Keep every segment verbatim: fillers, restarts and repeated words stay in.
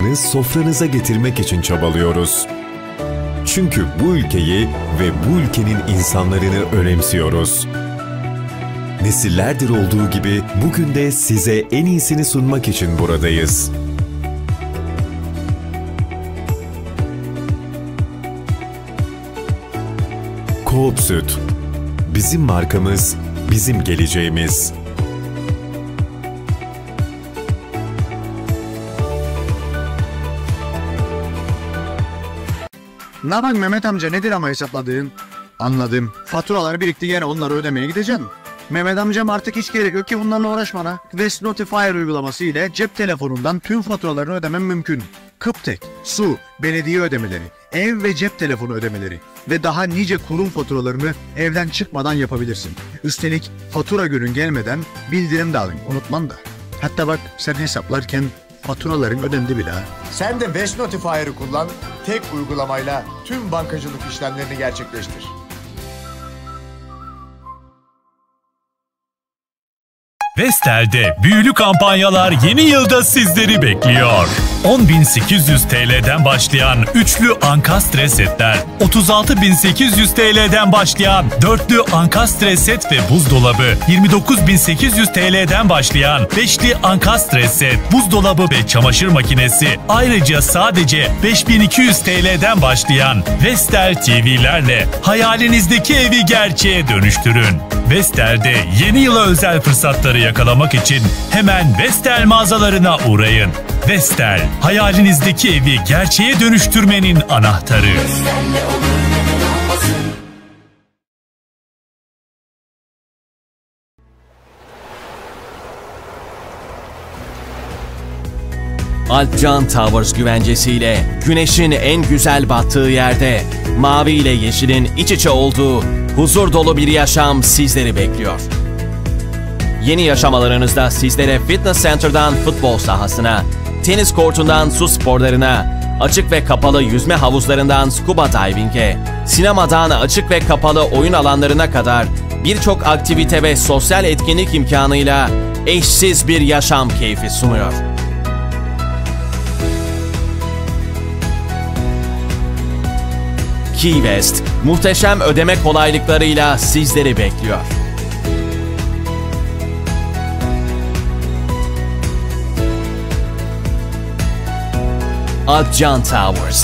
ürünlerini sofranıza getirmek için çabalıyoruz. Çünkü bu ülkeyi ve bu ülkenin insanlarını önemsiyoruz. Nesillerdir olduğu gibi bugün de size en iyisini sunmak için buradayız. Coop Süt. Bizim markamız, bizim geleceğimiz. Ne bak Mehmet amca, nedir ama hesapladığın? Anladım. Faturalar birikti, yine onları ödemeye gideceğim. Mehmet amcam, artık hiç gerek yok ki bunlarla uğraşmana. West Notifier uygulaması ile cep telefonundan tüm faturalarını ödemen mümkün. Kıptek, su, belediye ödemeleri, ev ve cep telefonu ödemeleri ve daha nice kurum faturalarını evden çıkmadan yapabilirsin. Üstelik fatura günün gelmeden bildirim de alın, unutman da. Hatta bak, sen hesaplarken faturaların ödendi bile ha. Sen de West Notifier'ı kullan, tek uygulamayla tüm bankacılık işlemlerini gerçekleştir. Vestel'de büyülü kampanyalar yeni yılda sizleri bekliyor. on bin sekiz yüz TL'den başlayan üçlü ankastre setler, otuz altı bin sekiz yüz TL'den başlayan dörtlü ankastre set ve buzdolabı, yirmi dokuz bin sekiz yüz TL'den başlayan beşli ankastre set, buzdolabı ve çamaşır makinesi, ayrıca sadece beş bin iki yüz TL'den başlayan Vestel T V'lerle hayalinizdeki evi gerçeğe dönüştürün. Vestel'de yeni yıla özel fırsatları yakalamak için hemen Vestel mağazalarına uğrayın. Vestel, hayalinizdeki evi gerçeğe dönüştürmenin anahtarı. Alpcan Towers güvencesiyle güneşin en güzel battığı yerde mavi ile yeşilin iç içe olduğu huzur dolu bir yaşam sizleri bekliyor. Yeni yaşamalarınızda sizlere fitness center'dan futbol sahasına, tenis kortundan su sporlarına, açık ve kapalı yüzme havuzlarından scuba diving'e, sinemadan açık ve kapalı oyun alanlarına kadar birçok aktivite ve sosyal etkinlik imkanıyla eşsiz bir yaşam keyfi sunuyor. Key West, muhteşem ödeme kolaylıklarıyla sizleri bekliyor. Alpcan Towers.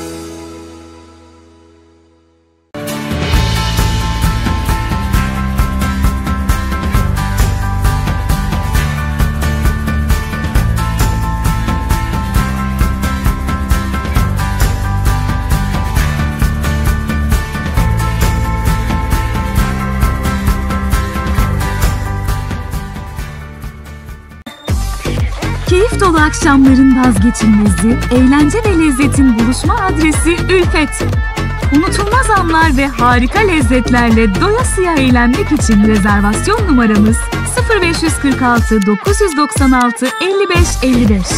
Keyif dolu akşamların vazgeçilmezi, eğlence ve lezzetin buluşma adresi Ülfet. Unutulmaz anlar ve harika lezzetlerle doyasıya eğlenmek için rezervasyon numaramız sıfır beş yüz kırk altı dokuz yüz doksan altı elli beş elli beş.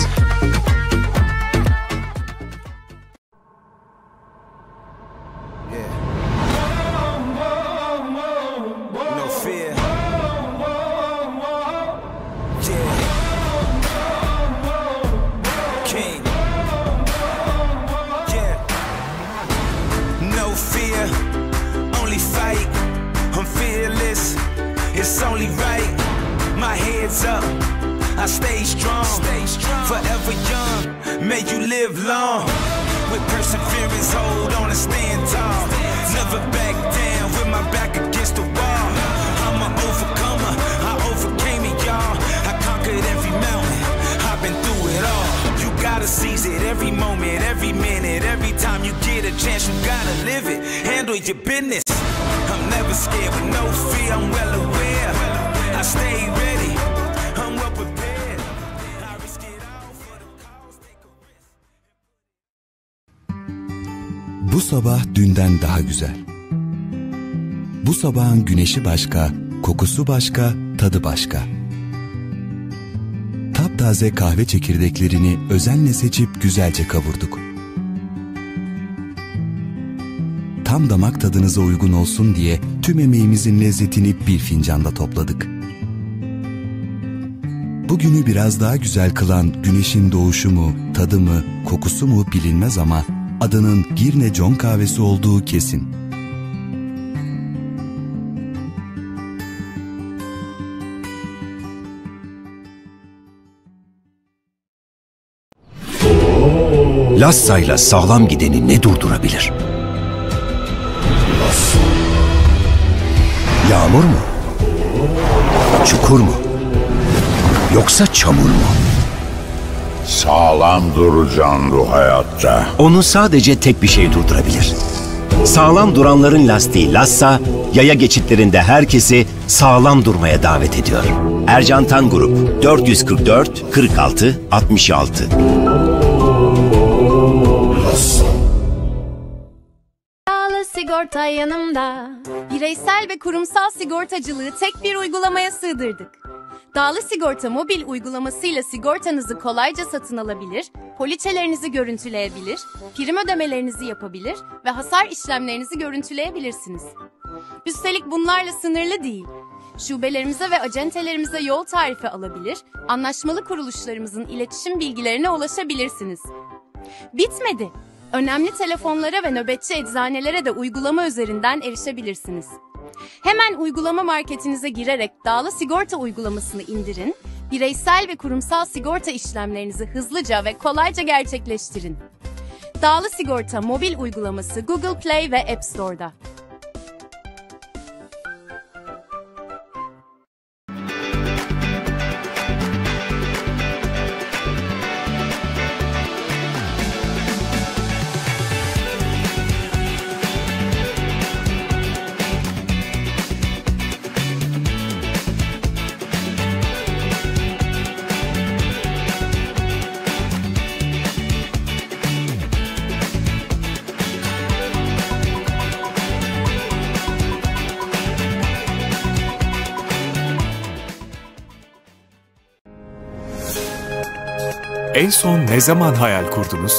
It's only right, my head's up, I stay strong, stay strong, forever young, may you live long. With perseverance, hold on and stand tall. Never back down with my back against the wall. I'm an overcomer, I overcame it, y'all. I conquered every mountain, I've been through it all. You gotta seize it every moment, every minute, every time you get a chance, you gotta live it. Handle your business. I'm never scared with no fear, I'm well aware. I stay ready, I'm well prepared. I risk it all for the cause, take a risk. Bu sabah dünden daha güzel. Bu sabahın güneşi başka, kokusu başka, tadı başka. Taptaze kahve çekirdeklerini özenle seçip güzelce kavurduk. Tam damak tadınıza uygun olsun diye tüm emeğimizin lezzetini bir fincanda topladık. Bugünü biraz daha güzel kılan güneşin doğuşu mu, tadı mı, kokusu mu bilinmez ama adının Girne John kahvesi olduğu kesin. Lassa'yla sağlam gideni ne durdurabilir? Yağmur mu? Çukur mu? Yoksa çamur mu? Sağlam duracaksın bu hayatta. Onu sadece tek bir şey durdurabilir. Sağlam duranların lastiği Lassa, yaya geçitlerinde herkesi sağlam durmaya davet ediyor. Ercan Tan Grup dört yüz kırk dört kırk altı altmış altı. Dağlı sigorta yanımda. Bireysel ve kurumsal sigortacılığı tek bir uygulamaya sığdırdık. Dağlı Sigorta mobil uygulamasıyla sigortanızı kolayca satın alabilir, poliçelerinizi görüntüleyebilir, prim ödemelerinizi yapabilir ve hasar işlemlerinizi görüntüleyebilirsiniz. Üstelik bunlarla sınırlı değil. Şubelerimize ve acentelerimize yol tarifi alabilir, anlaşmalı kuruluşlarımızın iletişim bilgilerine ulaşabilirsiniz. Bitmedi. Önemli telefonlara ve nöbetçi eczanelere de uygulama üzerinden erişebilirsiniz. Hemen uygulama marketinize girerek Dağlı Sigorta uygulamasını indirin, bireysel ve kurumsal sigorta işlemlerinizi hızlıca ve kolayca gerçekleştirin. Dağlı Sigorta mobil uygulaması Google Play ve App Store'da. En son ne zaman hayal kurdunuz?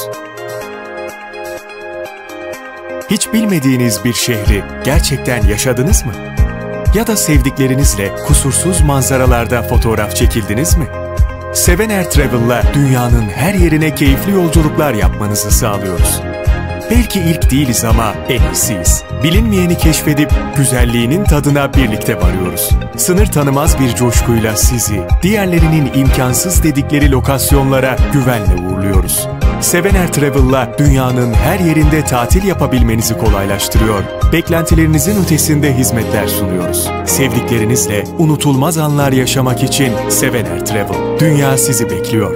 Hiç bilmediğiniz bir şehri gerçekten yaşadınız mı? Ya da sevdiklerinizle kusursuz manzaralarda fotoğraf çekildiniz mi? Sevener Travel'la dünyanın her yerine keyifli yolculuklar yapmanızı sağlıyoruz. Belki ilk değiliz ama en iyisiyiz. Bilinmeyeni keşfedip güzelliğinin tadına birlikte varıyoruz. Sınır tanımaz bir coşkuyla sizi diğerlerinin imkansız dedikleri lokasyonlara güvenle uğurluyoruz. Sevener Travel'la dünyanın her yerinde tatil yapabilmenizi kolaylaştırıyor. Beklentilerinizin ötesinde hizmetler sunuyoruz. Sevdiklerinizle unutulmaz anlar yaşamak için Sevener Travel. Dünya sizi bekliyor.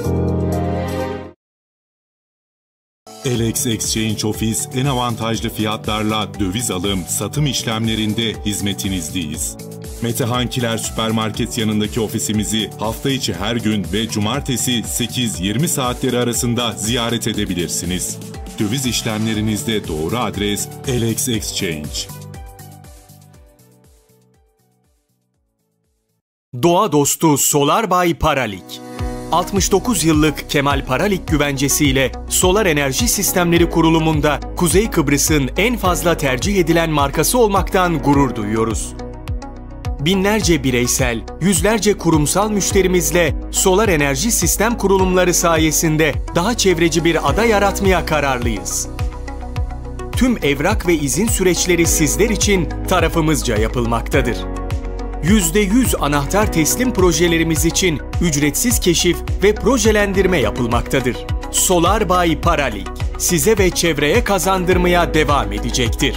L X Exchange Office en avantajlı fiyatlarla döviz alım, satım işlemlerinde hizmetinizdeyiz. Metehankiler Süpermarket yanındaki ofisimizi hafta içi her gün ve cumartesi sekiz yirmi saatleri arasında ziyaret edebilirsiniz. Döviz işlemlerinizde doğru adres L X Exchange. Doğa dostu Solar by Paralik. altmış dokuz yıllık Kemal Paralik güvencesiyle solar enerji sistemleri kurulumunda Kuzey Kıbrıs'ın en fazla tercih edilen markası olmaktan gurur duyuyoruz. Binlerce bireysel, yüzlerce kurumsal müşterimizle solar enerji sistem kurulumları sayesinde daha çevreci bir ada yaratmaya kararlıyız. Tüm evrak ve izin süreçleri sizler için tarafımızca yapılmaktadır. yüzde yüz anahtar teslim projelerimiz için ücretsiz keşif ve projelendirme yapılmaktadır. Solar by Paralik size ve çevreye kazandırmaya devam edecektir.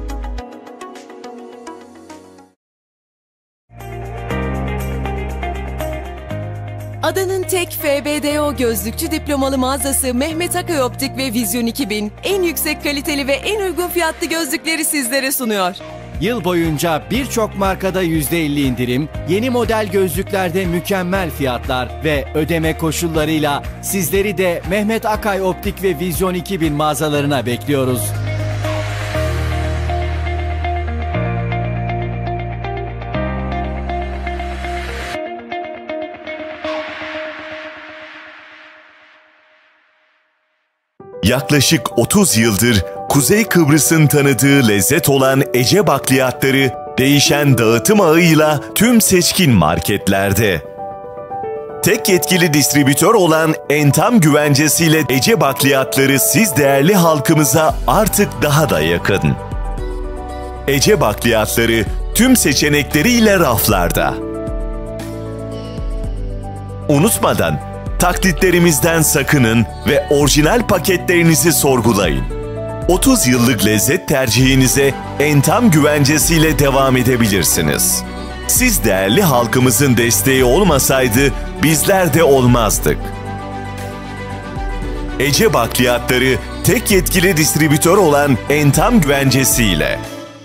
Adanın tek F B D O gözlükçü diplomalı mağazası Mehmet Akay Optik ve Vizyon iki bin en yüksek kaliteli ve en uygun fiyatlı gözlükleri sizlere sunuyor. Yıl boyunca birçok markada yüzde elli indirim, yeni model gözlüklerde mükemmel fiyatlar ve ödeme koşullarıyla sizleri de Mehmet Akay Optik ve Vizyon iki bin mağazalarına bekliyoruz. Yaklaşık otuz yıldır Kuzey Kıbrıs'ın tanıdığı lezzet olan Ece bakliyatları değişen dağıtım ağıyla tüm seçkin marketlerde. Tek yetkili distribütör olan Entam güvencesiyle Ece Bakliyatları siz değerli halkımıza artık daha da yakın. Ece Bakliyatları tüm seçenekleriyle raflarda. Unutmadan taklitlerimizden sakının ve orijinal paketlerinizi sorgulayın. otuz yıllık lezzet tercihinize Entam güvencesiyle devam edebilirsiniz. Siz değerli halkımızın desteği olmasaydı bizler de olmazdık. Ece Bakliyatları tek yetkili distribütör olan Entam güvencesiyle.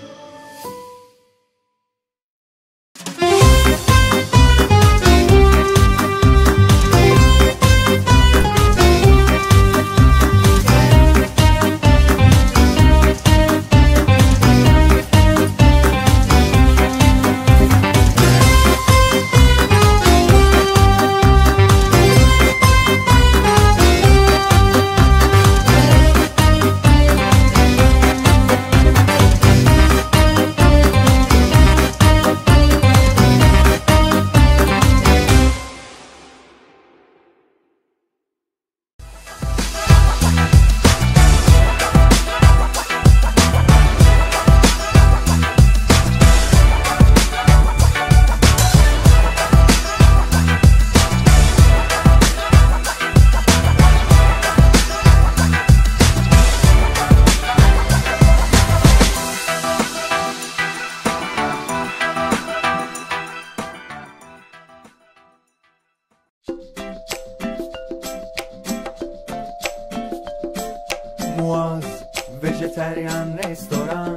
Muaz Vejeteryan Restoran,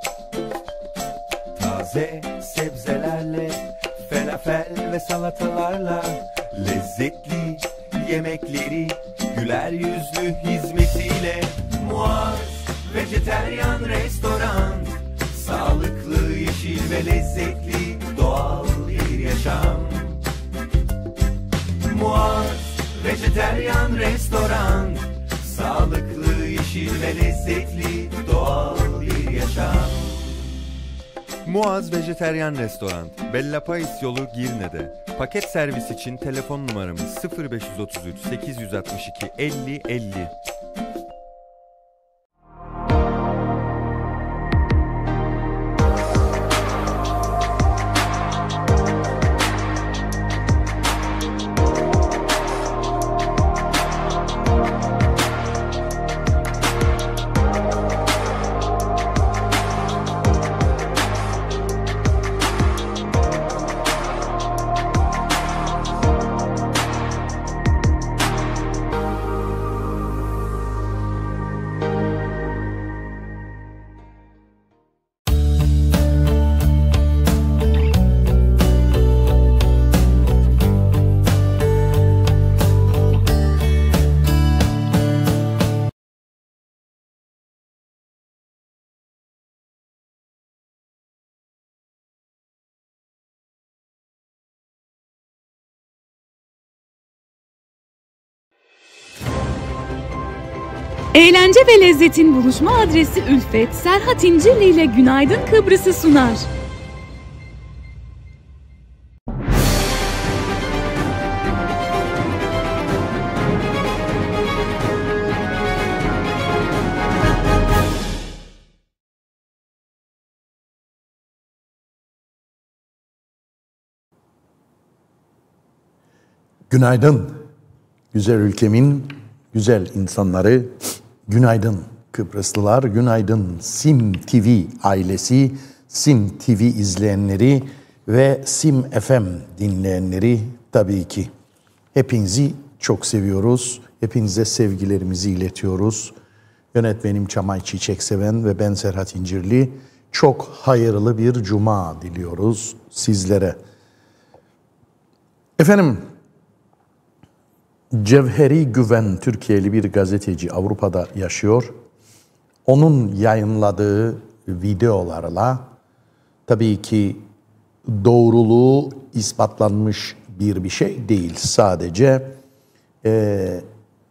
taze sebzelerle, falafel ve salatalarla lezzetli yemekleri güler yüzlü hizmetiyle. Muaz Vejeteryan Restoran, sağlıklı, yeşil ve lezzetli doğal bir yaşam. Muaz Vejeteryan Restoran, sağlıklı, yeşil ve lezzetli doğal bir yaşam. Muaz Vejeteryan Restoran, Bella Pais yolu Girne'de. Paket servis için telefon numaramız sıfır beş üç üç sekiz altı iki elli elli. Eğlence ve lezzetin buluşma adresi Ülfet, Serhat İncirli ile Günaydın Kıbrıs'ı sunar. Günaydın güzel ülkemin güzel insanları, günaydın Kıbrıslılar, günaydın Sim T V ailesi, Sim T V izleyenleri ve Sim F M dinleyenleri tabii ki. Hepinizi çok seviyoruz, hepinize sevgilerimizi iletiyoruz. Yönetmenim Çamay Çiçekseven ve ben Serhat İncirli çok hayırlı bir cuma diliyoruz sizlere. Efendim, Cevheri Güven Türkiye'li bir gazeteci Avrupa'da yaşıyor. Onun yayınladığı videolarla tabii ki doğruluğu ispatlanmış bir bir şey değil. Sadece e,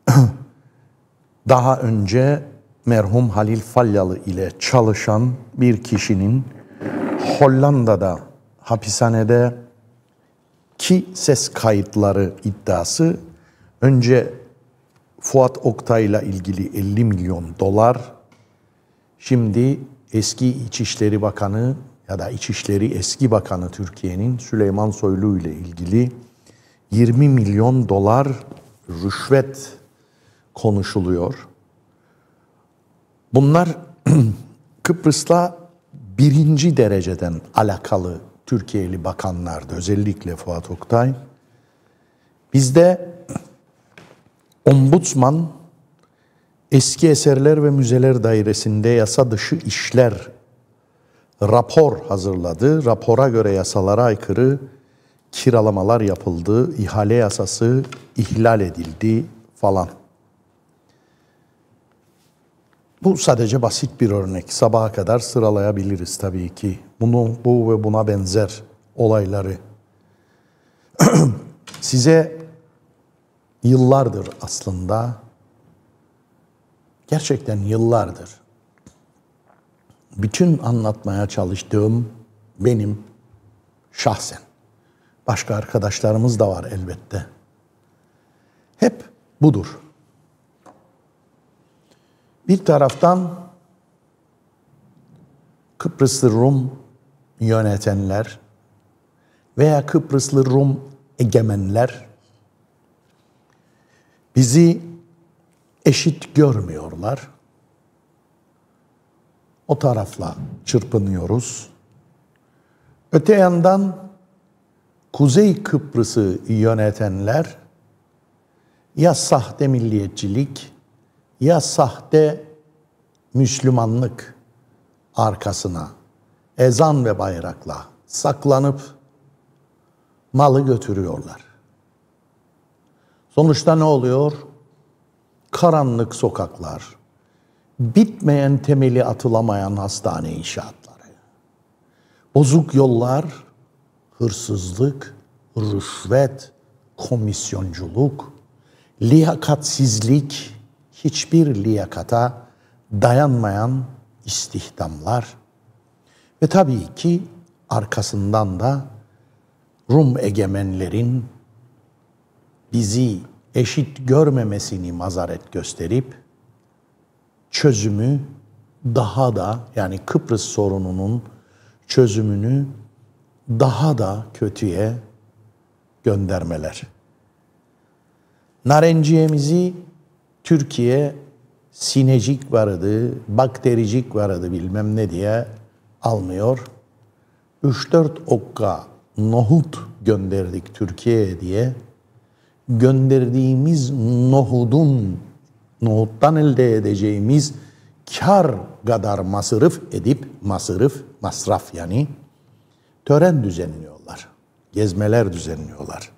daha önce merhum Halil Falyalı ile çalışan bir kişinin Hollanda'da hapishanede ki ses kayıtları iddiası önce Fuat Oktay'la ilgili elli milyon dolar, şimdi eski İçişleri Bakanı ya da İçişleri eski Bakanı Türkiye'nin Süleyman Soylu ile ilgili yirmi milyon dolar rüşvet konuşuluyor. Bunlar Kıbrıs'la birinci dereceden alakalı Türkiye'li bakanlardı, özellikle Fuat Oktay. Bizde Ombudsman Eski Eserler ve Müzeler Dairesi'nde yasa dışı işler rapor hazırladı. Rapora göre yasalara aykırı kiralamalar yapıldı, ihale yasası ihlal edildi falan. Bu sadece basit bir örnek. Sabaha kadar sıralayabiliriz tabii ki. Bunu, bu ve buna benzer olayları. Size yıllardır aslında, gerçekten yıllardır bütün anlatmaya çalıştığım benim şahsen, başka arkadaşlarımız da var elbette, hep budur. Bir taraftan Kıbrıslı Rum yönetenler veya Kıbrıslı Rum egemenler bizi eşit görmüyorlar. O tarafla çırpınıyoruz. Öte yandan Kuzey Kıbrıs'ı yönetenler ya sahte milliyetçilik ya sahte Müslümanlık arkasına ezan ve bayrakla saklanıp malı götürüyorlar. Sonuçta ne oluyor? Karanlık sokaklar, bitmeyen temeli atılamayan hastane inşaatları, bozuk yollar, hırsızlık, rüşvet, komisyonculuk, liyakatsizlik, hiçbir liyakata dayanmayan istihdamlar ve tabii ki arkasından da Rum egemenlerin bizi eşit görmemesini mazaret gösterip çözümü daha da, yani Kıbrıs sorununun çözümünü daha da kötüye göndermeler. Narenciyemizi Türkiye sinecik vardı, baktericik vardı bilmem ne diye almıyor. üç dört okka nohut gönderdik Türkiye'ye diye gönderdiğimiz nohudun, nohuttan elde edeceğimiz kar kadar masraf edip, masraf, masraf yani, tören düzenliyorlar. Gezmeler düzenliyorlar.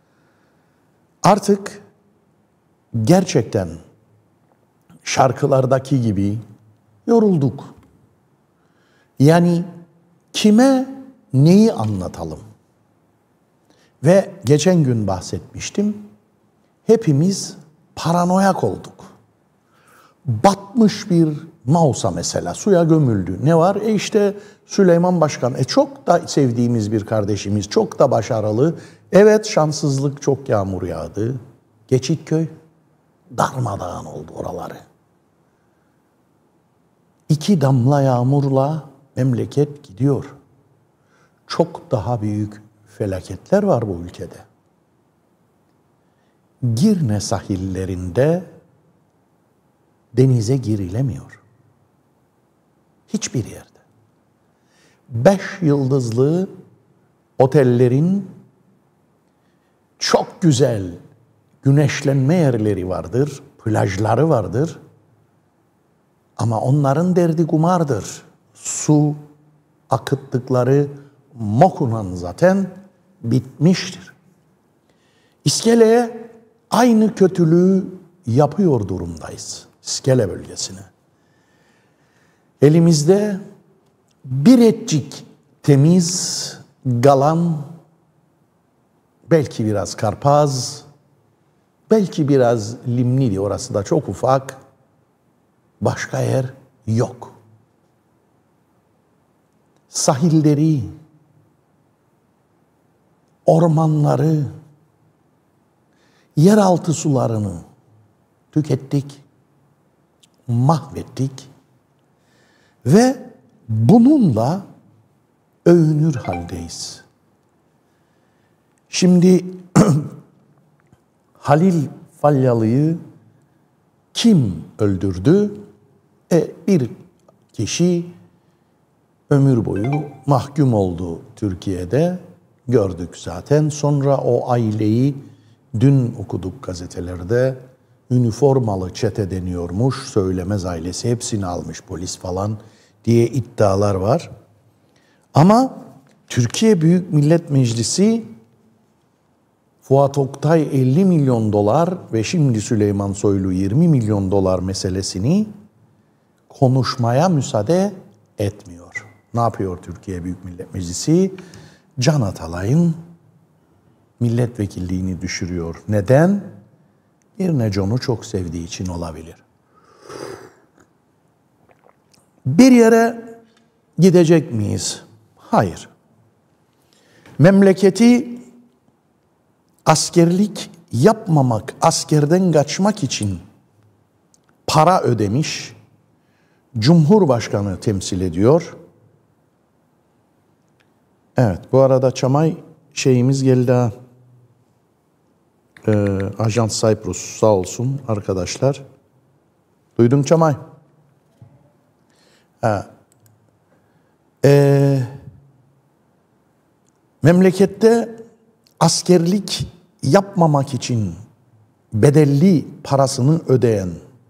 Artık gerçekten şarkılardaki gibi yorulduk. Yani kime neyi anlatalım? Ve geçen gün bahsetmiştim. Hepimiz paranoyak olduk. Batmış bir Mausa mesela suya gömüldü. Ne var? E işte Süleyman Başkan. E çok da sevdiğimiz bir kardeşimiz. Çok da başarılı. Evet, şanssızlık, çok yağmur yağdı. Geçitköy darmadağın oldu oraları. İki damla yağmurla memleket gidiyor. Çok daha büyük felaketler var bu ülkede. Girne sahillerinde denize girilemiyor. Hiçbir yerde. Beş yıldızlı otellerin çok güzel güneşlenme yerleri vardır, plajları vardır. Ama onların derdi kumardır. Su akıttıkları Mokunan zaten bitmiştir. İskele'ye aynı kötülüğü yapıyor durumdayız. İskele bölgesine. Elimizde bir etçik temiz, galan, belki biraz karpaz, belki biraz limnili, orası da çok ufak, başka yer yok. Sahilleri ormanları, yeraltı sularını tükettik, mahvettik ve bununla övünür haldeyiz. Şimdi Halil Falyalı'yı kim öldürdü? E, bir kişi ömür boyu mahkum oldu Türkiye'de. Gördük zaten. Sonra o aileyi dün okuduk gazetelerde. Üniformalı çete deniyormuş. Söylemez ailesi hepsini almış polis falan diye iddialar var. Ama Türkiye Büyük Millet Meclisi Fuat Oktay elli milyon dolar ve şimdi Süleyman Soylu yirmi milyon dolar meselesini konuşmaya müsaade etmiyor. Ne yapıyor Türkiye Büyük Millet Meclisi? Can Atalay'ın milletvekilliğini düşürüyor. Neden? Birine John'u çok sevdiği için olabilir. Bir yere gidecek miyiz? Hayır. Memleketi askerlik yapmamak, askerden kaçmak için para ödemiş Cumhurbaşkanı temsil ediyor. Evet, bu arada Çamay şeyimiz geldi ha. Ee, Ajans Cyprus sağ olsun arkadaşlar. Duydun Çamay? Ha. Ee, memlekette askerlik yapmamak için bedelli parasını ödeyen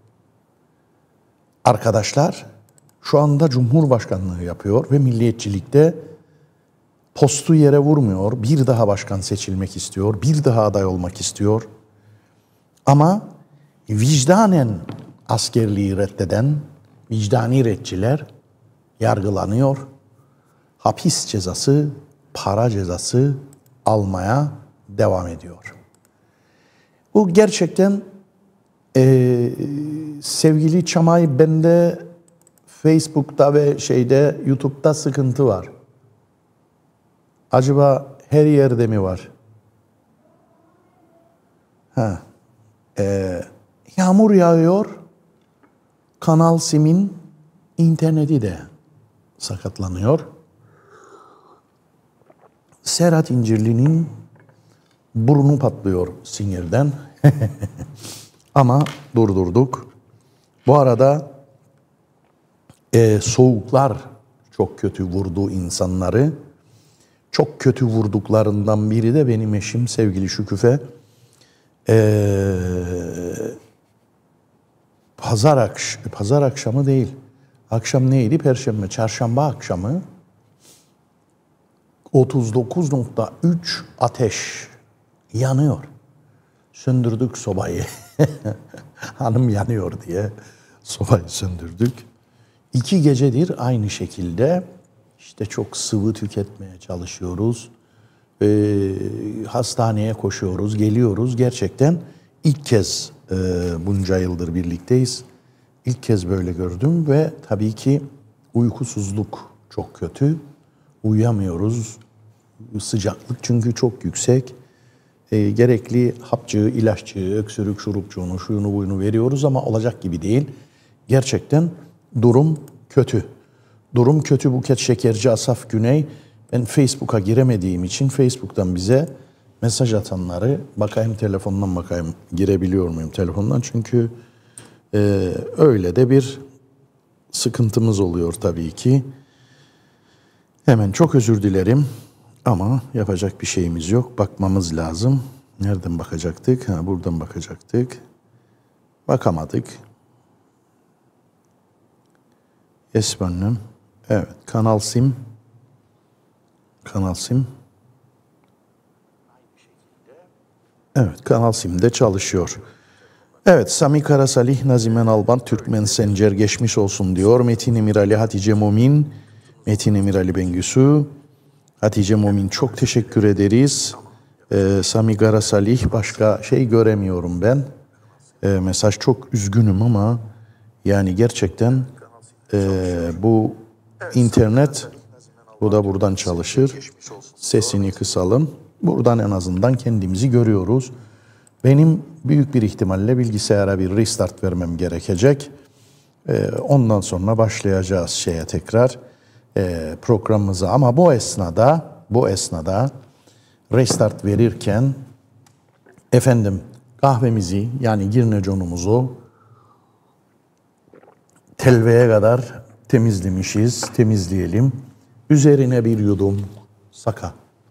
arkadaşlar şu anda Cumhurbaşkanlığı yapıyor ve milliyetçilikte postu yere vurmuyor. Bir daha başkan seçilmek istiyor. Bir daha aday olmak istiyor. Ama vicdanen askerliği reddeden vicdani reddiler yargılanıyor. Hapis cezası, para cezası almaya devam ediyor. Bu gerçekten e, sevgili Çamay, bende Facebook'ta ve şeyde YouTube'da sıkıntı var. Acaba her yerde mi var? Ha. E, yağmur yağıyor. Kanal Sim'in interneti de sakatlanıyor. Serhat İncirli'nin burnu patlıyor sinirden. Ama durdurduk. Bu arada e, soğuklar çok kötü vurdu insanları. Çok kötü vurduklarından biri de benim eşim sevgili Şüküfe. Ee, pazar, akş pazar akşamı değil. Akşam neydi? Perşembe, çarşamba akşamı otuz dokuz nokta üç ateş yanıyor. Söndürdük sobayı. Hanım yanıyor diye sobayı söndürdük. İki gecedir aynı şekilde işte çok sıvı tüketmeye çalışıyoruz. Ee, hastaneye koşuyoruz, geliyoruz. Gerçekten ilk kez e, bunca yıldır birlikteyiz. İlk kez böyle gördüm ve tabii ki uykusuzluk çok kötü. Uyuyamıyoruz. Sıcaklık çünkü çok yüksek. E, gerekli hapçığı, ilaççığı, öksürük şurupçuğunu, şuyunu buyunu veriyoruz ama olacak gibi değil. Gerçekten durum kötü. Durum kötü. Buket Şekerci, Asaf Güney. Ben Facebook'a giremediğim için Facebook'tan bize mesaj atanları bakayım, telefondan bakayım girebiliyor muyum telefondan. Çünkü e, öyle de bir sıkıntımız oluyor tabii ki. Hemen çok özür dilerim ama yapacak bir şeyimiz yok. Bakmamız lazım. Nereden bakacaktık? Ha, buradan bakacaktık. Bakamadık. Esmanım. Evet. Kanal Sim. Kanal Sim. Evet. Kanal Sim'de çalışıyor. Evet. Sami Karasalih, Nazimen Alban, Türkmen Sencer geçmiş olsun diyor. Metin Emirali, Hatice Momin. Metin Emirali Bengüsü. Hatice Momin çok teşekkür ederiz. Ee, Sami Karasalih, başka şey göremiyorum ben. Ee, mesaj çok üzgünüm ama yani gerçekten e, bu internet, bu da buradan çalışır. Sesini kısalım. Buradan en azından kendimizi görüyoruz. Benim büyük bir ihtimalle bilgisayara bir restart vermem gerekecek. Ee, ondan sonra başlayacağız şeye tekrar e, programımıza. Ama bu esnada, bu esnada restart verirken efendim kahvemizi yani girneconumuzu telveye kadar temizlemişiz, temizleyelim. Üzerine bir yudum saka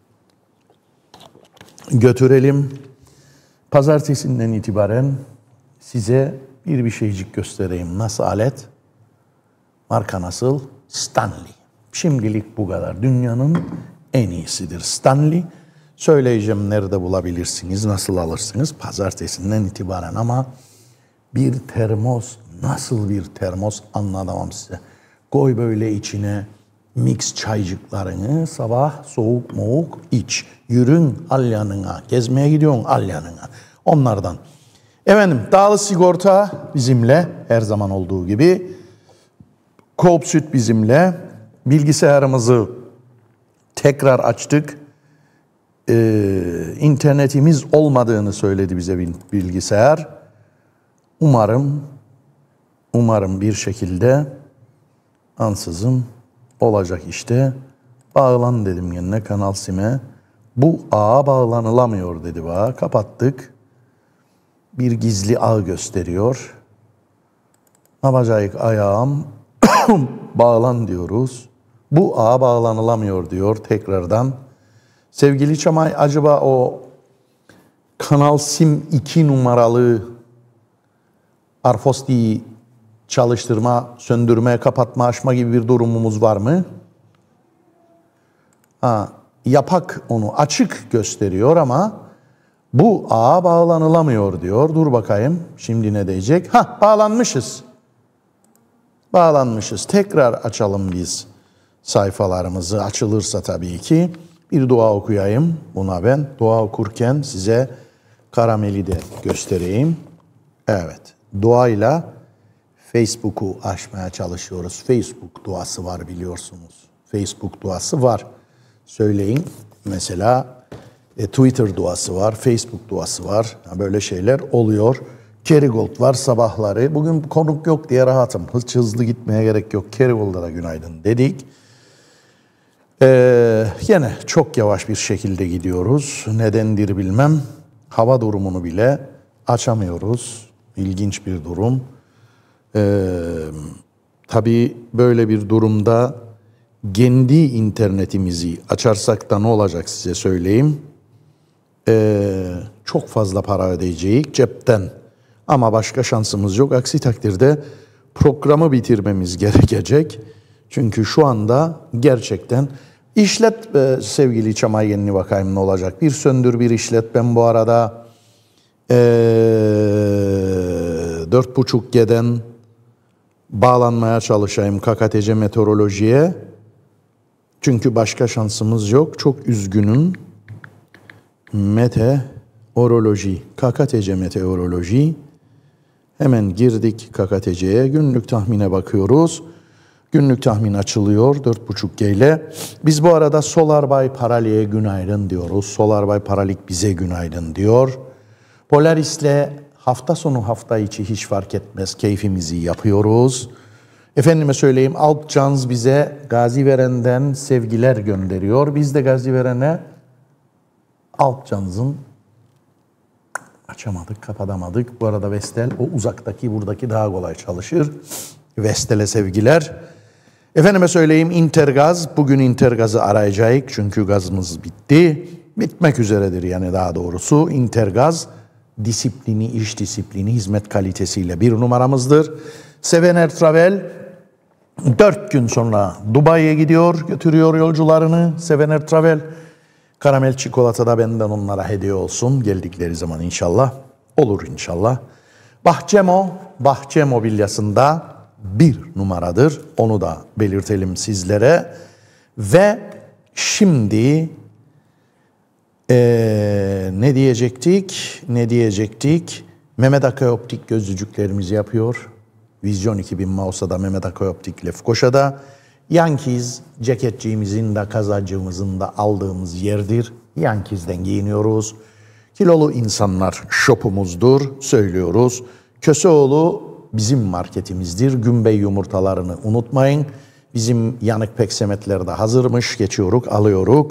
götürelim. Pazartesinden itibaren size bir bir şeycik göstereyim. Nasıl alet? Marka nasıl? Stanley. Şimdilik bu kadar. Dünyanın en iyisidir Stanley. Söyleyeceğim nerede bulabilirsiniz, nasıl alırsınız pazartesinden itibaren ama bir termos, nasıl bir termos anlatamam size. Koy böyle içine mix çaycıklarını, sabah soğuk moğuk iç. Yürün al yanına, gezmeye gidiyorsun al yanına. Onlardan. Efendim Dağlı Sigorta bizimle her zaman olduğu gibi. Coop Süt bizimle. Bilgisayarımızı tekrar açtık. Ee, internetimiz olmadığını söyledi bize bilgisayar. Umarım, umarım bir şekilde ansızın olacak işte. Bağlan dedim yine Kanal Sim'e. Bu ağa bağlanılamıyor dedi bana. Kapattık. Bir gizli ağ gösteriyor. Ne yapacağız ayağım? Bağlan diyoruz. Bu ağa bağlanılamıyor diyor tekrardan. Sevgili Çamay acaba o Kanal Sim iki numaralı Arfosti'yi çalıştırma, söndürme, kapatma, açma gibi bir durumumuz var mı? Ha, yapak onu açık gösteriyor ama bu ağa bağlanılamıyor diyor. Dur bakayım şimdi ne diyecek? Ha bağlanmışız. Bağlanmışız. Tekrar açalım biz sayfalarımızı açılırsa tabii ki. Bir dua okuyayım buna ben. Dua okurken size karameli de göstereyim. Evet. Duayla Facebook'u açmaya çalışıyoruz. Facebook duası var biliyorsunuz. Facebook duası var. Söyleyin. Mesela e, Twitter duası var. Facebook duası var. Böyle şeyler oluyor. Kerrygold var sabahları. Bugün konuk yok diye rahatım. Hiç hızlı gitmeye gerek yok. Kerrygold'a da günaydın dedik. Ee, yine çok yavaş bir şekilde gidiyoruz. Nedendir bilmem. Hava durumunu bile açamıyoruz. İlginç bir durum. Ee, tabii böyle bir durumda kendi internetimizi açarsak da ne olacak size söyleyeyim. Ee, çok fazla para ödeyeceğiz cepten. Ama başka şansımız yok. Aksi takdirde programı bitirmemiz gerekecek. Çünkü şu anda gerçekten işlet e, sevgili Çamay Yenini bakayım ne olacak. Bir söndür bir işlet. Ben bu arada e, dört buçuk G'den bağlanmaya çalışayım K K T C Meteoroloji'ye. Çünkü başka şansımız yok. Çok üzgünüm. Meteoroloji, K K T C Meteoroloji. Hemen girdik K K T C'ye. Günlük tahmine bakıyoruz. Günlük tahmin açılıyor dört buçuk G ile. Biz bu arada Solar Bay Paralik'e günaydın diyoruz. Solar Bay Paralik bize günaydın diyor. Polaris'le hafta sonu hafta içi hiç fark etmez keyfimizi yapıyoruz. Efendime söyleyeyim Alpcans bize Gaziveren'den sevgiler gönderiyor. Biz de Gaziveren'e Alpcans'ın açamadık, kapatamadık. Bu arada Vestel o uzaktaki buradaki daha kolay çalışır. Vestel'e sevgiler. Efendime söyleyeyim Intergaz. Bugün Intergaz'ı arayacağız çünkü gazımız bitti. Bitmek üzeredir yani daha doğrusu. Intergaz disiplini, iş disiplini, hizmet kalitesiyle bir numaramızdır. Sevener Travel dört gün sonra Dubai'ye gidiyor, götürüyor yolcularını. Sevener Travel. Karamel çikolata da benden onlara hediye olsun. Geldikleri zaman inşallah. Olur inşallah. Bahçemo, Bahçe Mobilyası'nda bir numaradır. Onu da belirtelim sizlere. Ve şimdi ee, ne diyecektik? Ne diyecektik? Mehmet Akay Optik gözlücüklerimizi yapıyor. Vizyon iki bin Mausa'da Mehmet Akay Optik Lefkoşa'da. Yankees ceketçiğimizin de kazacığımızın da aldığımız yerdir. Yankees'den giyiniyoruz. Kilolu insanlar şopumuzdur, söylüyoruz. Köseoğlu bizim marketimizdir. Gümbey yumurtalarını unutmayın. Bizim yanık peksemetler de hazırmış. Geçiyoruz, alıyoruz.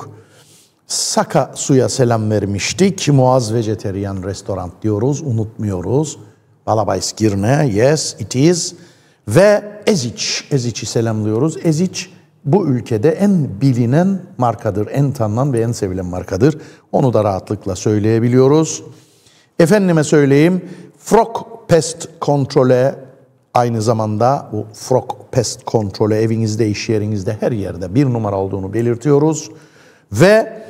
Saka Su'ya selam vermiştik. Muaz Vejeteryan Restoran diyoruz, unutmuyoruz. Balabays Girne, yes it is. Ve Eziç, Eziç'i selamlıyoruz. Eziç bu ülkede en bilinen markadır, en tanınan ve en sevilen markadır. Onu da rahatlıkla söyleyebiliyoruz. Efendime söyleyeyim, Frog Pest Kontrol'e aynı zamanda bu Frog Pest Kontrol'e evinizde, iş yerinizde, her yerde bir numara olduğunu belirtiyoruz. Ve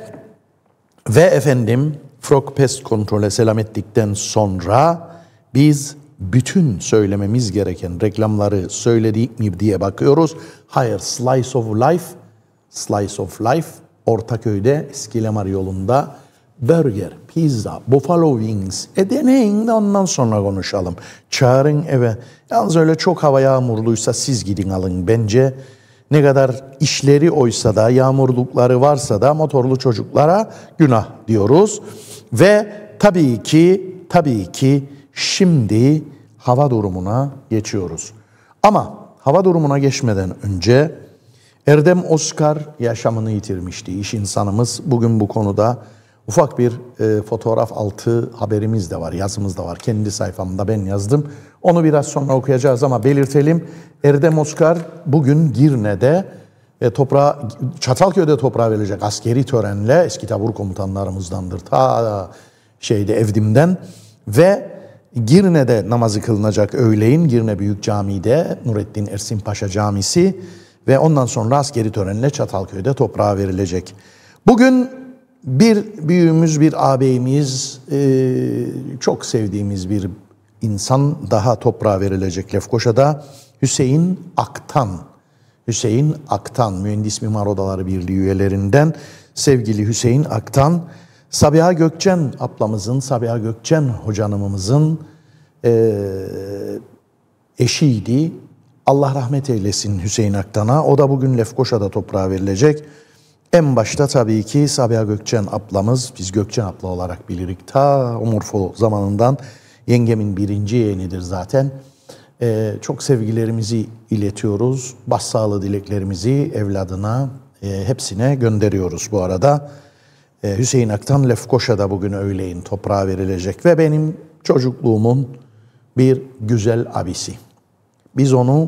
ve efendim Frog Pest Kontrol'e selam ettikten sonra biz bütün söylememiz gereken reklamları söyledik mi diye bakıyoruz. Hayır, Slice of Life, Slice of Life, Ortaköy'de Eskilemar yolunda burger, pizza, buffalo wings. E deneyin de ondan sonra konuşalım. Çağırın eve. Yalnız öyle çok hava yağmurluysa siz gidin alın bence. Ne kadar işleri oysa da, yağmurlukları varsa da motorlu çocuklara günah diyoruz. Ve tabii ki, tabii ki şimdi hava durumuna geçiyoruz. Ama hava durumuna geçmeden önce Erdem Oskar yaşamını yitirmişti. İş insanımız. Bugün bu konuda ufak bir e, fotoğraf altı haberimiz de var, yazımız da var. Kendi sayfamda ben yazdım. Onu biraz sonra okuyacağız ama belirtelim. Erdem Oskar bugün Girne'de e, toprağa, Çatalköy'de toprağa verilecek askeri törenle, eski tabur komutanlarımızdandır ta şeyde Evdim'den ve Girne'de namazı kılınacak öğleyin. Girne Büyük Camii'de Nurettin Ersin Paşa Camisi ve ondan sonra askeri törenle Çatalköy'de toprağa verilecek. Bugün bir büyüğümüz, bir ağabeyimiz, çok sevdiğimiz bir insan daha toprağa verilecek Lefkoşa'da. Hüseyin Aktan. Hüseyin Aktan, Mühendis Mimar Odaları Birliği üyelerinden sevgili Hüseyin Aktan. Sabiha Gökçen ablamızın, Sabiha Gökçen hocanımızın e, eşiydi. Allah rahmet eylesin Hüseyin Aktan'a. O da bugün Lefkoşa'da toprağa verilecek. En başta tabii ki Sabiha Gökçen ablamız, biz Gökçen abla olarak bilirik. Ta Omurfo zamanından yengemin birinci yeğenidir zaten. E, çok sevgilerimizi iletiyoruz. Başsağlığı dileklerimizi evladına, e, hepsine gönderiyoruz bu arada. Hüseyin Aktan Lefkoşa'da bugün öğleyin toprağa verilecek ve benim çocukluğumun bir güzel abisi. Biz onu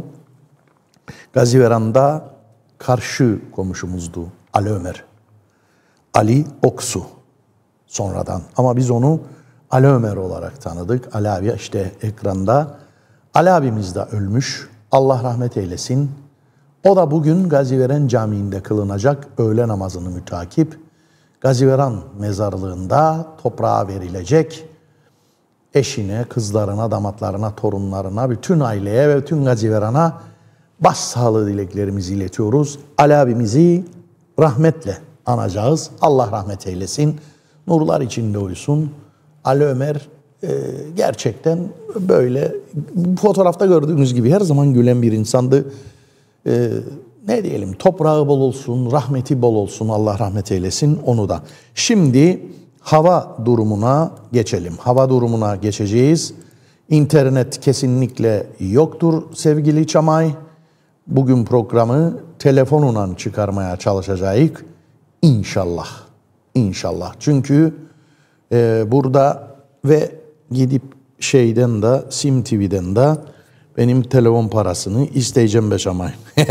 Gaziveran'da karşı komşumuzdu Ali Ömer. Ali Oksu sonradan ama biz onu Ali Ömer olarak tanıdık. Ali abi işte ekranda. Ali abimiz de ölmüş. Allah rahmet eylesin. O da bugün Gaziveren Camii'nde kılınacak öğle namazını mütakip Gaziveran mezarlığında toprağa verilecek. Eşine, kızlarına, damatlarına, torunlarına, bütün aileye ve bütün Gaziveran'a başsağlığı dileklerimizi iletiyoruz. Ali abimizi rahmetle anacağız. Allah rahmet eylesin. Nurlar içinde uyusun. Ali Ömer e, gerçekten böyle fotoğrafta gördüğünüz gibi her zaman gülen bir insandı. E, ne diyelim, toprağı bol olsun, rahmeti bol olsun, Allah rahmet eylesin onu da. Şimdi hava durumuna geçelim. Hava durumuna geçeceğiz. İnternet kesinlikle yoktur sevgili Çamay. Bugün programı telefonundan çıkarmaya çalışacağız. İnşallah. İnşallah. Çünkü e, burada ve gidip şeyden de, Sim T V'den de benim telefon parasını isteyeceğim be Çamay.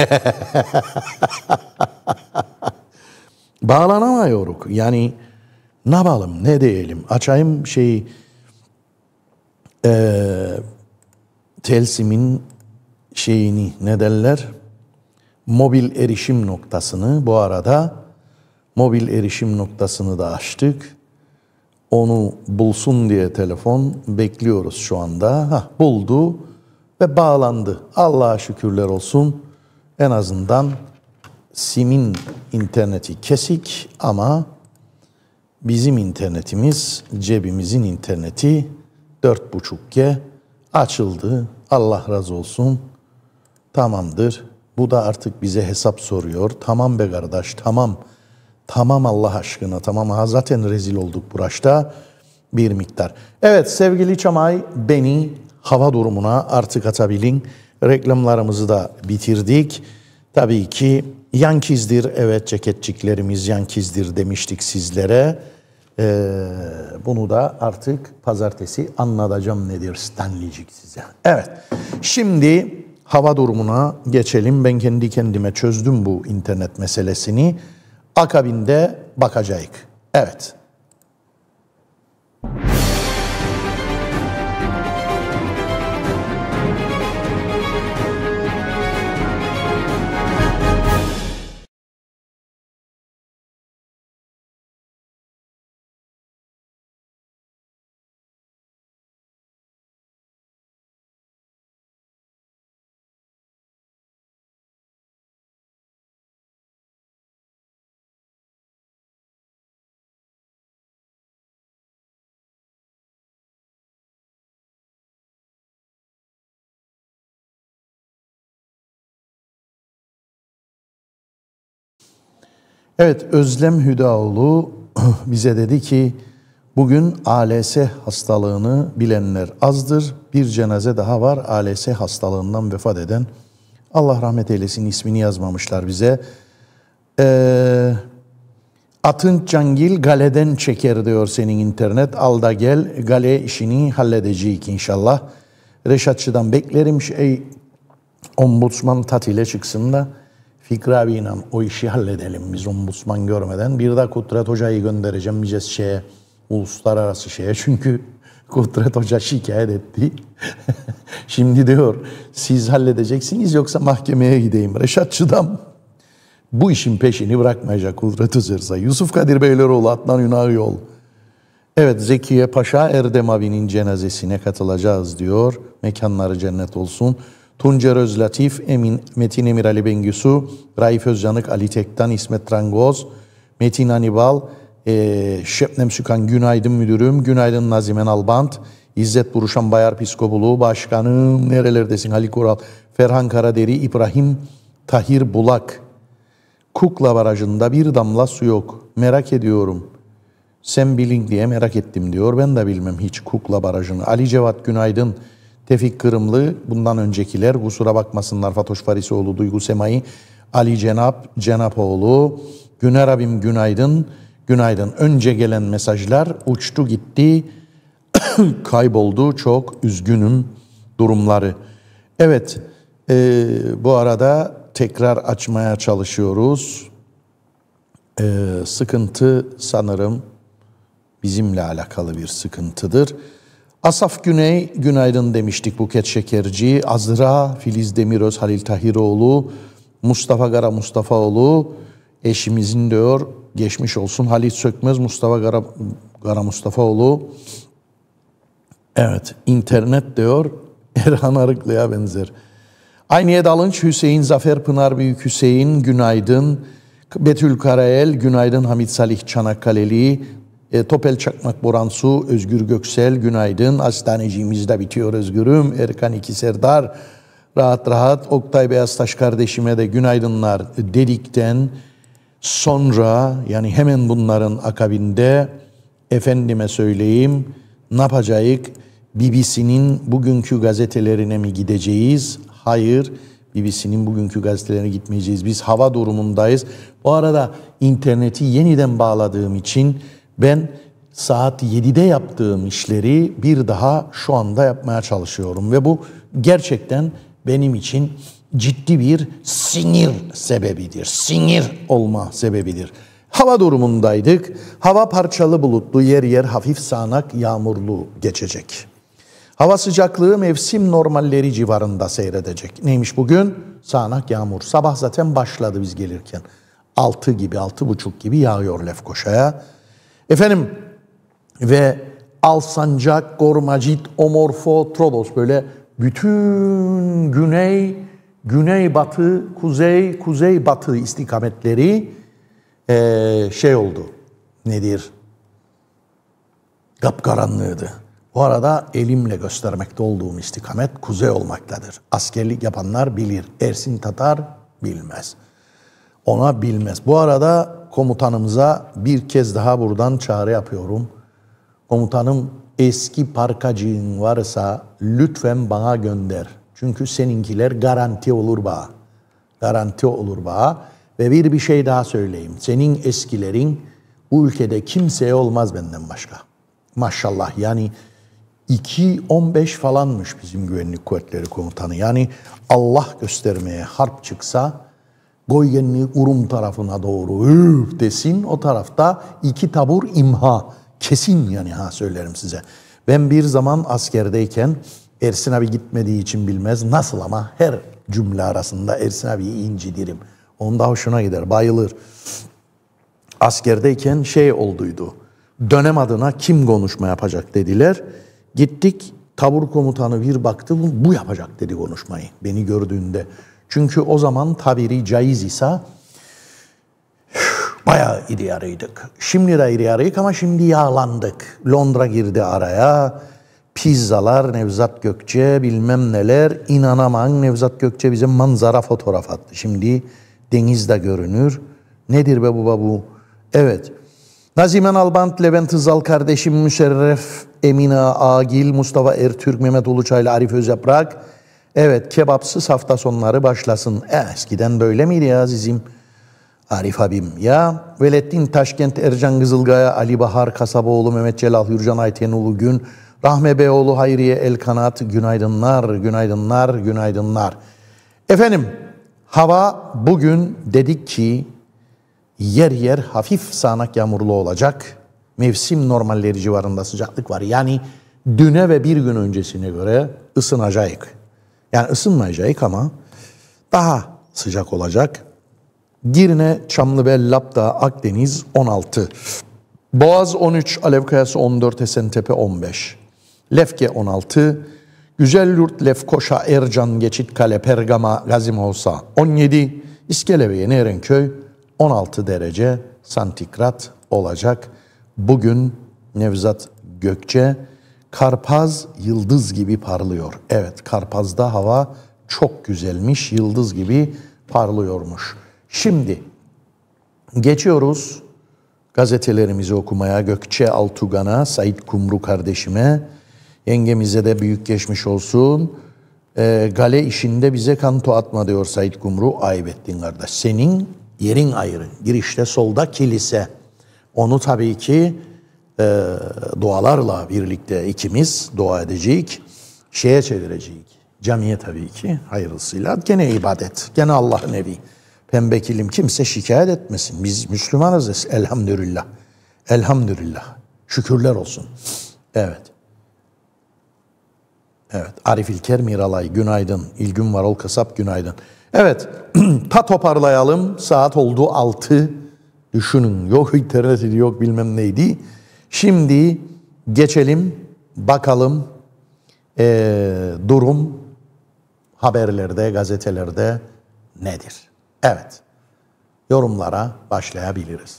Bağlanamıyoruz. Yani ne yapalım, ne diyelim? Açayım şeyi, e, Telsim'in şeyini, ne derler? Mobil erişim noktasını, bu arada mobil erişim noktasını da açtık. Onu bulsun diye telefon bekliyoruz şu anda. Hah, buldu ve bağlandı. Allah'a şükürler olsun. En azından Sim'in interneti kesik ama bizim internetimiz, cebimizin interneti dört buçuk G açıldı. Allah razı olsun. Tamamdır. Bu da artık bize hesap soruyor. Tamam be kardeş, tamam. Tamam Allah aşkına, tamam ha, zaten rezil olduk bu raşta bir miktar. Evet sevgili Çamay, beni hava durumuna artık atabilin. Reklamlarımızı da bitirdik. Tabii ki Yankiz'dir, evet ceketçiklerimiz Yankiz'dir demiştik sizlere. Ee, bunu da artık pazartesi anlatacağım nedir Stanley'cik size. Evet, şimdi hava durumuna geçelim. Ben kendi kendime çözdüm bu internet meselesini. Akabinde bakacağız. Evet. Evet, Özlem Hüdaoğlu bize dedi ki bugün A L S hastalığını bilenler azdır. Bir cenaze daha var A L S hastalığından vefat eden. Allah rahmet eylesin, ismini yazmamışlar bize. Ee, Atınç Cangil galeden çeker diyor senin internet. Al da gel, gale işini halledecek inşallah. Reşatçı'dan beklerim şey ombudsman tatile çıksın da Fikri abiyle o işi halledelim biz ombudsman görmeden. Bir de Kudret Hoca'yı göndereceğim bir şeye, uluslararası şeye. Çünkü Kudret Hoca şikayet etti. Şimdi diyor siz halledeceksiniz yoksa mahkemeye gideyim. Reşatçı'dan bu işin peşini bırakmayacak Kudret Özerza. Yusuf Kadir Beyleroğlu, Adnan Ünal Yol. Evet, Zekiye Paşa Erdem abinin cenazesine katılacağız diyor. Mekanları cennet olsun. Tuncer Özlatif, Emin, Metin Emir Ali Bengüsü, Raif Özcanık, Ali Tektan, İsmet Trangoz, Metin Anibal, e, Şebnem Sükan, günaydın müdürüm, günaydın Nazimen Albant, İzzet Buruşan Bayar Piskopulu, başkanım, nerelerdesin Halil Ural, Ferhan Karaderi, İbrahim Tahir Bulak, Kukla Barajı'nda bir damla su yok, merak ediyorum. Sen bilin diye merak ettim diyor, ben de bilmem hiç Kukla Barajı'nı. Ali Cevat günaydın. Tevfik Kırımlı, bundan öncekiler, kusura bakmasınlar Fatoş Farisoğlu, Duygu Semai, Ali Cenap, Cenapoğlu, Güner abim günaydın, günaydın. Önce gelen mesajlar uçtu gitti, kayboldu, çok üzgünüm durumları. Evet, e, bu arada tekrar açmaya çalışıyoruz. E, sıkıntı sanırım bizimle alakalı bir sıkıntıdır. Asaf Güney, günaydın demiştik Buket Şekerci, Azra, Filiz Demiröz, Halil Tahiroğlu, Mustafa Gara Mustafaoğlu, eşimizin diyor, geçmiş olsun. Halit Sökmez, Mustafa Gara, Gara Mustafaoğlu. Evet, internet diyor, Erhan Arıklı'ya benzer. Aynıye Dalınç, Hüseyin Zafer Pınar Büyük Hüseyin, günaydın. Betül Karayel, günaydın. Hamit Salih Çanakkale'li, E, Topel Çakmak Boransu, Özgür Göksel, günaydın. Hastaneciğimiz de bitiyor Özgür'üm. Erkan İki Serdar, rahat rahat. Oktay Beyaztaş kardeşime de günaydınlar dedikten sonra, yani hemen bunların akabinde efendime söyleyeyim, ne yapacağız? B B C'nin bugünkü gazetelerine mi gideceğiz? Hayır, B B C'nin bugünkü gazetelerine gitmeyeceğiz. Biz hava durumundayız. Bu arada interneti yeniden bağladığım için ben saat yedide yaptığım işleri bir daha şu anda yapmaya çalışıyorum. Ve bu gerçekten benim için ciddi bir sinir sebebidir. Sinir olma sebebidir. Hava durumundaydık. Hava parçalı bulutlu, yer yer hafif sağanak yağmurlu geçecek. Hava sıcaklığı mevsim normalleri civarında seyredecek. Neymiş bugün? Sağanak yağmur. Sabah zaten başladı biz gelirken. altı gibi, altı buçuk gibi yağıyor Lefkoşa'ya. Efendim ve Alsancak, Gormacit, Omorfo, Trodos böyle bütün güney, güneybatı, kuzey, kuzeybatı istikametleri ee, şey oldu. Nedir? Kapkaranlığıydı. Bu arada elimle göstermekte olduğum istikamet kuzey olmaktadır. Askerlik yapanlar bilir. Ersin Tatar bilmez. ona bilmez. Bu arada komutanımıza bir kez daha buradan çağrı yapıyorum. Komutanım, eski parkacığın varsa lütfen bana gönder. Çünkü seninkiler garanti olur bana. Garanti olur bana. Ve bir bir şey daha söyleyeyim. Senin eskilerin bu ülkede kimseye olmaz benden başka. Maşallah yani iki on beş falanmış bizim güvenlik kuvvetleri komutanı. Yani Allah göstermeye harp çıksa Goygenli Urum tarafına doğru üf desin, o tarafta iki tabur imha. Kesin yani ha söylerim size. Ben bir zaman askerdeyken Ersin abi gitmediği için bilmez nasıl ama her cümle arasında Ersin abiyi incitirim. Onda hoşuna gider, bayılır. Askerdeyken şey olduydu. Dönem adına kim konuşma yapacak dediler. Gittik, tabur komutanı bir baktı, bu yapacak dedi konuşmayı beni gördüğünde. Çünkü o zaman tabiri caiz ise bayağı iri yarıydık. Şimdi de iri yarıyık ama şimdi yağlandık. Londra girdi araya. Pizzalar, Nevzat Gökçe bilmem neler. İnanamam, Nevzat Gökçe bize manzara fotoğraf attı. Şimdi denizde görünür. Nedir be baba bu? Evet. Nazimen Albant, Levent Hızal kardeşim, Müşerref, Emine Agil, Mustafa Ertürk, Mehmet Uluçaylı, Arif Özyaprak. Evet, kebapsız hafta sonları başlasın. E, eskiden böyle miydi ya azizim? Arif abim ya. Velettin Taşkent, Ercan Kızılgaya, Ali Bahar Kasaboğlu, Mehmet Celal, Hürcan Aytenoğlu Gün, Rahme Beyoğlu, Hayriye Elkanat, günaydınlar, günaydınlar, günaydınlar. Efendim, hava bugün dedik ki yer yer hafif sağanak yağmurlu olacak. Mevsim normalleri civarında sıcaklık var. Yani düne ve bir gün öncesine göre ısınacak. Yani ısınmayacak ama daha sıcak olacak. Girne, Çamlıbel, Lapta, Akdeniz on altı. Boğaz on üç, Alevkayası on dört, Esentepe on beş. Lefke on altı. Güzelyurt, Lefkoşa, Ercan, Geçitkale, Pergama, Gazimavsa on yedi. İskele ve Yeni Erenköy on altı derece santigrat olacak. Bugün Nevzat Gökçe, Karpaz yıldız gibi parlıyor. Evet, Karpaz'da hava çok güzelmiş, yıldız gibi parlıyormuş. Şimdi geçiyoruz gazetelerimizi okumaya. Gökçe Altugan'a, Sait Kumru kardeşime, yengemize de büyük geçmiş olsun. E, gale işinde bize kanto atma diyor Sait Kumru. Ayıp ettin kardeş. Senin yerin ayrı. Girişte solda kilise. Onu tabii ki e, dualarla birlikte ikimiz dua edecek. Şeye çevirecek. Camiye tabii ki hayırlısıyla. Gene ibadet. Gene Allah'ın evi. Pembe kilim, kimse şikayet etmesin. Biz Müslümanız elhamdülillah. Elhamdülillah. Şükürler olsun. Evet. Evet. Arif İlker Miralay günaydın. İlgün Varol Kasap günaydın. Evet. Ta toparlayalım. Saat oldu altı. Düşünün. Yok interneti yok bilmem neydi. Şimdi geçelim. Bakalım ee, durum haberlerde, gazetelerde nedir? Evet. Yorumlara başlayabiliriz.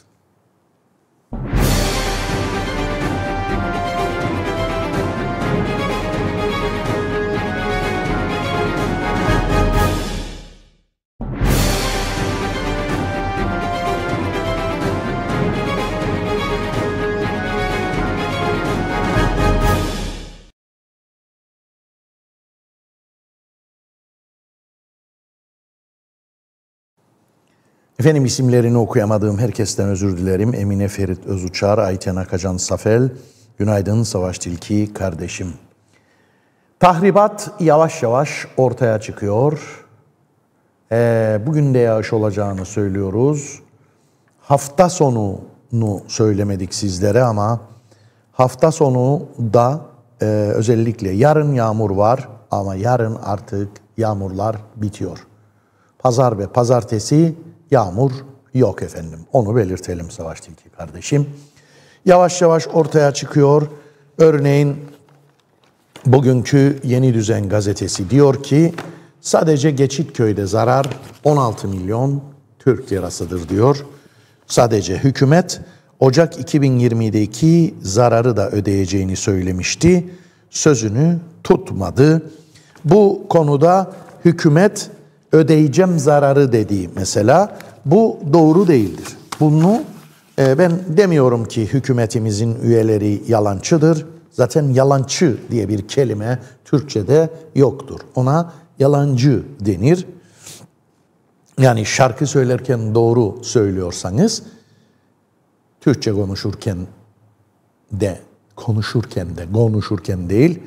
Efendim isimlerini okuyamadığım herkesten özür dilerim. Emine Ferit Özuçar, Ayten Akacan Safel, günaydın Savaş Tilki kardeşim. Tahribat yavaş yavaş ortaya çıkıyor. Ee, bugün de yağış olacağını söylüyoruz. Hafta sonunu söylemedik sizlere ama hafta sonu da e, özellikle yarın yağmur var ama yarın artık yağmurlar bitiyor. Pazar ve pazartesi yağmur yok efendim. Onu belirtelim Savaş Tilki kardeşim. Yavaş yavaş ortaya çıkıyor. Örneğin bugünkü Yeni Düzen gazetesi diyor ki sadece Geçitköy'de zarar on altı milyon Türk lirasıdır diyor. Sadece hükümet Ocak iki bin yirmideki zararı da ödeyeceğini söylemişti. Sözünü tutmadı. Bu konuda hükümet ödeyeceğim zararı dedi mesela. bu doğru değildir. Bunu e, ben demiyorum ki hükümetimizin üyeleri yalancıdır. Zaten yalancı diye bir kelime Türkçe'de yoktur. Ona yalancı denir. Yani şarkı söylerken doğru söylüyorsanız, Türkçe konuşurken de, konuşurken de, konuşurken değil,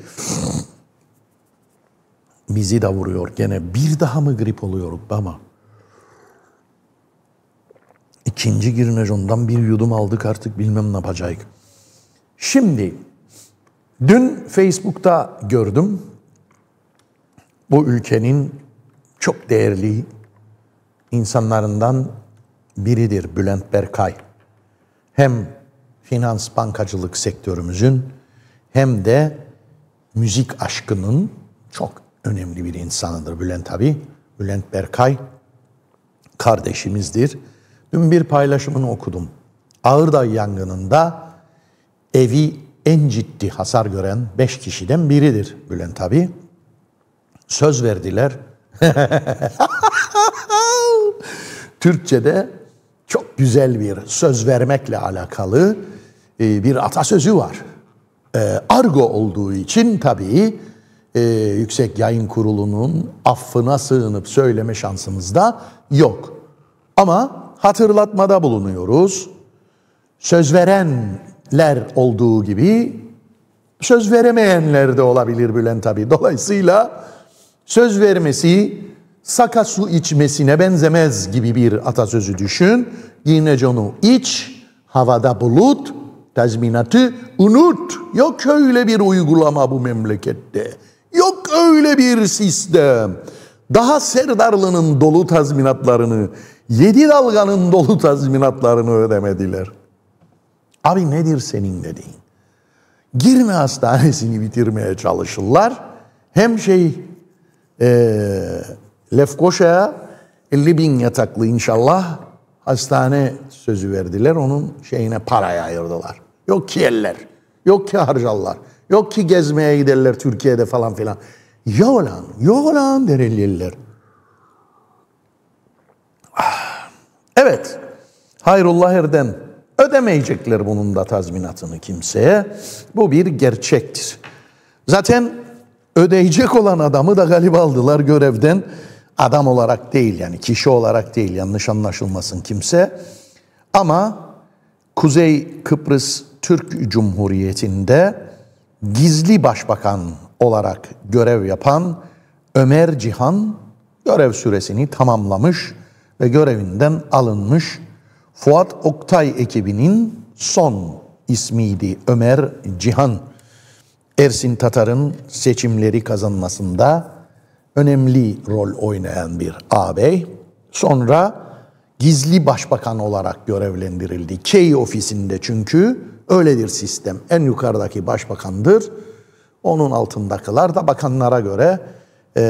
bizi de vuruyor. Gene bir daha mı grip oluyoruz ama? İkinci girnecondan bir yudum aldık, artık bilmem ne yapacağız. Şimdi, dün Facebook'ta gördüm, bu ülkenin çok değerli insanlarından biridir Bülent Berkay. Hem finans bankacılık sektörümüzün hem de müzik aşkının çok önemli bir insanıdır Bülent abi. Bülent Berkay kardeşimizdir. Dün bir paylaşımını okudum. Ağırdağ yangınında evi en ciddi hasar gören beş kişiden biridir Bülent abi. Söz verdiler. Türkçe'de çok güzel bir söz vermekle alakalı bir atasözü var. Argo olduğu için tabii Yüksek Yayın Kurulu'nun affına sığınıp söyleme şansımız da yok. Ama hatırlatmada bulunuyoruz. Söz verenler olduğu gibi söz veremeyenler de olabilir Bülent abi. Dolayısıyla söz vermesi saka su içmesine benzemez gibi bir atasözü düşün. Yine onu iç, havada bulut, tazminatı unut. Yok öyle bir uygulama bu memlekette. Yok öyle bir sistem. Daha Serdarlı'nın dolu tazminatlarını, yedi dalganın dolu tazminatlarını ödemediler. Abi nedir senin dediğin? Girne Hastanesi'ni bitirmeye çalışırlar. Hem şey e, Lefkoşa'ya elli bin yataklı inşallah hastane sözü verdiler. Onun şeyine parayı ayırdılar. Yok ki eller, yok ki harcarlar, yok ki gezmeye giderler Türkiye'de falan filan. Yok lan, yok lan dereliler. Evet, Hayrullah Erdem ödemeyecekler bunun da tazminatını kimseye. Bu bir gerçektir. Zaten ödeyecek olan adamı da galiba aldılar görevden. Adam olarak değil, yani kişi olarak değil, yanlış anlaşılmasın kimse. Ama Kuzey Kıbrıs Türk Cumhuriyeti'nde gizli başbakan olarak görev yapan Ömer Cihan görev süresini tamamlamış ve görevinden alınmış. Fuat Oktay ekibinin son ismiydi Ömer Cihan. Ersin Tatar'ın seçimleri kazanmasında önemli rol oynayan bir ağabey. Sonra gizli başbakan olarak görevlendirildi. Key ofisinde, çünkü öyledir sistem. En yukarıdaki başbakandır. Onun altındakiler da bakanlara göre e,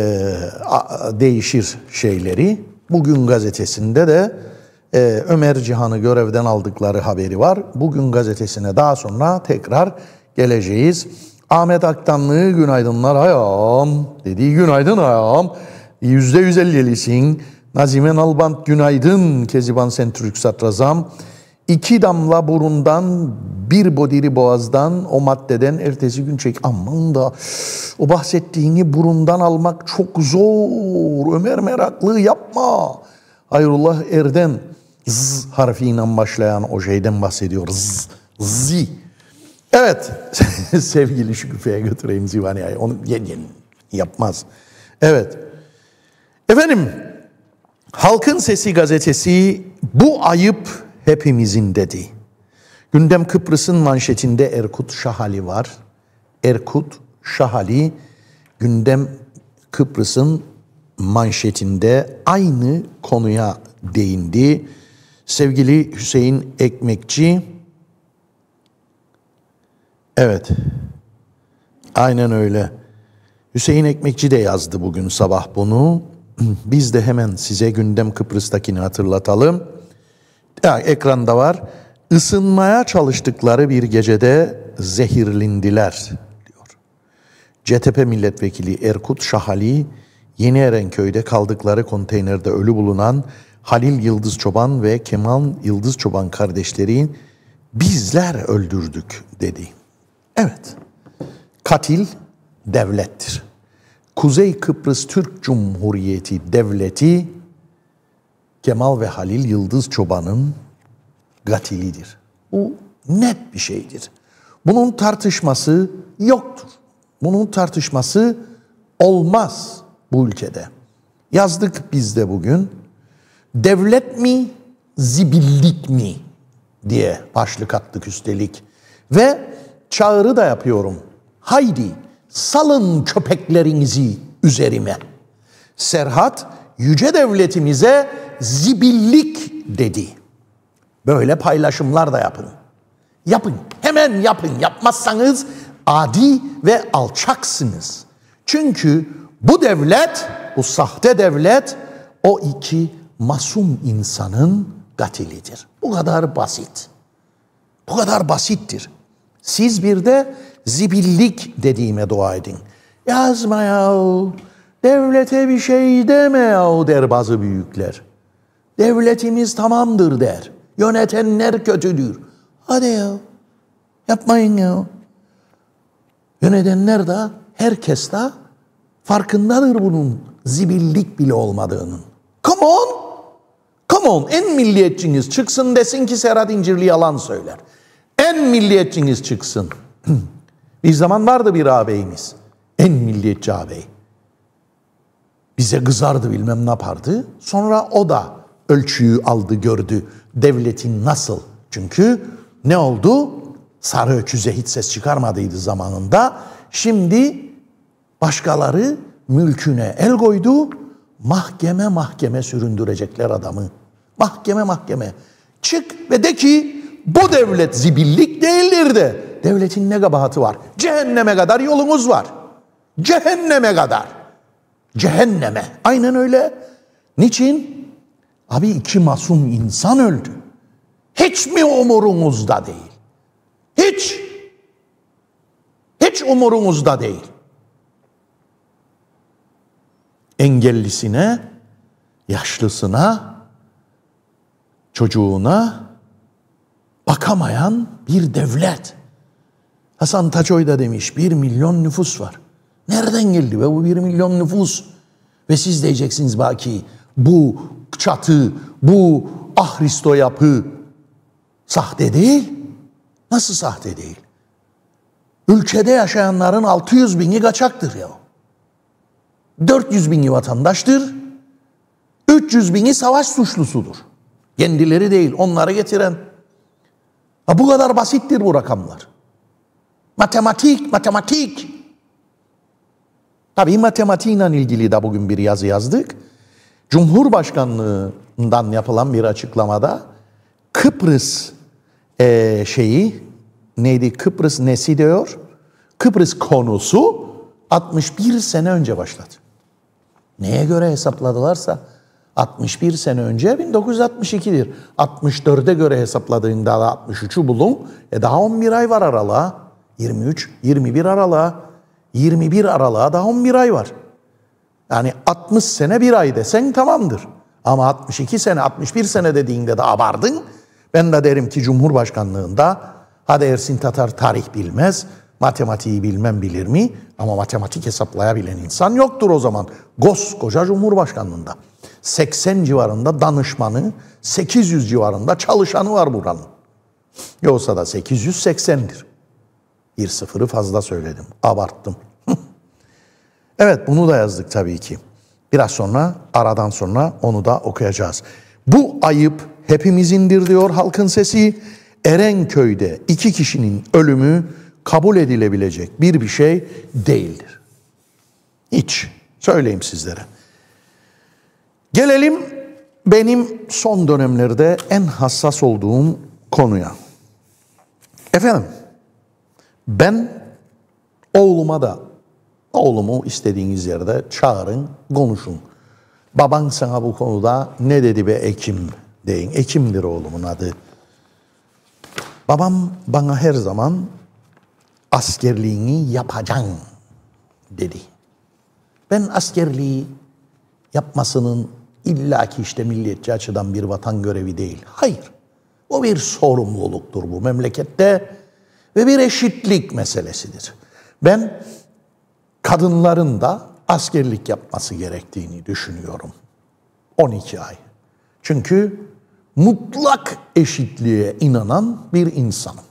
değişir şeyleri. Bugün gazetesinde de e, Ömer Cihan'ı görevden aldıkları haberi var. Bugün gazetesine daha sonra tekrar geleceğiz. Ahmet Aktanlı günaydınlar ayağım dedi. Günaydın ayağım. Yüzde yüz ellilisin. Nazime Nalbant günaydın. Keziban Sentürk Satrazam. İki damla burundan, bir bodiri boğazdan, o maddeden ertesi gün çek. Aman da o bahsettiğini burundan almak çok zor. Ömer meraklı yapma. Hayrullah Erdem z harfiyle başlayan o şeyden bahsediyor. Z, zi. Evet, sevgili Şüküfe'ye götüreyim Zivania'yı. Onu yen yen yapmaz. Evet. Efendim, Halkın Sesi gazetesi bu ayıp hepimizin dedi. Gündem Kıbrıs'ın manşetinde Erkut Şahali var. Erkut Şahali Gündem Kıbrıs'ın manşetinde aynı konuya değindi. Sevgili Hüseyin Ekmekçi, evet, aynen öyle. Hüseyin Ekmekçi de yazdı bugün sabah bunu. Biz de hemen size Gündem Kıbrıs'takini hatırlatalım. Ya, ekranda var. Isınmaya çalıştıkları bir gecede zehirlendiler diyor. C T P Milletvekili Erkut Şahali, Yeni Erenköy'de kaldıkları konteynerde ölü bulunan Halil Yıldız Çoban ve Kemal Yıldız Çoban kardeşleri bizler öldürdük dedi. Evet, katil devlettir. Kuzey Kıbrıs Türk Cumhuriyeti Devleti Kemal ve Halil Yıldız Çoban'ın katilidir. Bu net bir şeydir. Bunun tartışması yoktur. Bunun tartışması olmaz bu ülkede. Yazdık biz de bugün. Devlet mi, zibillik mi diye başlık attık üstelik. Ve çağrı da yapıyorum. Haydi salın köpeklerinizi üzerime. Serhat yüce devletimize zibillik dedi. Böyle paylaşımlar da yapın. Yapın, hemen yapın. Yapmazsanız adi ve alçaksınız. Çünkü bu devlet, bu sahte devlet o iki masum insanın katilidir. Bu kadar basit. Bu kadar basittir. Siz bir de zibillik dediğime dua edin. Yazma yahu, devlete bir şey deme yahu der bazı büyükler. Devletimiz tamamdır der. Yönetenler kötüdür. Hadi ya, yapmayın ya. Yönetenler de, herkes de farkındadır bunun zibillik bile olmadığının. Come on, come on, en milliyetçiniz çıksın desin ki Serhat İncirli yalan söyler. En milliyetçiniz çıksın. Bir zaman vardı bir ağabeyimiz, en milliyetçi ağabey. Bize kızardı, bilmem ne yapardı. Sonra o da ölçüyü aldı, gördü devletin nasıl. Çünkü ne oldu? Sarı öküze hiç ses çıkarmadıydı zamanında. Şimdi başkaları mülküne el koydu. Mahkeme mahkeme süründürecekler adamı. Mahkeme mahkeme. Çık ve de ki bu devlet zibillik değildir de. Devletin ne kabahati var? Cehenneme kadar yolumuz var. Cehenneme kadar. Cehenneme. Aynen öyle. Niçin? Abi iki masum insan öldü. Hiç mi umurunuzda değil? Hiç. Hiç umurunuzda değil. Engellisine, yaşlısına, çocuğuna bakamayan bir devlet. Hasan Taçoy da demiş, bir milyon nüfus var. Nereden geldi be bu bir milyon nüfus? Ve siz diyeceksiniz belki bu çatı, bu ahristo yapı sahte değil. Nasıl sahte değil? Ülkede yaşayanların altı yüz bini kaçaktır ya. dört yüz bini vatandaştır. üç yüz bini savaş suçlusudur. Kendileri değil, onları getiren. Ha, bu kadar basittir bu rakamlar. Matematik, matematik. Tabii matematiğiyle ilgili de bugün bir yazı yazdık. Cumhurbaşkanlığından yapılan bir açıklamada Kıbrıs e, şeyi neydi? Kıbrıs nesi diyor? Kıbrıs konusu altmış bir sene önce başladı. Neye göre hesapladılarsa altmış bir sene önce bin dokuz yüz altmış iki'dir. altmış dört'e göre hesapladığında da altmış üç'ü bulun. E daha on bir ay var aralığa. yirmi üç, yirmi bir aralığa. yirmi bir aralığa daha on bir ay var. Yani altmış sene bir ay desen tamamdır. Ama altmış iki sene, altmış bir sene dediğinde de abardın. Ben de derim ki Cumhurbaşkanlığında hadi Ersin Tatar tarih bilmez, matematiği bilmem bilir mi? Ama matematik hesaplayabilen insan yoktur o zaman. Koskoca Cumhurbaşkanlığında. seksen civarında danışmanı, sekiz yüz civarında çalışanı var buranın. Yoksa da sekiz yüz seksen'dir. Bir sıfırı fazla söyledim, abarttım. Evet, bunu da yazdık tabii ki. Biraz sonra, aradan sonra onu da okuyacağız. Bu ayıp hepimizindir diyor halkın sesi. Erenköy'de iki kişinin ölümü kabul edilebilecek bir bir şey değildir. Hiç. Söyleyeyim sizlere. Gelelim benim son dönemlerde en hassas olduğum konuya. Efendim, ben oğluma da, oğlumu istediğiniz yerde çağırın, konuşun. Baban sana bu konuda ne dedi be Ekim deyin. Ekim'dir oğlumun adı. Babam bana her zaman askerliğini yapacaksın dedi. Ben askerliği yapmasının İlla ki işte milliyetçi açıdan bir vatan görevi değil. Hayır. O bir sorumluluktur bu memlekette ve bir eşitlik meselesidir. Ben kadınların da askerlik yapması gerektiğini düşünüyorum. on iki ay. Çünkü mutlak eşitliğe inanan bir insanım.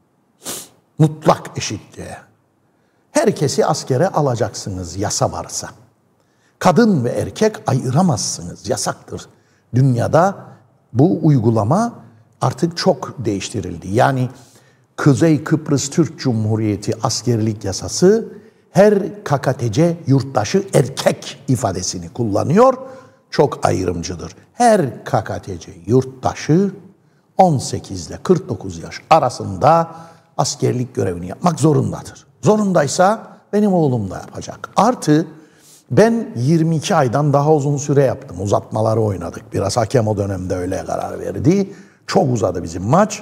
Mutlak eşitliğe. Herkesi askere alacaksınız yasa varsa. Kadın ve erkek ayıramazsınız, yasaktır. Dünyada bu uygulama artık çok değiştirildi. Yani Kuzey Kıbrıs Türk Cumhuriyeti askerlik yasası her K K T C yurttaşı erkek ifadesini kullanıyor. Çok ayrımcıdır. Her K K T C yurttaşı on sekiz ile kırk dokuz yaş arasında askerlik görevini yapmak zorundadır. Zorundaysa benim oğlum da yapacak. Artı ben yirmi iki aydan daha uzun süre yaptım. Uzatmaları oynadık. Biraz hakem o dönemde öyle karar verdi. Çok uzadı bizim maç.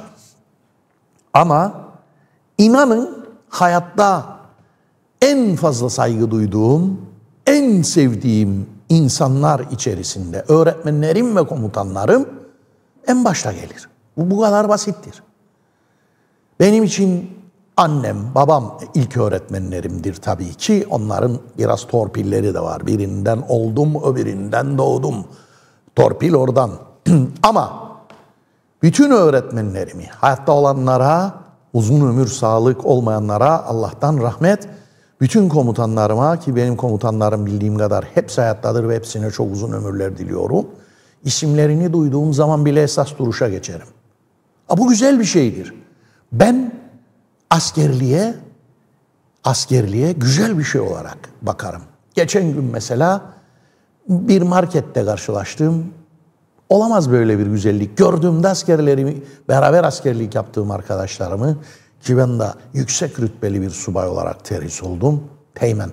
Ama inanın hayatta en fazla saygı duyduğum, en sevdiğim insanlar içerisinde öğretmenlerim ve komutanlarım en başta gelir. Bu bu kadar basittir. Benim için annem, babam ilk öğretmenlerimdir tabii ki. Onların biraz torpilleri de var. Birinden oldum, öbüründen doğdum. Torpil oradan. Ama bütün öğretmenlerimi, hayatta olanlara, uzun ömür, sağlık olmayanlara Allah'tan rahmet, bütün komutanlarıma, ki benim komutanlarım bildiğim kadar hepsi hayattadır ve hepsine çok uzun ömürler diliyorum. İsimlerini duyduğum zaman bile esas duruşa geçerim. A, bu güzel bir şeydir. Ben askerliğe, askerliğe güzel bir şey olarak bakarım. Geçen gün mesela bir markette karşılaştım. Olamaz böyle bir güzellik. Gördüğümde askerlerimi, beraber askerlik yaptığım arkadaşlarımı, ki ben de yüksek rütbeli bir subay olarak terhis oldum. Teğmen.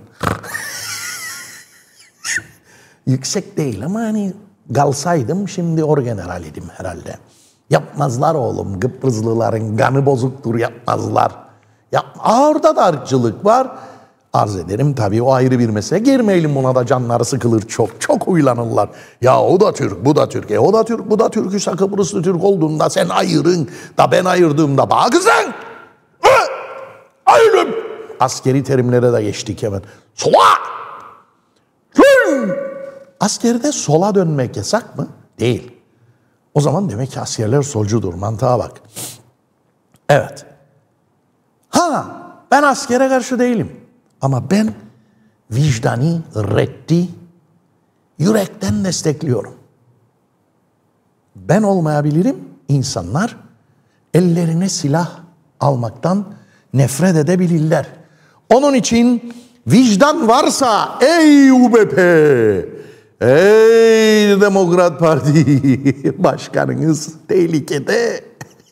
Yüksek değil ama hani kalsaydım şimdi orgeneral idim herhalde. Yapmazlar oğlum. Kıbrıslıların kanı bozuktur, yapmazlar. Yap Orada da ırkçılık var. Arz ederim tabii, o ayrı bir mesele. Girmeyelim buna da, canları sıkılır çok. Çok huylanırlar. Ya o da Türk, bu da Türk. E o da Türk, bu da Türk. İşte Kıbrıslı Türk olduğunda sen ayırın da ben ayırdığımda bak kızın. Ayırım. Askeri terimlere de geçtik hemen. Sola. Dön. Askerde sola dönmek yasak mı? Değil. O zaman demek ki askerler solcudur. Mantığa bak. Evet. Ha, ben askere karşı değilim. Ama ben vicdani reddi yürekten destekliyorum. Ben olmayabilirim, insanlar ellerine silah almaktan nefret edebilirler. Onun için vicdan varsa ey U B P, ey Demokrat Parti başkanınız tehlikede.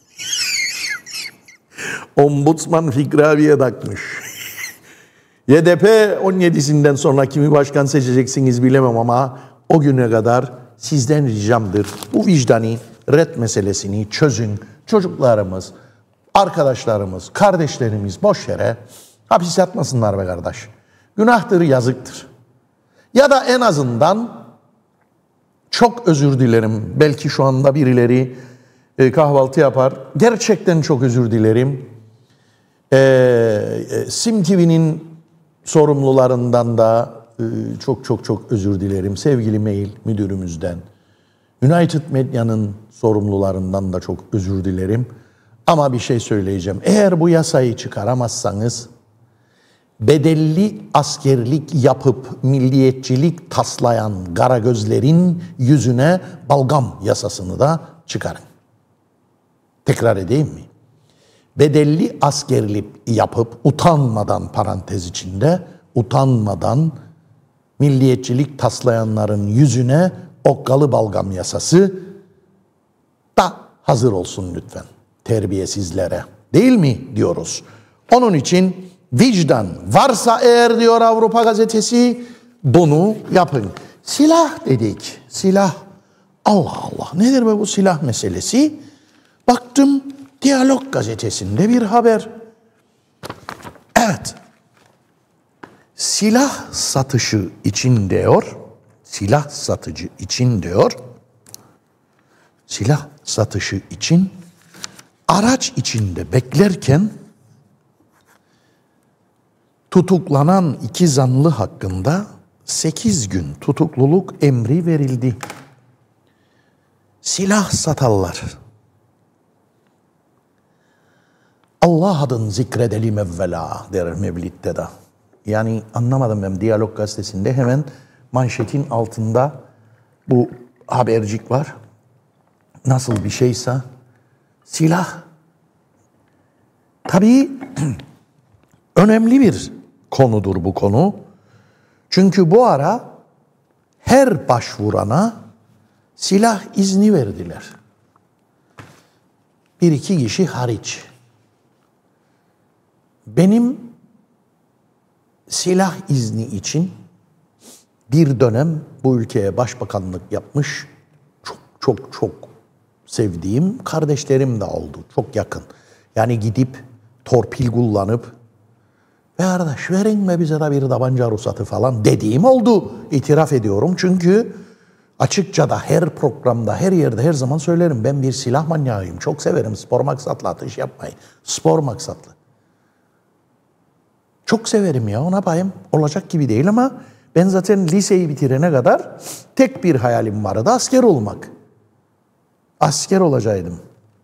Ombudsman Fikri abiye takmış. Y D P on yedisinden sonra kimi başkan seçeceksiniz bilemem ama o güne kadar sizden ricamdır. Bu vicdani red meselesini çözün. Çocuklarımız, arkadaşlarımız, kardeşlerimiz boş yere hapis yatmasınlar be kardeş. Günahtır, yazıktır. Ya da en azından çok özür dilerim. Belki şu anda birileri e, kahvaltı yapar. Gerçekten çok özür dilerim. E, e, Sim T V'nin sorumlularından da e, çok çok çok özür dilerim. Sevgili mail müdürümüzden, United Medya'nın sorumlularından da çok özür dilerim. Ama bir şey söyleyeceğim. Eğer bu yasayı çıkaramazsanız, bedelli askerlik yapıp milliyetçilik taslayan karagözlerin yüzüne balgam yasasını da çıkarın. Tekrar edeyim mi? Bedelli askerlik yapıp utanmadan, parantez içinde, utanmadan milliyetçilik taslayanların yüzüne okkalı balgam yasası da hazır olsun lütfen. Terbiyesizlere. Değil mi diyoruz. Onun için vicdan varsa eğer, diyor Avrupa Gazetesi, bunu yapın. Silah dedik. Silah. Allah Allah. Nedir be bu silah meselesi? Baktım Diyalog Gazetesi'nde bir haber. Evet. Silah satışı için diyor, silah satıcı için diyor, silah satışı için araç içinde beklerken tutuklanan iki zanlı hakkında sekiz gün tutukluluk emri verildi. Silah satarlar. Allah adını zikredelim evvela der Mevlid'de de. Yani anlamadım ben, Diyalog gazetesinde hemen manşetin altında bu habercik var. Nasıl bir şeyse silah. Tabii önemli bir konudur bu konu. Çünkü bu ara her başvurana silah izni verdiler. Bir iki kişi hariç. Benim silah izni için bir dönem bu ülkeye başbakanlık yapmış çok çok çok sevdiğim kardeşlerim de oldu. Çok yakın. Yani gidip torpil kullanıp kardeş verin mi bize de bir tabanca ruhsatı falan dediğim oldu. İtiraf ediyorum çünkü açıkça da her programda, her yerde, her zaman söylerim. Ben bir silah manyağıyım. Çok severim spor maksatlı atış yapmayı. Spor maksatlı. Çok severim ya, ona bayım. Olacak gibi değil ama ben zaten liseyi bitirene kadar tek bir hayalim vardı, asker olmak. Asker olacaktım.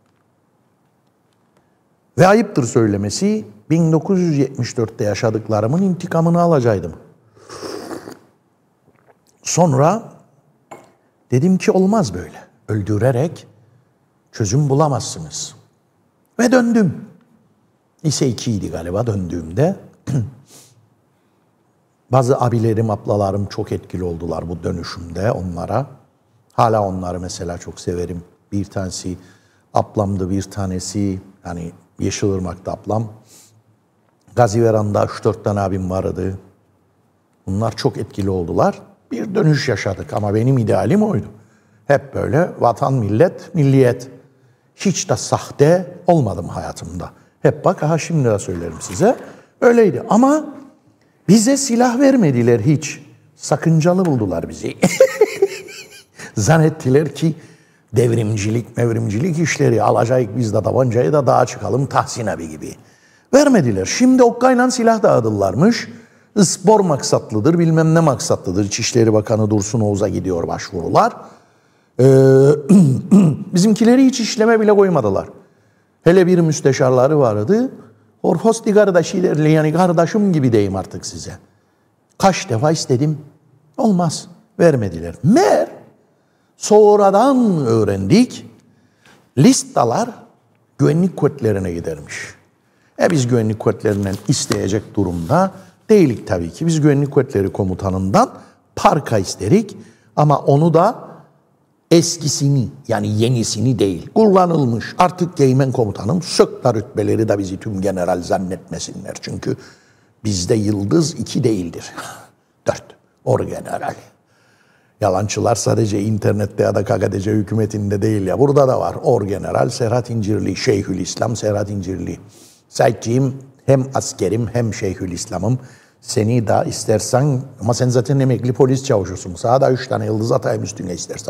Ve ayıptır söylemesi, bin dokuz yüz yetmiş dörtte yaşadıklarımın intikamını alacaktım. Sonra dedim ki olmaz böyle. Öldürerek çözüm bulamazsınız. Ve döndüm. Lise ikiydi galiba döndüğümde. Bazı abilerim, ablalarım çok etkili oldular bu dönüşümde onlara. Hala onları mesela çok severim. Bir tanesi ablamdı, bir tanesi yani Yeşilırmak'ta ablam. Gaziveran'da üç dört tane abim vardı. Bunlar çok etkili oldular. Bir dönüş yaşadık ama benim idealim oydu. Hep böyle vatan, millet, milliyet. Hiç de sahte olmadım hayatımda. Hep bak, aha şimdi de söylerim size. Öyleydi ama bize silah vermediler hiç. Sakıncalı buldular bizi. Zannettiler ki devrimcilik, mevrimcilik işleri alacak, biz de tabancayı da dağa çıkalım Tahsin abi gibi. Vermediler. Şimdi okkayla silah dağıdırlarmış. Spor maksatlıdır, bilmem ne maksatlıdır. İçişleri Bakanı Dursun Oğuz'a gidiyor başvurular. Ee, bizimkileri hiç işleme bile koymadılar. Hele bir müsteşarları vardı. Horhosti kardeşiyle, yani kardeşim gibi deyim artık size. Kaç defa istedim. Olmaz. Vermediler. Meğer sonradan öğrendik. Listalar güvenlik kuvvetlerine gidermiş. E biz güvenlik kuvvetlerinden isteyecek durumda değilik tabii ki. Biz güvenlik kuvvetleri komutanından parka isterik. Ama onu da eskisini, yani yenisini değil. Kullanılmış. Artık Teğmen Komutanım sökta rütbeleri de bizi tüm general zannetmesinler. Çünkü bizde yıldız iki değildir. Dört. Orgeneral. Yalancılar sadece internette ya da K G D C hükümetinde değil ya. Burada da var. Orgeneral Serhat İncirli, Şeyhülislam Serhat İncirli. Saitçiyim, hem askerim hem Şeyhülislam'ım. Seni da istersen, ama sen zaten emekli polis çavuşusun. Sana da üç tane yıldız atayım üstüne istersen.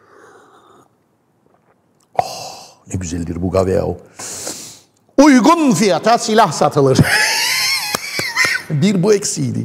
Oh, ne güzeldir bu kahve ya. Uygun fiyata silah satılır. Bir bu eksiydi.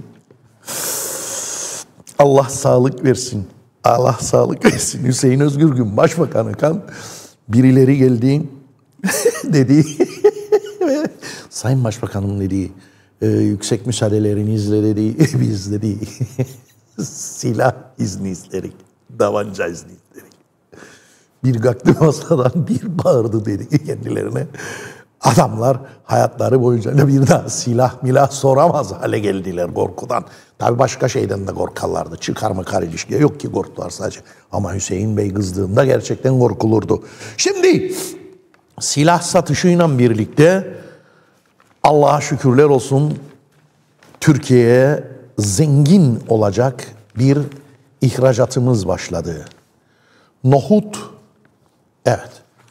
Allah sağlık versin. Allah sağlık versin. Hüseyin Özgürgün Başbakanı kan birileri geldi dedi. Sayın Başbakanım dedi. E, yüksek müsaadelerinizle dedi. Biz dedi. Silah izni isterik. Davanca izni isterik. Bir kalktı masadan bir bağırdı dedi kendilerine. Adamlar hayatları boyunca bir daha silah milah soramaz hale geldiler korkudan. Tabii başka şeyden de korkarlardı. Çıkarma kar ilişkiye yok ki korktular sadece. Ama Hüseyin Bey kızdığında gerçekten korkulurdu. Şimdi silah satışıyla birlikte Allah'a şükürler olsun Türkiye'ye zengin olacak bir ihracatımız başladı. Nohut, evet.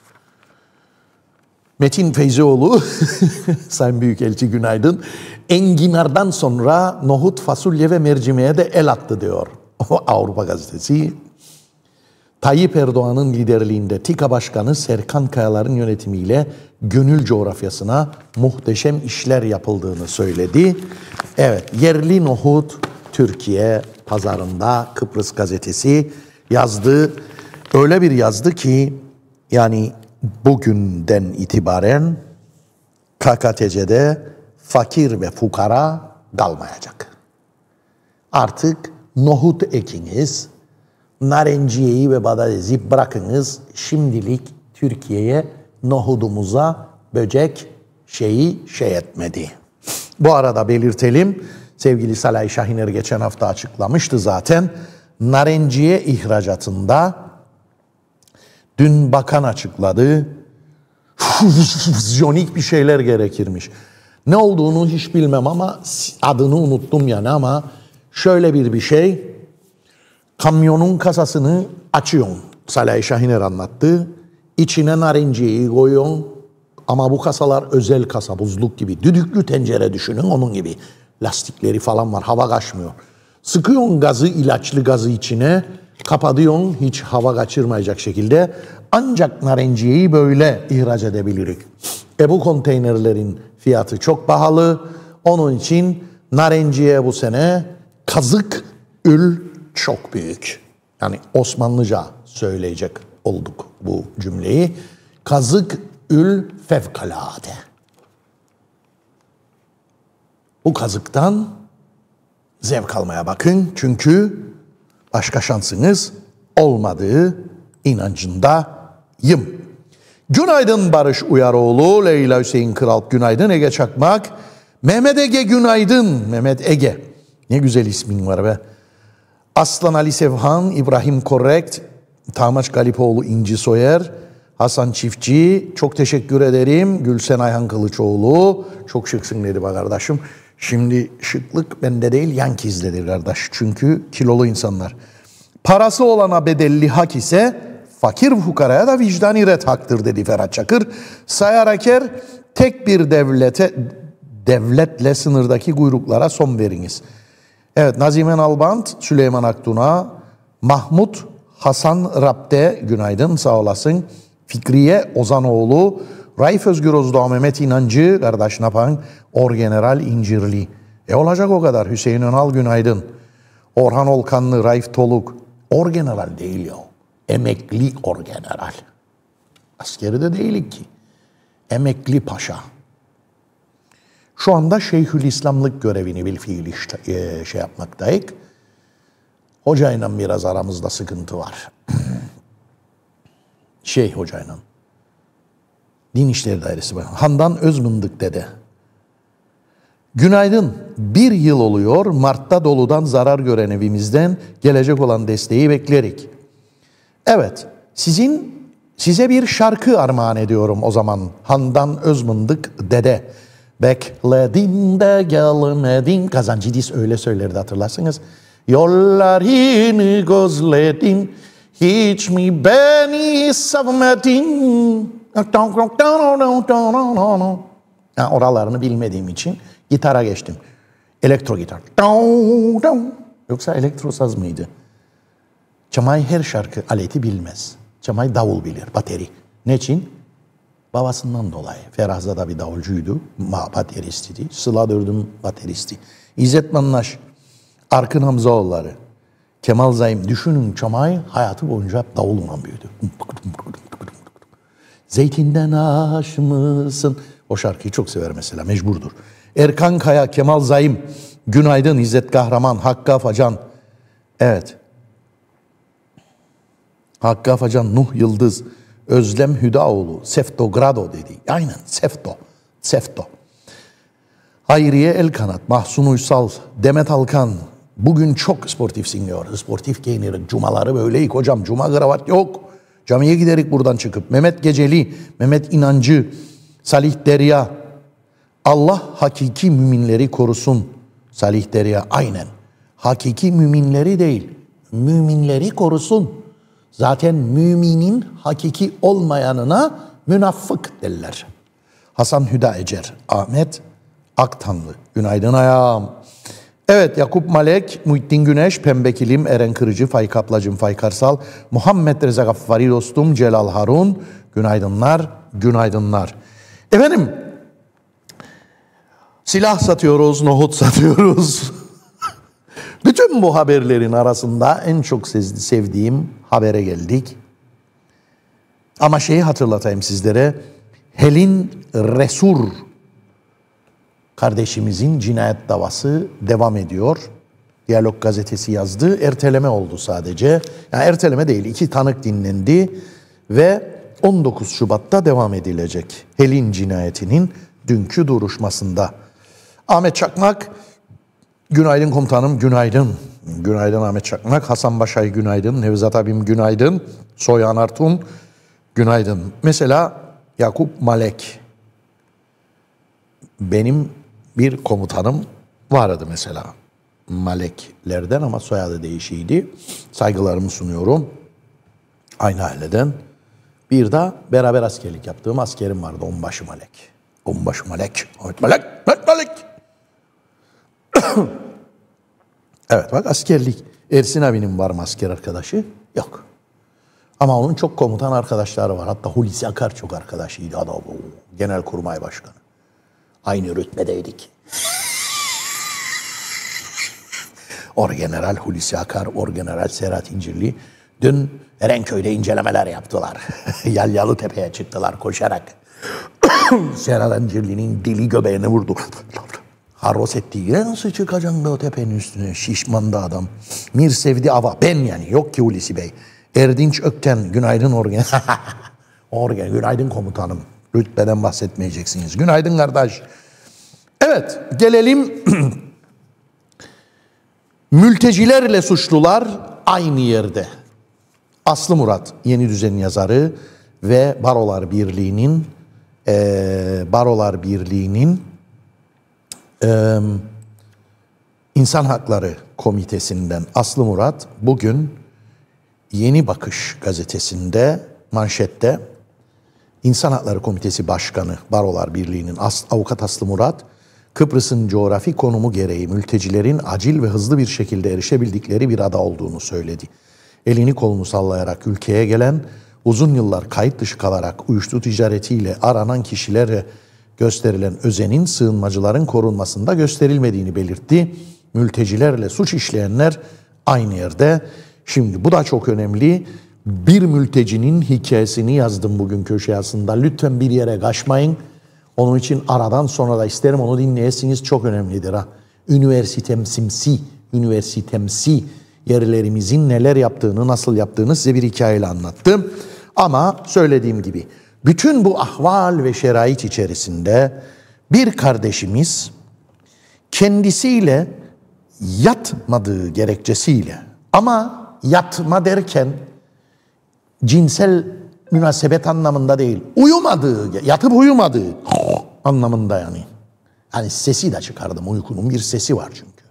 Metin Feyzioğlu, Sayın Büyükelçi günaydın. Enginar'dan sonra nohut, fasulye ve mercimeğe de el attı diyor. Avrupa Gazetesi. Tayyip Erdoğan'ın liderliğinde TİKA Başkanı Serkan Kayalar'ın yönetimiyle gönül coğrafyasına muhteşem işler yapıldığını söyledi. Evet, yerli nohut Türkiye pazarında Kıbrıs Gazetesi yazdı. Öyle bir yazdı ki yani bugünden itibaren K K T C'de fakir ve fukara kalmayacak. Artık nohut ekiniz, narenciyeyi ve badadezi bırakınız. Şimdilik Türkiye'ye nohudumuza böcek şeyi şey etmedi. Bu arada belirtelim, sevgili Salih Şahiner geçen hafta açıklamıştı zaten. Narenciye ihracatında dün bakan açıkladı. Füzyonik bir şeyler gerekirmiş. Ne olduğunu hiç bilmem ama adını unuttum yani ama şöyle bir bir şey. Kamyonun kasasını açıyorsun. Salih Şahiner anlattı. İçine narenciyeyi koyuyorsun. Ama bu kasalar özel kasa, buzluk gibi. Düdüklü tencere düşünün, onun gibi. Lastikleri falan var, hava kaçmıyor. Sıkıyorsun gazı, ilaçlı gazı içine. Kapatıyorsun hiç hava kaçırmayacak şekilde. Ancak narenciyeyi böyle ihraç edebiliriz. E bu konteynerlerin fiyatı çok pahalı. Onun için narenciye bu sene kazık ül çok büyük. Yani Osmanlıca söyleyecek olduk bu cümleyi. Kazık ül fevkalade. Bu kazıktan zevk almaya bakın. Çünkü başka şansınız olmadığı inancındayım. Günaydın Barış Uyaroğlu, Leyla Hüseyin Kıralp günaydın, Ege Çakmak, Mehmet Ege günaydın, Mehmet Ege. Ne güzel ismin var be. Aslan Ali Sevhan, İbrahim Korrekt, Tamaç Galipoğlu İnci Soyer, Hasan Çiftçi, çok teşekkür ederim. Gülsen Ayhan Kılıçoğlu, çok şıksın dedi bak kardeşim. Şimdi şıklık bende değil, Yankiz'dedir kardeş. Çünkü kilolu insanlar. Parası olana bedelli hak ise fakir fukaraya da vicdani ret haktır dedi Ferhat Çakır. Sayar Aker, tek bir devlete, devletle sınırdaki kuyruklara son veriniz. Evet, Nazimen Albant, Süleyman Aktun'a, Mahmut Hasan Rapte günaydın, sağ olasın. Fikriye Ozanoğlu, Raif Özgür Özdağ, Mehmet İnancı, kardeş Napan, Orgeneral İncirli. E olacak o kadar. Hüseyin Önal günaydın. Orhan Olkanlı, Raif Toluk. Orgeneral değil ya. Emekli orgeneral. Askeri de değilik ki. Emekli paşa. Şu anda Şeyhülislamlık görevini bil fiil işte, e, şey yapmaktayız. Hocayla biraz aramızda sıkıntı var. Şeyh hocayla. Din İşleri Dairesi Başkanı. Handan Özmındık dede. Günaydın. Bir yıl oluyor. Mart'ta doludan zarar gören evimizden gelecek olan desteği beklerik. Evet. Sizin size bir şarkı armağan ediyorum o zaman. Handan Özmındık dede. Bekledin de gelmedin. Kazancıdis öyle söylerdi hatırlarsınız. Yollarını gözledin. Hiç mi beni sevmedin? Ha, oralarını bilmediğim için gitara geçtim. Elektro gitar. Yoksa elektrosaz mıydı? Çamay her şarkı aleti bilmez. Çamay davul bilir, bateri. Ne için? Babasından dolayı. Ferahza da bir davulcuydu, bateristiydi. Sıla Dördüm bateristi. İzzet Mannaş, Arkın Hamzaoğulları, Kemal Zaim. Düşünün Çamay hayatı boyunca davulla büyüdü. Zeytinden aş mısın? O şarkıyı çok sever mesela, mecburdur. Erkan Kaya, Kemal Zaim, günaydın. İzzet Kahraman, Hakkı Afacan. Evet. Hakkı Afacan, Nuh Yıldız, Özlem Hüdaoğlu, Seftogrado dedi. Aynen, Sefto, Sefto. Hayriye Elkanat, Mahsun Uysal, Demet Alkan. Bugün çok sportifsin diyor. Sportif giyinirik. Cumaları böyleyik hocam. Cuma kravat yok. Camiye giderik buradan çıkıp. Mehmet Geceli, Mehmet İnancı, Salih Derya. Allah hakiki müminleri korusun. Salih Derya aynen. Hakiki müminleri değil, müminleri korusun. Zaten müminin hakiki olmayanına münafık derler. Hasan Hüda Ecer, Ahmet Aktanlı. Günaydın ayağım. Evet, Yakup Malek, Muhittin Güneş, Pembe Kilim, Eren Kırıcı, Faik Ablacım, Faik Arsal, Muhammed Reza Gaffari dostum, Celal Harun, günaydınlar, günaydınlar. Efendim, silah satıyoruz, nohut satıyoruz. Bütün bu haberlerin arasında en çok sevdiğim habere geldik. Ama şeyi hatırlatayım sizlere, Helin Resur kardeşimizin cinayet davası devam ediyor. Diyalog gazetesi yazdı. Erteleme oldu sadece. Yani erteleme değil, iki tanık dinlendi ve on dokuz Şubat'ta devam edilecek. Helin cinayetinin dünkü duruşmasında. Ahmet Çakmak, günaydın komutanım, günaydın. Günaydın Ahmet Çakmak. Hasan Başay günaydın. Nevzat abim günaydın. Soyan Artun günaydın. Mesela Yakup Malek. Benim bir komutanım vardı mesela. Maleklerden ama soyadı değişiydi. Saygılarımı sunuyorum. Aynı aileden. Bir de beraber askerlik yaptığım askerim vardı. Onbaşı Malek. Onbaşı Malek. Ahmet Malek. Ahmet Malek. Evet bak askerlik. Ersin abinin var mı asker arkadaşı? Yok. Ama onun çok komutan arkadaşları var. Hatta Hulusi Akar çok arkadaşıydı. Adam, Genelkurmay Başkanı. Aynı rütbedeydik. Orgeneral Hulusi Akar, Orgeneral Serhat İncirli dün Erenköy'de incelemeler yaptılar. Yalyalı Tepe'ye çıktılar koşarak. Serhat İncirli'nin dili göbeğine vurdu. Harros ettiği nasıl çıkacaksın be o tepenin üstüne? Şişman da adam. Mir Sevdi Ava. Ben yani. Yok ki Hulusi Bey. Erdinç Ökten. Günaydın Orgen. Orgen. Günaydın komutanım. Rütbeden bahsetmeyeceksiniz. Günaydın kardeş. Evet. Gelelim. Mültecilerle suçlular aynı yerde. Aslı Murat. Yeni Düzen yazarı ve Barolar Birliği'nin e, Barolar Birliği'nin Ee, İnsan Hakları Komitesi'nden Aslı Murat bugün Yeni Bakış gazetesinde manşette İnsan Hakları Komitesi Başkanı Barolar Birliği'nin As- Avukat Aslı Murat, Kıbrıs'ın coğrafi konumu gereği mültecilerin acil ve hızlı bir şekilde erişebildikleri bir ada olduğunu söyledi. Elini kolunu sallayarak ülkeye gelen, uzun yıllar kayıt dışı kalarak uyuşturucu ticaretiyle aranan kişilere gösterilen özenin sığınmacıların korunmasında gösterilmediğini belirtti. Mültecilerle suç işleyenler aynı yerde. Şimdi bu da çok önemli. Bir mültecinin hikayesini yazdım bugün köşe yazısında. Lütfen bir yere kaçmayın. Onun için aradan sonra da isterim onu dinleyesiniz. Çok önemlidir ha. Üniversitemsimsi, üniversitemsi yerlerimizin neler yaptığını, nasıl yaptığını size bir hikayeyle anlattım. Ama söylediğim gibi bütün bu ahval ve şerait içerisinde bir kardeşimiz kendisiyle yatmadığı gerekçesiyle ama yatma derken cinsel münasebet anlamında değil, uyumadığı, yatıp uyumadığı anlamında yani. Hani sesi de çıkardım, uykunun bir sesi var çünkü.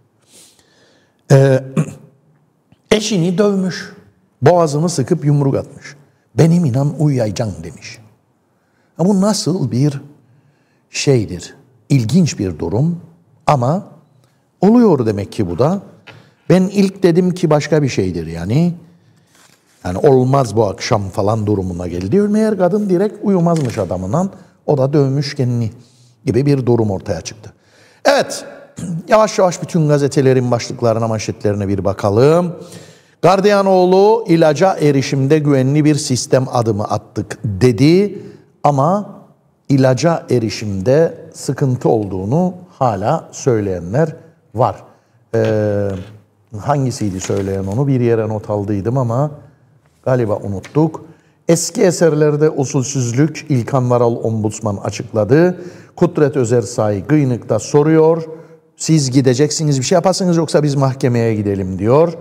Ee, eşini dövmüş, boğazını sıkıp yumruk atmış. Benim inan uyuyacaksın demiş. Bu nasıl bir şeydir? İlginç bir durum ama oluyor demek ki bu da. Ben ilk dedim ki başka bir şeydir yani. Yani olmaz bu akşam falan durumuna geldi. Meğer kadın direkt uyumazmış adamından. O da dövmüş kendini gibi bir durum ortaya çıktı. Evet, yavaş yavaş bütün gazetelerin başlıklarına, manşetlerine bir bakalım. Gardiyanoğlu ilaca erişimde güvenli bir sistem adımı attık dedi. Ama ilaca erişimde sıkıntı olduğunu hala söyleyenler var. Ee, hangisiydi söyleyen onu? Bir yere not aldıydım ama galiba unuttuk. Eski eserlerde usulsüzlük İlkan Varal Ombudsman açıkladı. Kudret Özersay Gıynık'ta soruyor. Siz gideceksiniz bir şey yaparsınız yoksa biz mahkemeye gidelim diyor.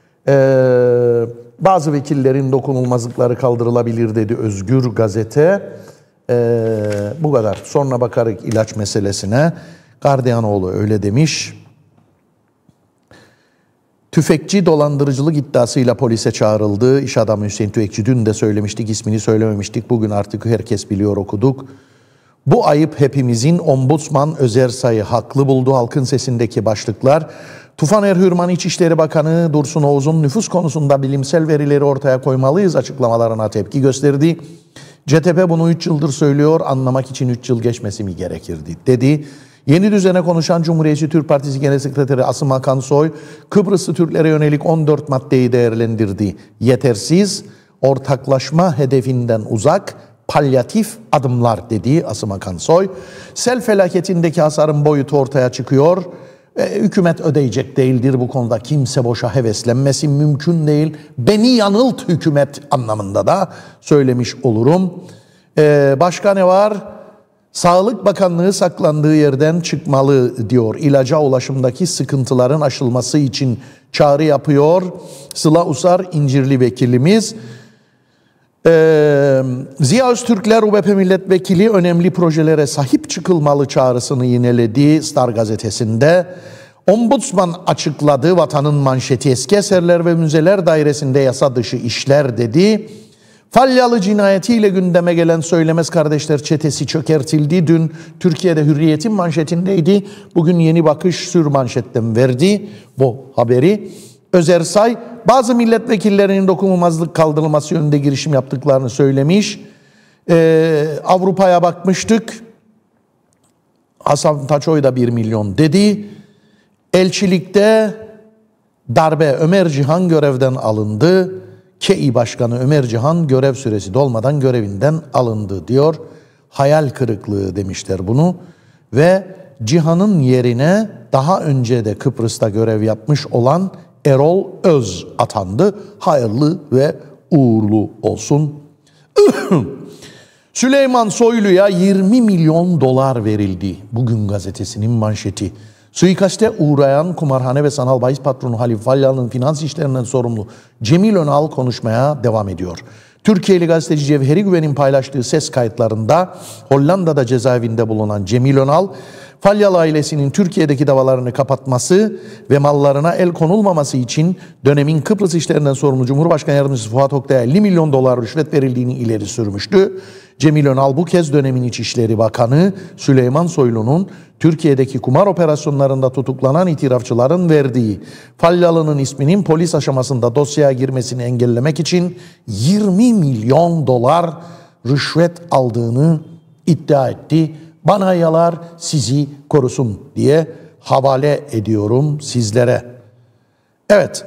Ee, bazı vekillerin dokunulmazlıkları kaldırılabilir dedi Özgür Gazete. Ee, bu kadar. Sonra bakarız ilaç meselesine. Gardiyanoğlu öyle demiş. Tüfekçi dolandırıcılık iddiasıyla polise çağrıldı. İş adamı Hüseyin Tüfekçi, dün de söylemiştik, ismini söylememiştik. Bugün artık herkes biliyor, okuduk. Bu ayıp hepimizin. Ombudsman Özersay'ı haklı buldu. Halkın Sesi'ndeki başlıklar. Tufan Erhürman İçişleri Bakanı Dursun Oğuz'un nüfus konusunda bilimsel verileri ortaya koymalıyız açıklamalarına tepki gösterdi. C T P bunu üç yıldır söylüyor, anlamak için üç yıl geçmesi mi gerekirdi dedi. Yeni düzene konuşan Cumhuriyetçi Türk Partisi Genel Sekreteri Asım Hakansoy, Kıbrıslı Türklere yönelik on dört maddeyi değerlendirdi. Yetersiz, ortaklaşma hedefinden uzak, palyatif adımlar dedi Asım Hakansoy. Sel felaketindeki hasarın boyutu ortaya çıkıyor. E, hükümet ödeyecek değildir, bu konuda kimse boşa heveslenmesi mümkün değil. Beni yanılt hükümet anlamında da söylemiş olurum. E, başka ne var? Sağlık Bakanlığı saklandığı yerden çıkmalı diyor. İlaca ulaşımdaki sıkıntıların aşılması için çağrı yapıyor. Sıla Usar İncirli vekilimiz. Ee, Ziya Öztürkler U B P milletvekili önemli projelere sahip çıkılmalı çağrısını yineledi Star gazetesinde. Ombudsman açıkladı, vatanın manşeti eski eserler ve müzeler dairesinde yasa dışı işler dedi. Falyalı cinayetiyle gündeme gelen Söylemez Kardeşler çetesi çökertildi. Dün Türkiye'de Hürriyet'in manşetindeydi. Bugün Yeni Bakış sür manşetten verdi bu haberi. Özersay bazı milletvekillerinin dokunulmazlık kaldırılması yönünde girişim yaptıklarını söylemiş. Ee, Avrupa'ya bakmıştık. Hasan Taçoy da bir milyon dedi. Elçilikte darbe, Ömer Cihan görevden alındı. K İ Başkanı Ömer Cihan görev süresi dolmadan görevinden alındı diyor. Hayal kırıklığı demişler bunu. Ve Cihan'ın yerine daha önce de Kıbrıs'ta görev yapmış olan Erol Öz atandı. Hayırlı ve uğurlu olsun. Süleyman Soylu'ya yirmi milyon dolar verildi. Bugün gazetesinin manşeti. Suikaste uğrayan kumarhane ve sanal bahis patronu Halil Falyalı'nın finans işlerinden sorumlu Cemil Önal konuşmaya devam ediyor. Türkiye'li gazeteci Cevheri Güven'in paylaştığı ses kayıtlarında Hollanda'da cezaevinde bulunan Cemil Önal, Falyalı ailesinin Türkiye'deki davalarını kapatması ve mallarına el konulmaması için dönemin Kıbrıs işlerinden sorumlu Cumhurbaşkanı Yardımcısı Fuat Oktay'a elli milyon dolar rüşvet verildiğini ileri sürmüştü. Cemil Önal bu kez dönemin İçişleri Bakanı Süleyman Soylu'nun Türkiye'deki kumar operasyonlarında tutuklanan itirafçıların verdiği Falyalı'nın isminin polis aşamasında dosyaya girmesini engellemek için yirmi milyon dolar rüşvet aldığını iddia etti. Bana yalar sizi korusun diye havale ediyorum sizlere. Evet.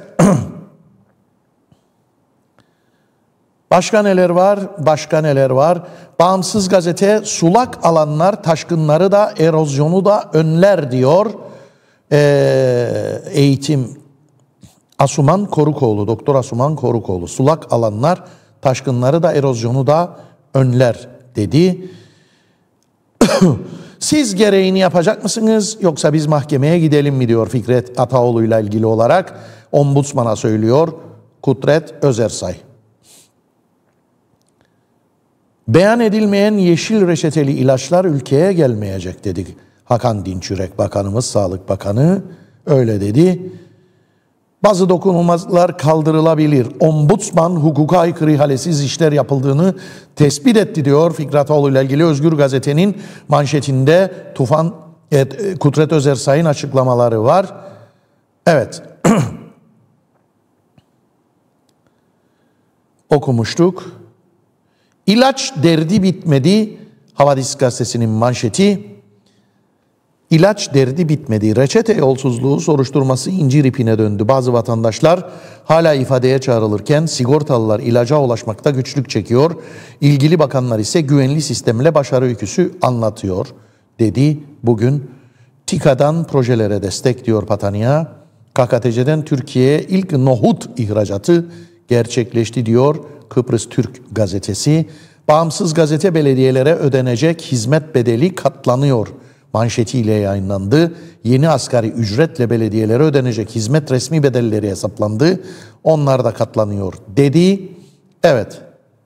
Başka neler var? Başka neler var? Bağımsız gazete sulak alanlar taşkınları da erozyonu da önler diyor. Ee, eğitim Asuman Korukoğlu, Doktor Asuman Korukoğlu. Sulak alanlar taşkınları da erozyonu da önler dedi. Siz gereğini yapacak mısınız yoksa biz mahkemeye gidelim mi diyor Fikret Ataoğlu ile ilgili olarak ombudsmana söylüyor Kudret Özersay. Beyan edilmeyen yeşil reçeteli ilaçlar ülkeye gelmeyecek dedi Hakan Dinçürek Bakanımız, Sağlık Bakanı öyle dedi. Bazı dokunulmazlıklar kaldırılabilir. Ombudsman hukuka aykırı ihalesiz işler yapıldığını tespit etti diyor Fikret Ataoğlu ile ilgili Özgür Gazete'nin manşetinde Tufan evet, Kudret Özersay'ın açıklamaları var. Evet. Okumuştuk. İlaç derdi bitmedi. Havadis Gazetesi'nin manşeti. İlaç derdi bitmedi. Reçete yolsuzluğu soruşturması incir ipine döndü. Bazı vatandaşlar hala ifadeye çağrılırken sigortalılar ilaca ulaşmakta güçlük çekiyor. İlgili bakanlar ise güvenli sistemle başarı öyküsü anlatıyor dedi. Bugün TİKA'dan projelere destek diyor Patania. K K T C'den Türkiye'ye ilk nohut ihracatı gerçekleşti diyor Kıbrıs Türk gazetesi. Bağımsız gazete belediyelere ödenecek hizmet bedeli katlanıyor manşetiyle yayınlandı. Yeni asgari ücretle belediyelere ödenecek hizmet resmi bedelleri hesaplandı. Onlar da katlanıyor dedi. Evet.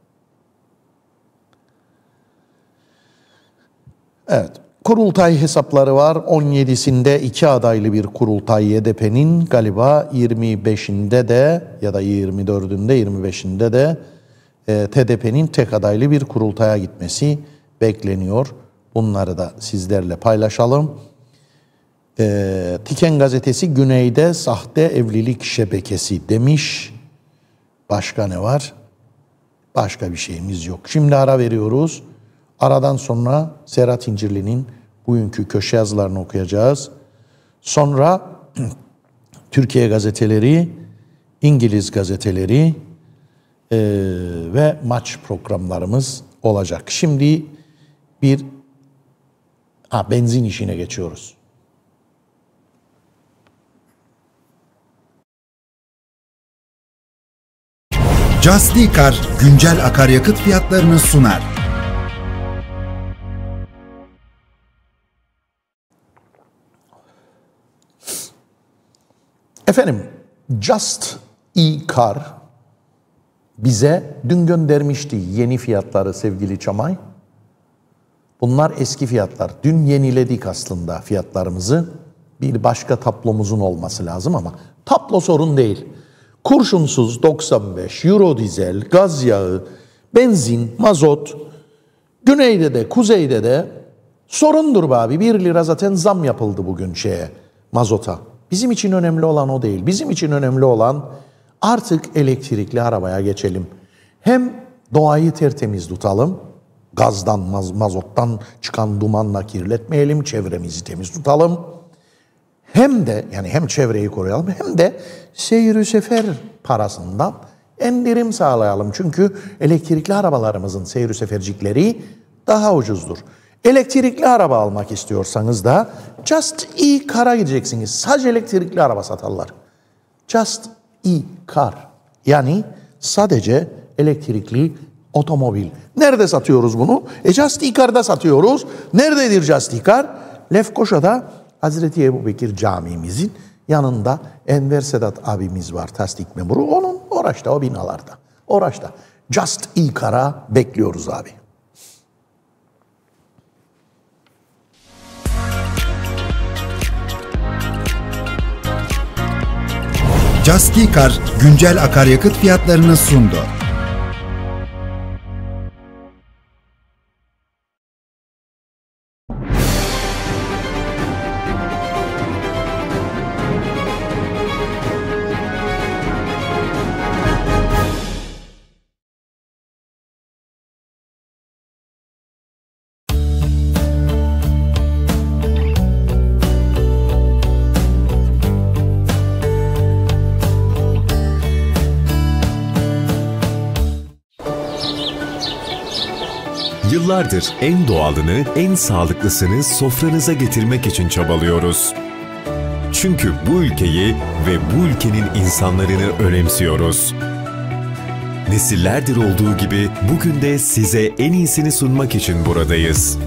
Evet. Kurultay hesapları var. on yedisinde iki adaylı bir kurultay Y D P'nin galiba yirmi beşinde de ya da yirmi dördünde yirmi beşinde de e, T D P'nin tek adaylı bir kurultaya gitmesi bekleniyor. Bunları da sizlerle paylaşalım. Ee, Tiken gazetesi güneyde sahte evlilik şebekesi demiş. Başka ne var? Başka bir şeyimiz yok. Şimdi ara veriyoruz. Aradan sonra Serhat İncirli'nin bugünkü köşe yazılarını okuyacağız. Sonra Türkiye gazeteleri, İngiliz gazeteleri e, ve maç programlarımız olacak. Şimdi bir ha, benzin işine geçiyoruz. Just Car güncel akaryakıt fiyatlarını sunar. Efendim, Just Car bize dün göndermişti yeni fiyatları sevgili Çamay. Bunlar eski fiyatlar. Dün yeniledik aslında fiyatlarımızı. Bir başka tablomuzun olması lazım ama tablo sorun değil. Kurşunsuz doksan beş, Euro dizel, gaz yağı, benzin, mazot, güneyde de kuzeyde de sorundur be abi. bir lira zaten zam yapıldı bugün şeye, mazota. Bizim için önemli olan o değil. Bizim için önemli olan artık elektrikli arabaya geçelim. Hem doğayı tertemiz tutalım, gazdan, maz mazottan çıkan dumanla kirletmeyelim, çevremizi temiz tutalım. Hem de yani hem çevreyi koruyalım hem de seyir sefer parasından indirim sağlayalım. Çünkü elektrikli arabalarımızın seyir sefercikleri daha ucuzdur. Elektrikli araba almak istiyorsanız da Just E-Car'a gideceksiniz. Sadece elektrikli araba satarlar. Just E-Car. Yani sadece elektrikli otomobil. Nerede satıyoruz bunu? E Just E-Car'da satıyoruz. Nerededir Just E-Car? Lefkoşa'da Hazreti Ebubekir Camimizin yanında Enver Sedat abimiz var, tasdik memuru. Onun oraçta, o binalarda. Oraçta. Just E-Car'a bekliyoruz abi. Just E-Car güncel akaryakıt fiyatlarını sundu. Yıllardır en doğalını, en sağlıklısını sofranıza getirmek için çabalıyoruz. Çünkü bu ülkeyi ve bu ülkenin insanlarını önemsiyoruz. Nesillerdir olduğu gibi bugün de size en iyisini sunmak için buradayız.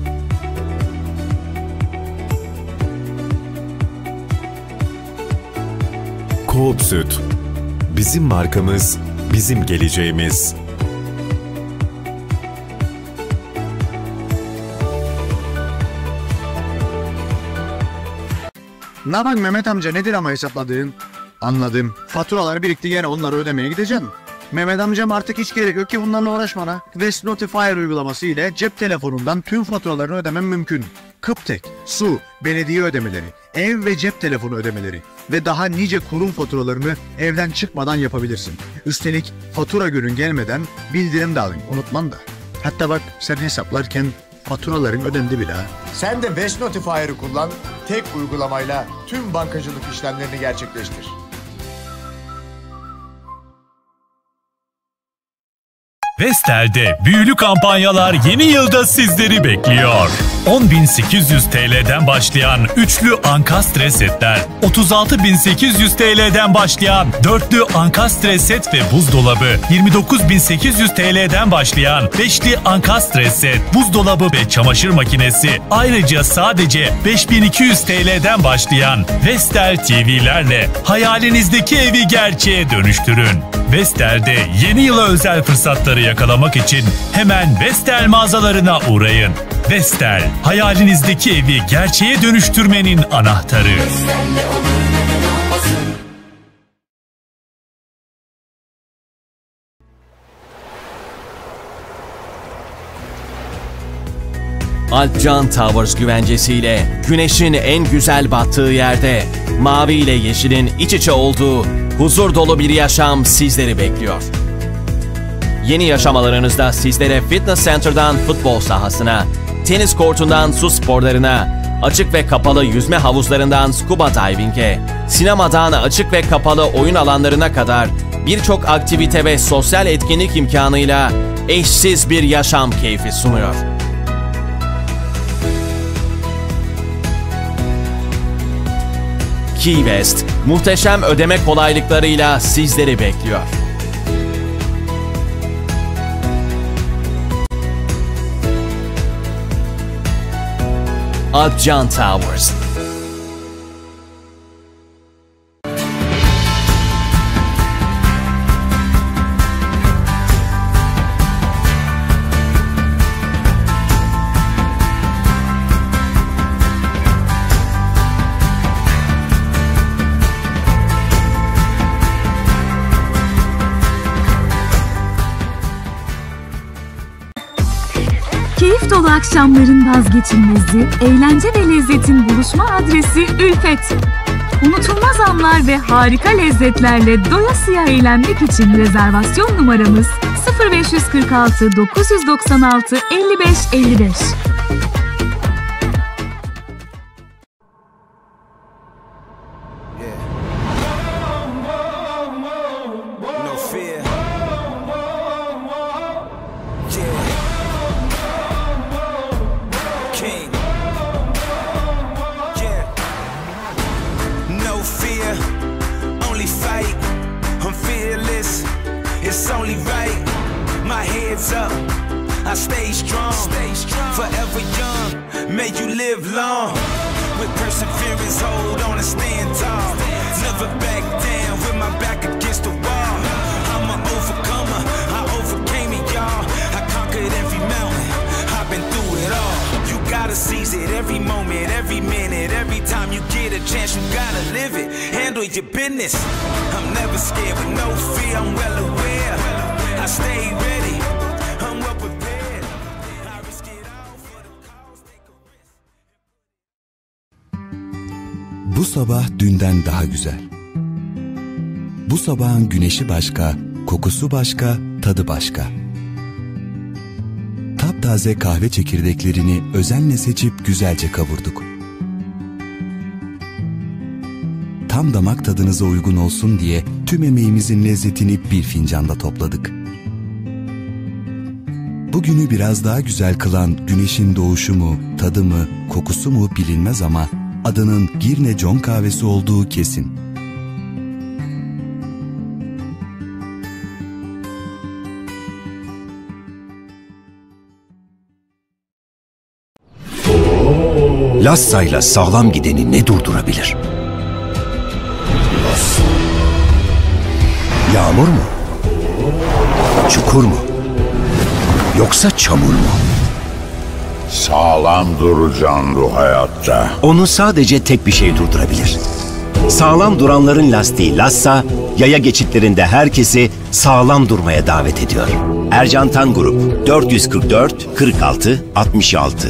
Coop Süt. Bizim markamız, bizim geleceğimiz. Ne bak Mehmet amca, nedir ama hesapladığın? Anladım. Faturalar birikti, gene onları ödemeye gideceksin. Mehmet amcam artık hiç gerek yok ki bunlarla uğraşmana. West Notifier uygulaması ile cep telefonundan tüm faturalarını ödemen mümkün. Kıptek, su, belediye ödemeleri, ev ve cep telefonu ödemeleri ve daha nice kurum faturalarını evden çıkmadan yapabilirsin. Üstelik fatura günün gelmeden bildirim de alın, unutman da. Hatta bak sen hesaplarken faturaların ödendi bile ha. Sen de West Notifier'ı kullan, tek uygulamayla tüm bankacılık işlemlerini gerçekleştir. Vestel'de büyülü kampanyalar yeni yılda sizleri bekliyor. on bin sekiz yüz TL'den başlayan üçlü ankastre setler, otuz altı bin sekiz yüz TL'den başlayan dörtlü ankastre set ve buzdolabı, yirmi dokuz bin sekiz yüz TL'den başlayan beşli ankastre set, buzdolabı ve çamaşır makinesi, ayrıca sadece beş bin iki yüz TL'den başlayan Vestel T V'lerle hayalinizdeki evi gerçeğe dönüştürün. Vestel'de yeni yıla özel fırsatları yakalamak için hemen Vestel mağazalarına uğrayın. Vestel, hayalinizdeki evi gerçeğe dönüştürmenin anahtarı. Alpcan Towers güvencesiyle güneşin en güzel battığı yerde mavi ile yeşilin iç içe olduğu huzur dolu bir yaşam sizleri bekliyor. Yeni yaşamalarınızda sizlere fitness center'dan futbol sahasına, tenis kortundan su sporlarına, açık ve kapalı yüzme havuzlarından scuba diving'e, sinemadan açık ve kapalı oyun alanlarına kadar birçok aktivite ve sosyal etkinlik imkanıyla eşsiz bir yaşam keyfi sunuyor. Key West, muhteşem ödeme kolaylıklarıyla sizleri bekliyor. Alpcan Towers. Keyif dolu akşamların vazgeçilmezi, eğlence ve lezzetin buluşma adresi Ülfet. Unutulmaz anlar ve harika lezzetlerle doyasıya eğlenmek için rezervasyon numaramız sıfır beş kırk altı dokuz doksan altı elli beş elli beş. It's only right, my head's up, I stay strong, stay strong, forever young, may you live long, with perseverance, hold on and stand tall, never back down, with my back against the wall, I'm an overcomer, I overcame it y'all, I conquered every mountain, I've been through it all, you gotta seize it, every moment, every minute, every time you get a chance, you gotta live it, handle your business, I'm never scared with no fear, I'm well aware, I stay ready, I'm well prepared, I risk it all for the cause, take a risk. Bu sabah dünden daha güzel. Bu sabahın güneşi başka, kokusu başka, tadı başka. Taptaze kahve çekirdeklerini özenle seçip güzelce kavurduk. Tam damak tadınıza uygun olsun diye tüm emeğimizin lezzetini bir fincanda topladık. Bugünü biraz daha güzel kılan güneşin doğuşu mu, tadı mı, kokusu mu bilinmez ama adının Girne John kahvesi olduğu kesin. Lassa'yla sağlam gideni ne durdurabilir? Yağmur mu? Çukur mu? Yoksa çamur mu? Sağlam duracaksın bu hayatta. Onu sadece tek bir şey durdurabilir. Sağlam duranların lastiği Lassa, yaya geçitlerinde herkesi sağlam durmaya davet ediyor. Ercantan Grup dört yüz kırk dört kırk altı altmış altı.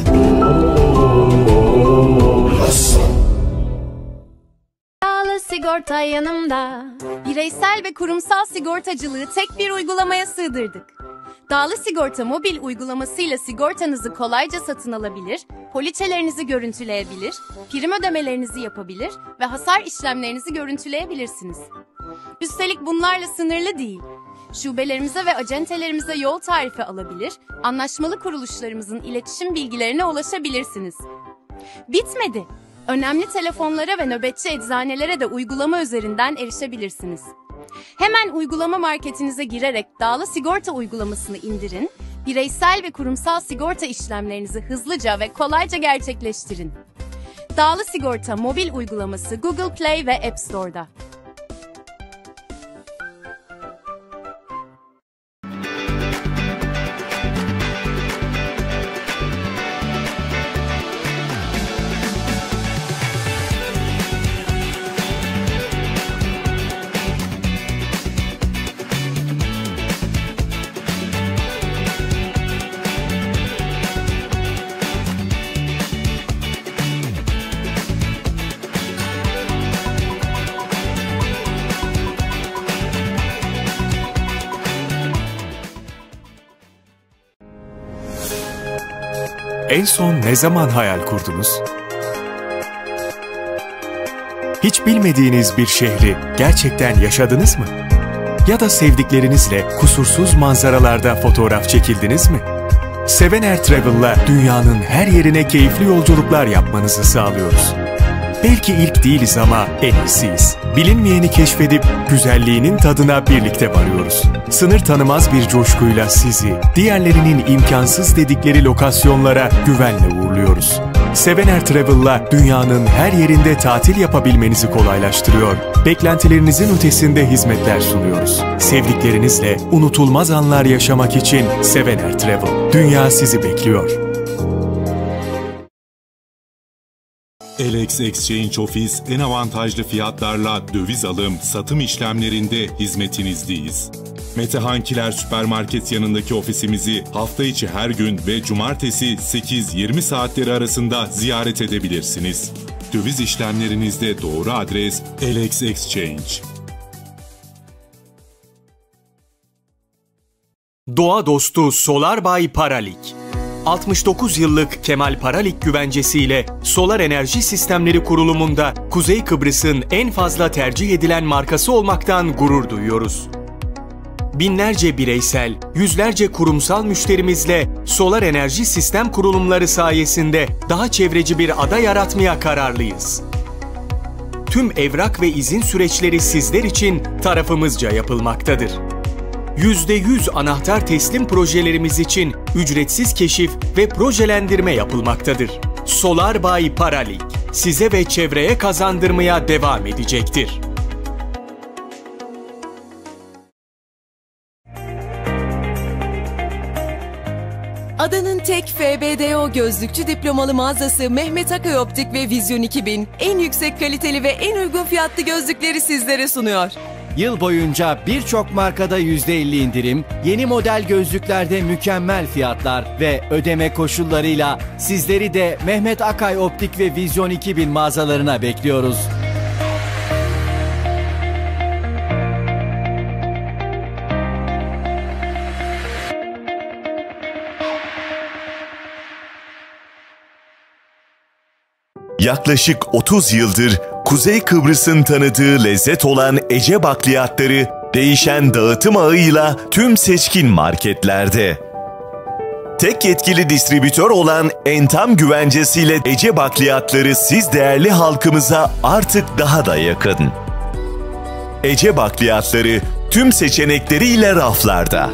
Dağlı sigorta yanımda. Bireysel ve kurumsal sigortacılığı tek bir uygulamaya sığdırdık. Dağlı Sigorta mobil uygulamasıyla sigortanızı kolayca satın alabilir, poliçelerinizi görüntüleyebilir, prim ödemelerinizi yapabilir ve hasar işlemlerinizi görüntüleyebilirsiniz. Üstelik bunlarla sınırlı değil. Şubelerimize ve acentelerimize yol tarifi alabilir, anlaşmalı kuruluşlarımızın iletişim bilgilerine ulaşabilirsiniz. Bitmedi. Önemli telefonlara ve nöbetçi eczanelere de uygulama üzerinden erişebilirsiniz. Hemen uygulama marketinize girerek Dağlı Sigorta uygulamasını indirin, bireysel ve kurumsal sigorta işlemlerinizi hızlıca ve kolayca gerçekleştirin. Dağlı Sigorta mobil uygulaması Google Play ve App Store'da. En son ne zaman hayal kurdunuz? Hiç bilmediğiniz bir şehri gerçekten yaşadınız mı? Ya da sevdiklerinizle kusursuz manzaralarda fotoğraf çekildiniz mi? Sevener Travel'la dünyanın her yerine keyifli yolculuklar yapmanızı sağlıyoruz. Belki ilk değiliz ama en iyisiyiz. Bilinmeyeni keşfedip güzelliğinin tadına birlikte varıyoruz. Sınır tanımaz bir coşkuyla sizi diğerlerinin imkansız dedikleri lokasyonlara güvenle uğurluyoruz. Sevener Travel'la dünyanın her yerinde tatil yapabilmenizi kolaylaştırıyor. Beklentilerinizin ötesinde hizmetler sunuyoruz. Sevdiklerinizle unutulmaz anlar yaşamak için Sevener Travel. Dünya sizi bekliyor. L X Exchange Ofis en avantajlı fiyatlarla döviz alım, satım işlemlerinde hizmetinizdeyiz. Metehankiler Süpermarket yanındaki ofisimizi hafta içi her gün ve cumartesi sekiz yirmi saatleri arasında ziyaret edebilirsiniz. Döviz işlemlerinizde doğru adres L X Exchange. Doğa dostu Solar by Paralik. altmış dokuz yıllık Kemal Paralik güvencesiyle solar enerji sistemleri kurulumunda Kuzey Kıbrıs'ın en fazla tercih edilen markası olmaktan gurur duyuyoruz. Binlerce bireysel, yüzlerce kurumsal müşterimizle solar enerji sistem kurulumları sayesinde daha çevreci bir ada yaratmaya kararlıyız. Tüm evrak ve izin süreçleri sizler için tarafımızca yapılmaktadır. yüzde yüz anahtar teslim projelerimiz için ücretsiz keşif ve projelendirme yapılmaktadır. Solar by Paralik size ve çevreye kazandırmaya devam edecektir. Adanın tek F B D O gözlükçü diplomalı mağazası Mehmet Akay Optik ve Vizyon iki bin en yüksek kaliteli ve en uygun fiyatlı gözlükleri sizlere sunuyor. Yıl boyunca birçok markada yüzde elli indirim, yeni model gözlüklerde mükemmel fiyatlar ve ödeme koşullarıyla sizleri de Mehmet Akay Optik ve Vizyon iki bin mağazalarına bekliyoruz. Yaklaşık otuz yıldır Kuzey Kıbrıs'ın tanıdığı lezzet olan Ece bakliyatları değişen dağıtım ağıyla tüm seçkin marketlerde. Tek yetkili distribütör olan Entam güvencesiyle Ece bakliyatları siz değerli halkımıza artık daha da yakın. Ece bakliyatları tüm seçenekleriyle raflarda.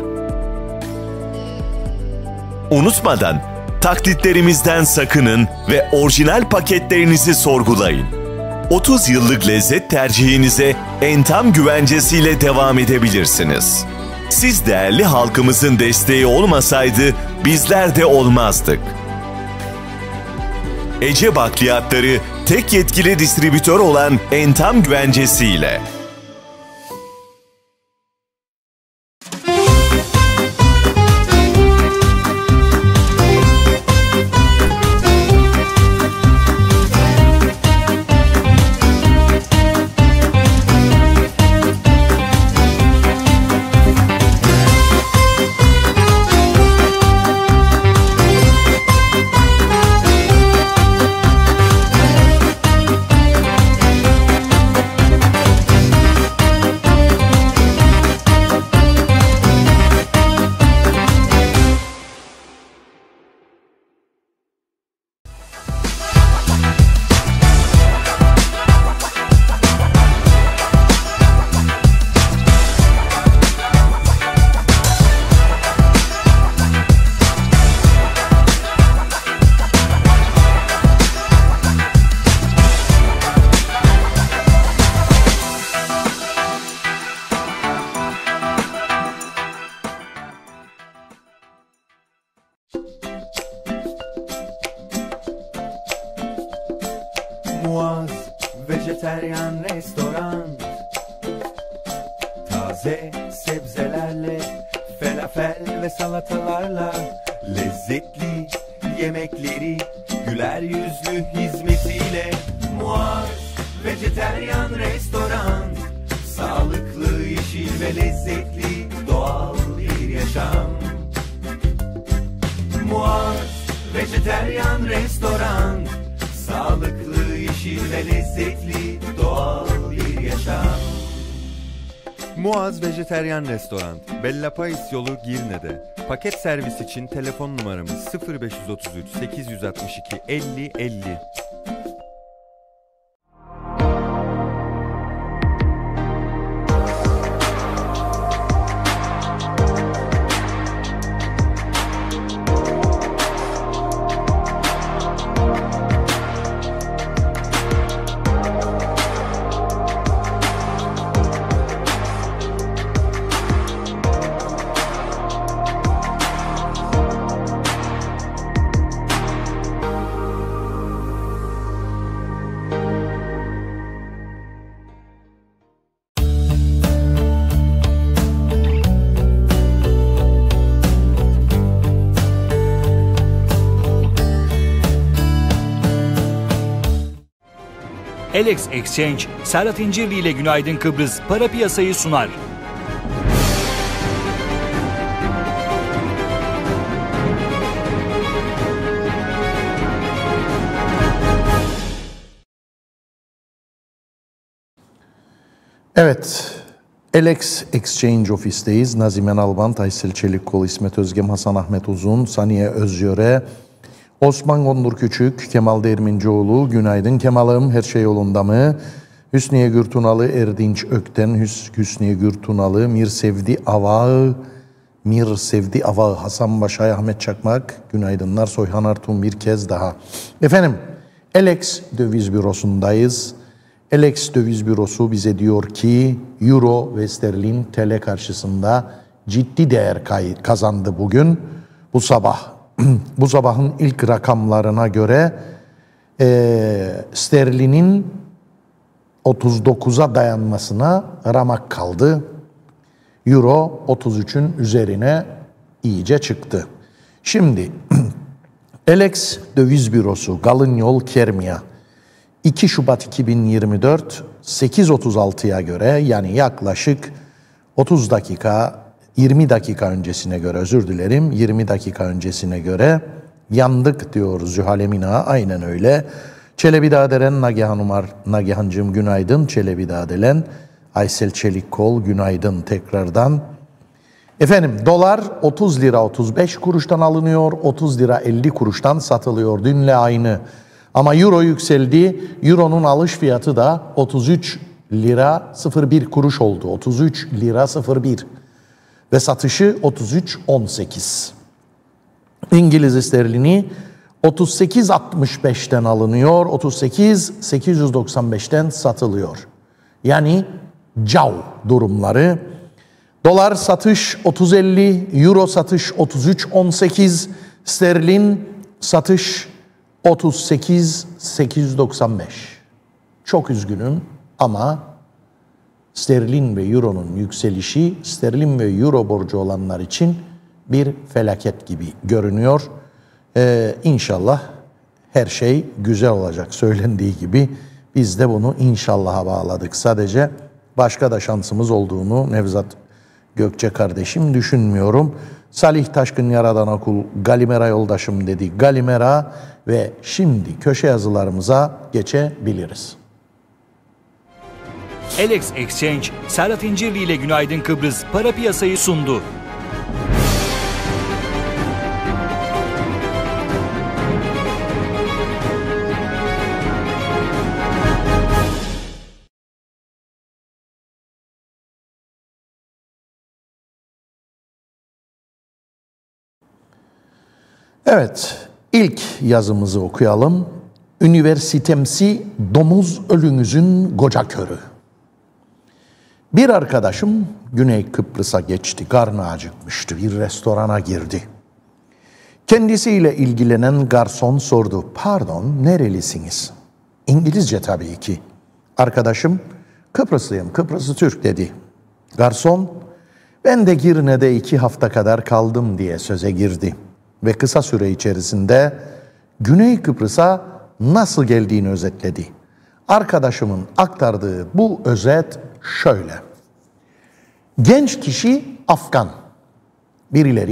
Unutmadan taklitlerimizden sakının ve orijinal paketlerinizi sorgulayın. otuz yıllık lezzet tercihinize Entam güvencesiyle devam edebilirsiniz. Siz değerli halkımızın desteği olmasaydı bizler de olmazdık. Ece bakliyatları tek yetkili distribütör olan Entam güvencesiyle. Muaz Vejeteryan Restoran, taze sebzelerle, falafel ve salatalarla lezzetli yemekleri güler yüzlü hizmetiyle. Muaz Vejeteryan Restoran, sağlıklı, yeşil ve lezzetli doğal bir yaşam. Muaz vejeteryan restoran. Sağlıklı, yeşil ve lezzetli doğal bir yaşam. Muaz Vejeteryan Restoran, Bella Pais yolu Girne'de. Paket servis için telefon numaramız sıfır beş üç üç sekiz altı iki elli elli. Alex Exchange, Serhat İncirli ile Günaydın Kıbrıs para piyasayı sunar. Evet, Alex Exchange offisteyiz. Nazimen Alban, Aysel Çelikkol, İsmet Özgem, Hasan Ahmet Uzun, Saniye Özyöre, Osman Gondur Küçük, Kemal Dermincioğlu, günaydın Kemal'ım, her şey yolunda mı? Hüsniye Gürtunalı, Erdinç Ökten, Hüs Hüsniye Gürtunalı, Mir Sevdi Avağı, Mir Sevdi Avağı, Hasan Başay, Ahmet Çakmak, günaydınlar, Soyhan Artun bir kez daha. Efendim, Alex Döviz Bürosu'ndayız. Alex Döviz Bürosu bize diyor ki, Euro ve sterlin T L karşısında ciddi değer kazandı bugün, bu sabah. Bu sabahın ilk rakamlarına göre e, sterlinin otuz dokuza dayanmasına ramak kaldı. Euro otuz üçün üzerine iyice çıktı. Şimdi Alex Döviz Bürosu Galın Yol Kermia iki Şubat iki bin yirmi dört sekiz otuz altıya göre, yani yaklaşık otuz dakika yirmi dakika öncesine göre, özür dilerim, yirmi dakika öncesine göre yandık diyor Zühal Emine. Aynen öyle. Çelebi Dağdelen, Nagihan Umar, Nagihancığım günaydın. Çelebi Dağdelen, Aysel Çelikkol günaydın tekrardan. Efendim, dolar otuz lira otuz beş kuruştan alınıyor, otuz lira elli kuruştan satılıyor. Dünle aynı. Ama euro yükseldi. Euro'nun alış fiyatı da otuz üç lira sıfır bir kuruş oldu. otuz üç lira sıfır bir. Ve satışı otuz üç on sekiz. İngiliz sterlini otuz sekiz altmış beşten alınıyor, otuz sekiz sekiz yüz doksan beşten satılıyor. Yani cav durumları. Dolar satış otuz elli, euro satış otuz üç on sekiz, sterlin satış otuz sekiz sekiz yüz doksan beş. Çok üzgünüm ama sterlin ve euronun yükselişi sterlin ve euro borcu olanlar için bir felaket gibi görünüyor. Ee, İnşallah her şey güzel olacak söylendiği gibi. Biz de bunu inşallah'a bağladık. Sadece başka da şansımız olduğunu Nevzat Gökçe kardeşim düşünmüyorum. Salih Taşkın Yaradan Okul Galimera yoldaşım dedi. Galimera ve şimdi köşe yazılarımıza geçebiliriz. Alex Exchange, Serhat İncirli ile Günaydın Kıbrıs para piyasayı sundu. Evet, ilk yazımızı okuyalım. Üniversitemsi domuz ölünüzün koca körü. Bir arkadaşım Güney Kıbrıs'a geçti, karnı acıkmıştı, bir restorana girdi. Kendisiyle ilgilenen garson sordu, pardon nerelisiniz? İngilizce tabii ki. Arkadaşım, Kıbrıslıyım, Kıbrıslı Türk dedi. Garson, ben de Girne'de iki hafta kadar kaldım diye söze girdi. Ve kısa süre içerisinde Güney Kıbrıs'a nasıl geldiğini özetledi. Arkadaşımın aktardığı bu özet şöyle. Genç kişi Afgan. Birileri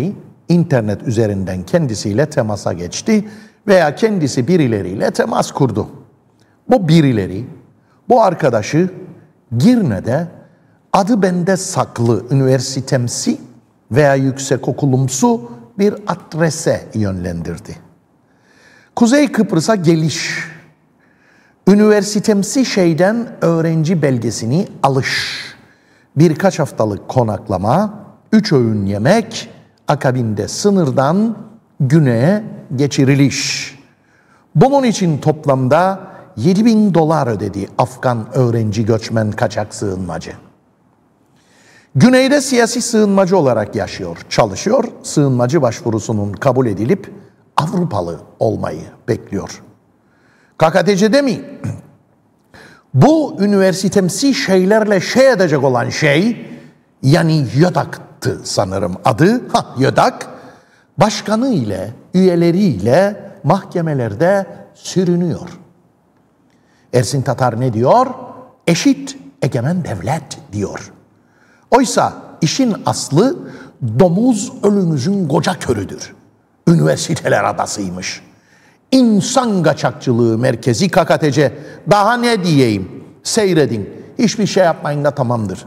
internet üzerinden kendisiyle temasa geçti veya kendisi birileriyle temas kurdu. Bu birileri, bu arkadaşı Girne'de adı bende saklı üniversitemsi veya yüksekokulumsu bir adrese yönlendirdi. Kuzey Kıbrıs'a geliş, üniversitemsi şeyden öğrenci belgesini alış, birkaç haftalık konaklama, üç öğün yemek, akabinde sınırdan güneye geçiriliş. Bunun için toplamda yedi bin dolar ödedi Afgan öğrenci göçmen kaçak sığınmacı. Güneyde siyasi sığınmacı olarak yaşıyor, çalışıyor, sığınmacı başvurusunun kabul edilip Avrupalı olmayı bekliyor. K K T C'de mi? Bu üniversitemsi şeylerle şey edecek olan şey, yani YÖDAK'tı sanırım adı, ha YÖDAK, başkanı ile, üyeleriyle mahkemelerde sürünüyor. Ersin Tatar ne diyor? Eşit, egemen devlet diyor. Oysa işin aslı domuz ölümüzün koca körüdür. Üniversiteler adasıymış. İnsan kaçakçılığı merkezi K K T C. Daha ne diyeyim? Seyredin. Hiçbir şey yapmayın da tamamdır.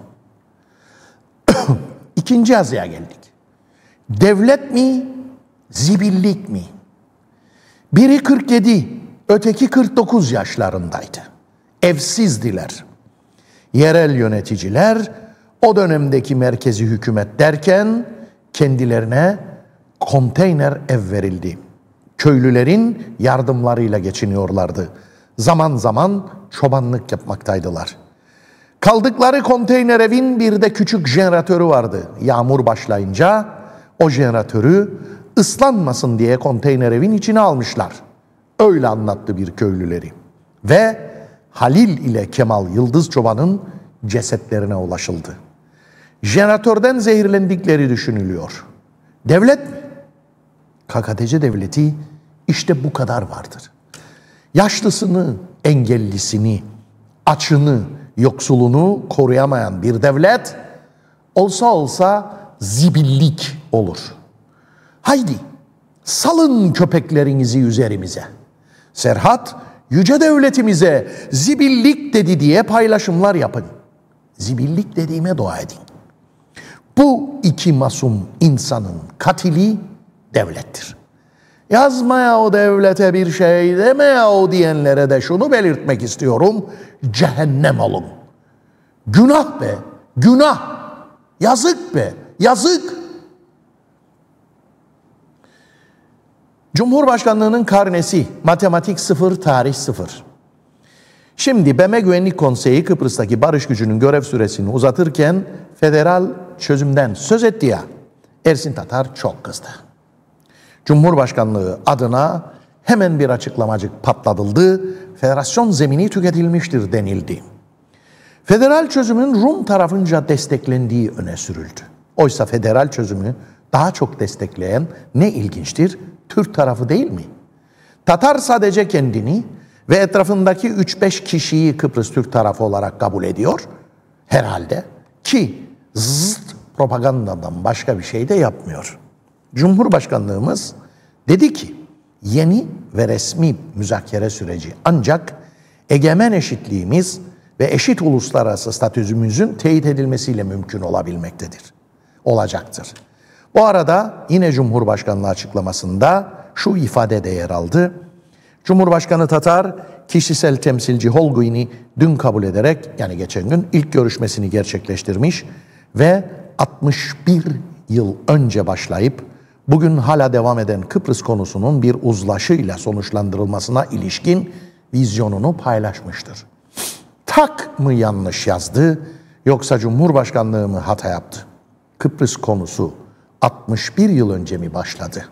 İkinci yazıya geldik. Devlet mi? Zibillik mi? Biri kırk yedi, öteki kırk dokuz yaşlarındaydı. Evsizdiler. Yerel yöneticiler o dönemdeki merkezi hükümet derken kendilerine konteyner ev verildi. Köylülerin yardımlarıyla geçiniyorlardı. Zaman zaman çobanlık yapmaktaydılar. Kaldıkları konteyner evin bir de küçük jeneratörü vardı. Yağmur başlayınca o jeneratörü ıslanmasın diye konteyner evin içine almışlar. Öyle anlattı bir köylüleri. Ve Halil ile Kemal Yıldız Çoban'ın cesetlerine ulaşıldı. Jeneratörden zehirlendikleri düşünülüyor. Devlet mi? K K T C devleti işte bu kadar vardır. Yaşlısını, engellisini, açını, yoksulunu koruyamayan bir devlet olsa olsa zibillik olur. Haydi salın köpeklerinizi üzerimize. Serhat yüce devletimize zibillik dedi diye paylaşımlar yapın. Zibillik dediğime dua edin. Bu iki masum insanın katili devlettir. Yazmaya o devlete bir şey demeye o diyenlere de şunu belirtmek istiyorum. Cehennem olun. Günah be, günah. Yazık be, yazık. Cumhurbaşkanlığının karnesi, matematik sıfır, tarih sıfır. Şimdi B M Güvenlik Konseyi Kıbrıs'taki barış gücünün görev süresini uzatırken federal çözümden söz etti ya, Ersin Tatar çok kızdı. Cumhurbaşkanlığı adına hemen bir açıklamacık patlatıldı, federasyon zemini tüketilmiştir denildi. Federal çözümün Rum tarafınca desteklendiği öne sürüldü. Oysa federal çözümü daha çok destekleyen ne ilginçtir, Türk tarafı değil mi? Tatar sadece kendini ve etrafındaki üç beş kişiyi Kıbrıs Türk tarafı olarak kabul ediyor herhalde ki zıt propagandadan başka bir şey de yapmıyor. Cumhurbaşkanlığımız dedi ki yeni ve resmi müzakere süreci ancak egemen eşitliğimiz ve eşit uluslararası statümüzün teyit edilmesiyle mümkün olabilmektedir. Olacaktır. Bu arada yine Cumhurbaşkanlığı açıklamasında şu ifade de yer aldı. Cumhurbaşkanı Tatar kişisel temsilci Holguin'i dün kabul ederek yani geçen gün ilk görüşmesini gerçekleştirmiş ve altmış bir yıl önce başlayıp bugün hala devam eden Kıbrıs konusunun bir uzlaşıyla sonuçlandırılmasına ilişkin vizyonunu paylaşmıştır. Tak mı yanlış yazdı yoksa Cumhurbaşkanlığı mı hata yaptı? Kıbrıs konusu altmış bir yıl önce mi başladı?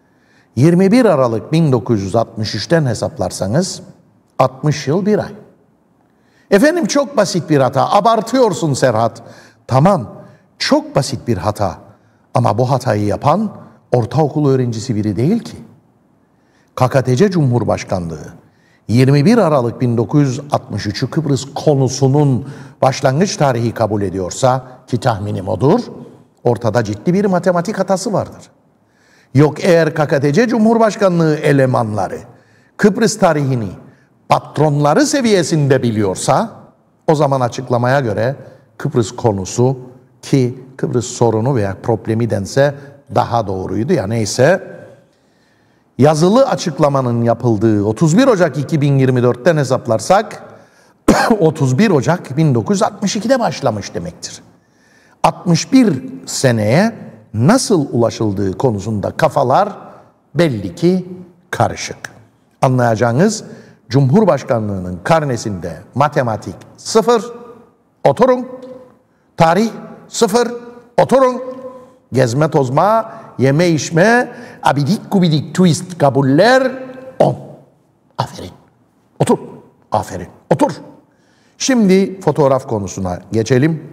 yirmi bir Aralık bin dokuz yüz altmış üçten hesaplarsanız altmış yıl bir ay. Efendim çok basit bir hata. Abartıyorsun Serhat. Tamam, çok basit bir hata. Ama bu hatayı yapan ortaokul öğrencisi biri değil ki. K K T C Cumhurbaşkanlığı yirmi bir Aralık bin dokuz yüz altmış üçü Kıbrıs konusunun başlangıç tarihi kabul ediyorsa ki tahminim odur, ortada ciddi bir matematik hatası vardır. Yok eğer K K T C Cumhurbaşkanlığı elemanları Kıbrıs tarihini patronları seviyesinde biliyorsa, o zaman açıklamaya göre Kıbrıs konusu, ki Kıbrıs sorunu veya problemi dense daha doğruydu ya, neyse, yazılı açıklamanın yapıldığı otuz bir Ocak iki bin yirmi dört'ten hesaplarsak otuz bir Ocak bin dokuz yüz altmış iki'de başlamış demektir. altmış bir seneye nasıl ulaşıldığı konusunda kafalar belli ki karışık. Anlayacağınız, Cumhurbaşkanlığının karnesinde matematik sıfır, oturun. Tarih sıfır, oturun. Gezme tozma, yeme içme, abidik gubidik twist kabuller on. Aferin. Otur. Aferin. Otur. Şimdi fotoğraf konusuna geçelim.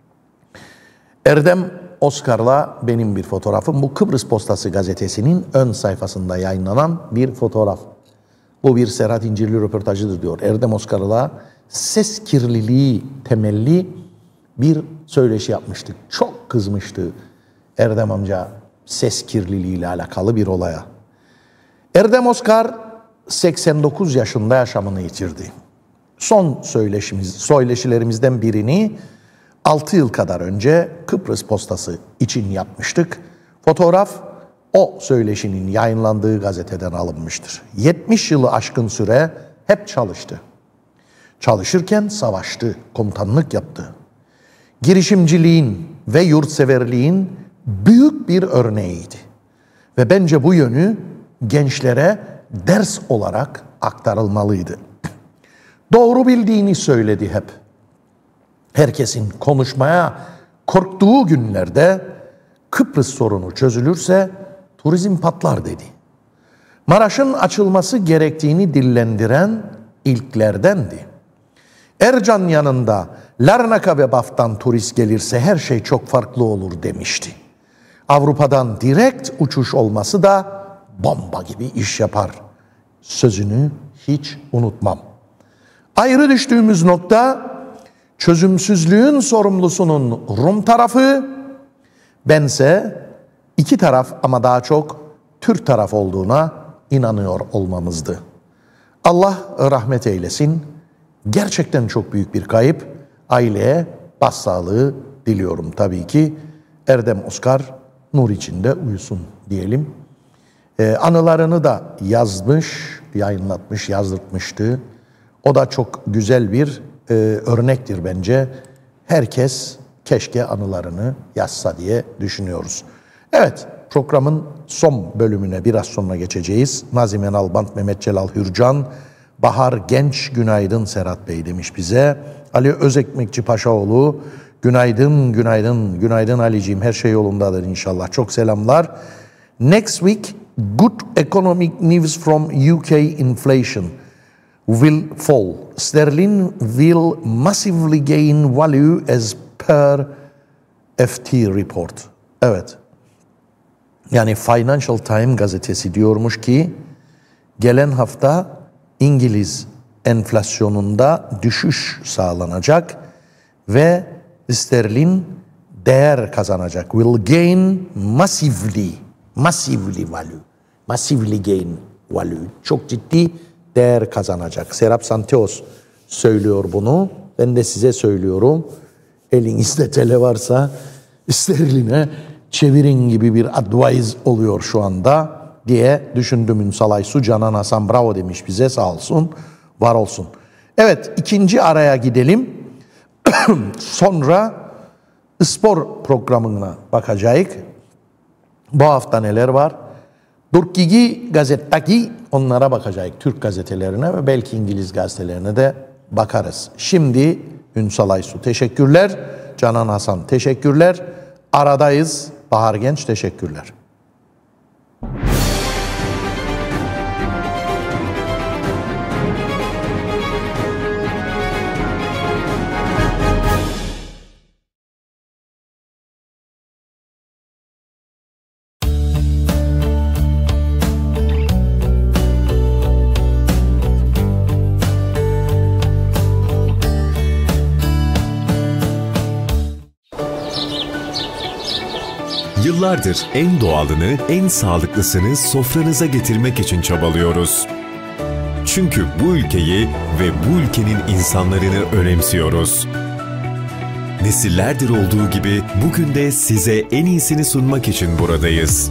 Erdem Oskar'la benim bir fotoğrafım. Bu Kıbrıs Postası gazetesinin ön sayfasında yayınlanan bir fotoğraf. Bu bir Serhat İncirli röportajıdır diyor. Erdem Oskar'la ses kirliliği temelli bir söyleşi yapmıştık. Çok kızmıştı Erdem amca ses kirliliği ile alakalı bir olaya. Erdem Oskar seksen dokuz yaşında yaşamını yitirdi. Son söyleşimiz, söyleşilerimizden birini altı yıl kadar önce Kıbrıs Postası için yapmıştık. Fotoğraf o söyleşinin yayınlandığı gazeteden alınmıştır. yetmiş yılı aşkın süre hep çalıştı. Çalışırken savaştı, komutanlık yaptı. Girişimciliğin ve yurtseverliğin büyük bir örneğiydi. Ve bence bu yönü gençlere ders olarak aktarılmalıydı. Doğru bildiğini söyledi hep. Herkesin konuşmaya korktuğu günlerde Kıbrıs sorunu çözülürse turizm patlar dedi. Maraş'ın açılması gerektiğini dillendiren ilklerdendi. Ercan yanında Larnaca ve Baf'tan turist gelirse her şey çok farklı olur demişti. Avrupa'dan direkt uçuş olması da bomba gibi iş yapar. Sözünü hiç unutmam. Ayrı düştüğümüz nokta, çözümsüzlüğün sorumlusunun Rum tarafı, bense iki taraf ama daha çok Türk taraf olduğuna inanıyor olmamızdı. Allah rahmet eylesin. Gerçekten çok büyük bir kayıp. Aileye başsağlığı diliyorum tabii ki. Erdem Oskar nur içinde uyusun diyelim. Ee, anılarını da yazmış, yayınlatmış, yazdırtmıştı. O da çok güzel bir e, örnektir bence. Herkes keşke anılarını yazsa diye düşünüyoruz. Evet, programın son bölümüne biraz sonra geçeceğiz. Nazime Nalbant, Mehmet Celal Hürcan, Bahar Genç, günaydın Serhat Bey demiş bize. Ali Özekmekçi Paşaoğlu, günaydın, günaydın, günaydın Ali'ciğim, her şey yolundadır inşallah. Çok selamlar. Next week, good economic news from U K inflation will fall. Sterling will massively gain value as per F T report. Evet. Yani Financial Times gazetesi diyormuş ki gelen hafta İngiliz enflasyonunda düşüş sağlanacak ve sterlin değer kazanacak. Will gain massively, massively value, massively gain value. Çok ciddi değer kazanacak. Serap Santios söylüyor bunu. Ben de size söylüyorum. Elinizde tele varsa sterline çevirin gibi bir advice oluyor şu anda diye düşündüm. Ünsal Aysu, Canan Hasan bravo demiş bize, sağ olsun, var olsun. Evet, ikinci araya gidelim. Sonra spor programına bakacağız. Bu hafta neler var? Durkigi gazettaki onlara bakacağız. Türk gazetelerine ve belki İngiliz gazetelerine de bakarız. Şimdi Ünsal Aysu teşekkürler. Canan Hasan teşekkürler. Aradayız. Bahar Genç teşekkürler. Yıllardır en doğalını, en sağlıklısını sofranıza getirmek için çabalıyoruz. Çünkü bu ülkeyi ve bu ülkenin insanlarını önemsiyoruz. Nesillerdir olduğu gibi bugün de size en iyisini sunmak için buradayız.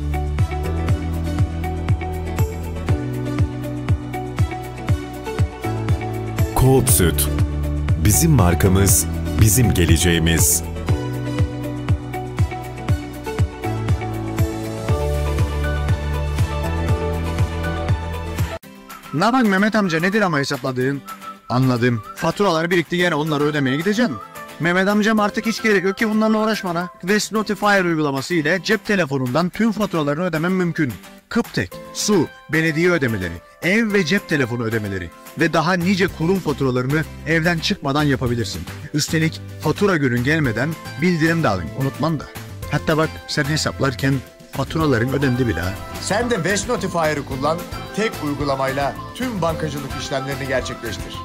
Coop Süt. Bizim markamız, bizim geleceğimiz. Ne bak Mehmet amca, nedir ama hesapladığın? Anladım. Faturalar birikti, gene onları ödemeye gideceksin. Mehmet amcam artık hiç gerek yok ki bunlarla uğraşmana. West Notifier uygulaması ile cep telefonundan tüm faturalarını ödemen mümkün. Kıptek, su, belediye ödemeleri, ev ve cep telefonu ödemeleri ve daha nice kurum faturalarını evden çıkmadan yapabilirsin. Üstelik fatura günün gelmeden bildirim de alın, unutman da. Hatta bak, sen hesaplarken faturaların ödendi bile ha. Sen de West Notifier'ı kullan, tek uygulamayla tüm bankacılık işlemlerini gerçekleştir.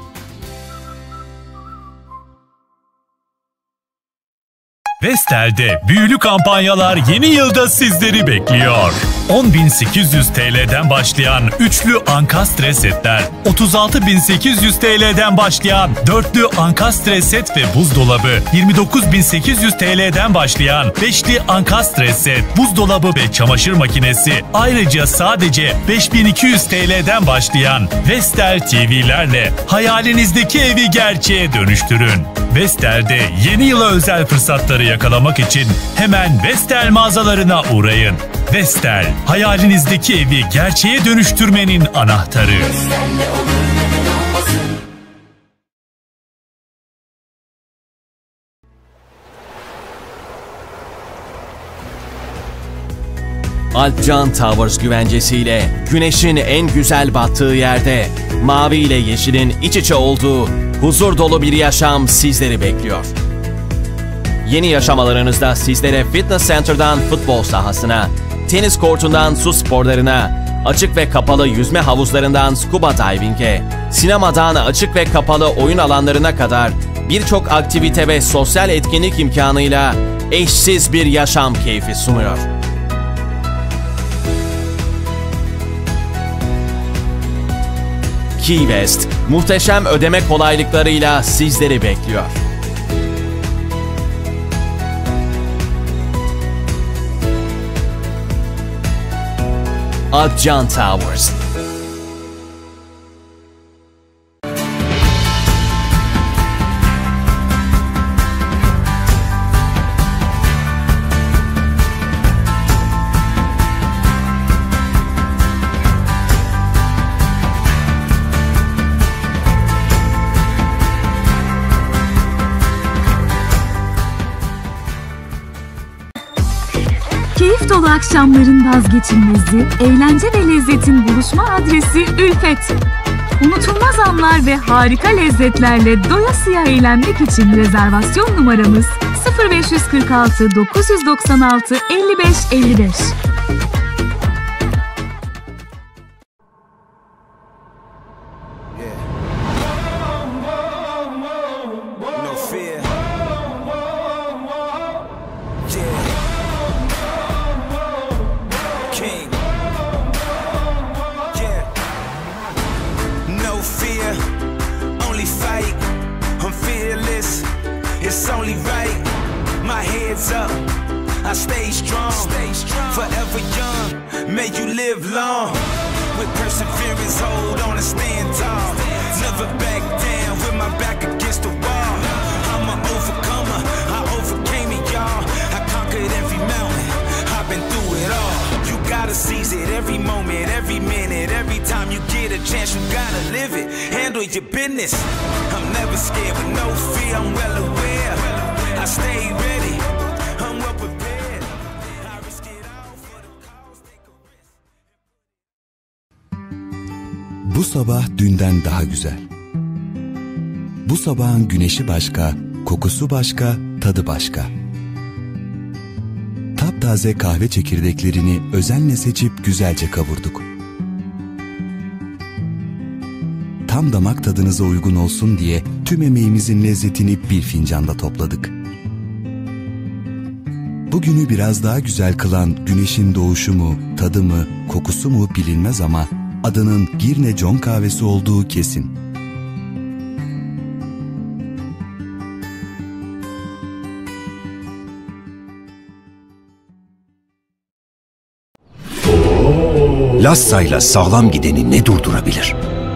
Vestel'de büyülü kampanyalar yeni yılda sizleri bekliyor. on bin sekiz yüz TL'den başlayan üçlü ankastre setler, otuz altı bin sekiz yüz TL'den başlayan dörtlü ankastre set ve buzdolabı, yirmi dokuz bin sekiz yüz TL'den başlayan beşli ankastre set, buzdolabı ve çamaşır makinesi, ayrıca sadece beş bin iki yüz TL'den başlayan Vestel T V'lerle hayalinizdeki evi gerçeğe dönüştürün. Vestel'de yeni yıla özel fırsatları yakalamak için hemen Vestel mağazalarına uğrayın. Vestel, hayalinizdeki evi gerçeğe dönüştürmenin anahtarı. Alpcan Towers güvencesiyle güneşin en güzel battığı yerde mavi ile yeşilin iç içe olduğu huzur dolu bir yaşam sizleri bekliyor. Yeni yaşamalarınızda sizlere fitness center'dan futbol sahasına, tenis kortundan su sporlarına, açık ve kapalı yüzme havuzlarından scuba diving'e, sinemadan açık ve kapalı oyun alanlarına kadar birçok aktivite ve sosyal etkinlik imkanıyla eşsiz bir yaşam keyfi sunuyor. Key West, muhteşem ödeme kolaylıklarıyla sizleri bekliyor. Alpcan Towers. Keyif dolu akşamların vazgeçilmezi, eğlence ve lezzetin buluşma adresi Ülfet. Unutulmaz anlar ve harika lezzetlerle doyasıya eğlenmek için rezervasyon numaramız sıfır beş kırk altı dokuz doksan altı elli beş elli beş. It's only right, my head's up, I stay strong, stay strong, forever young, may you live long, with perseverance, hold on and stand tall, never back down, with my back against the wall, I'm an overcomer, I overcame it y'all, I conquered every mountain, I've been through it all, you gotta seize it, every moment, every minute, every time you get a chance, you gotta live it, handle your business, I'm never scared with no fear, I'm well aware, I stay ready, I'm well prepared, I risk it all for the cause, take a risk. Bu sabah dünden daha güzel. Bu sabahın güneşi başka, kokusu başka, tadı başka. Taptaze kahve çekirdeklerini özenle seçip güzelce kavurduk. Tam damak tadınıza uygun olsun diye tüm emeğimizin lezzetini bir fincanda topladık. Bugünü biraz daha güzel kılan güneşin doğuşu mu, tadı mı, kokusu mu bilinmez ama adının Girne John kahvesi olduğu kesin. Lassa'yla sağlam gideni ne durdurabilir?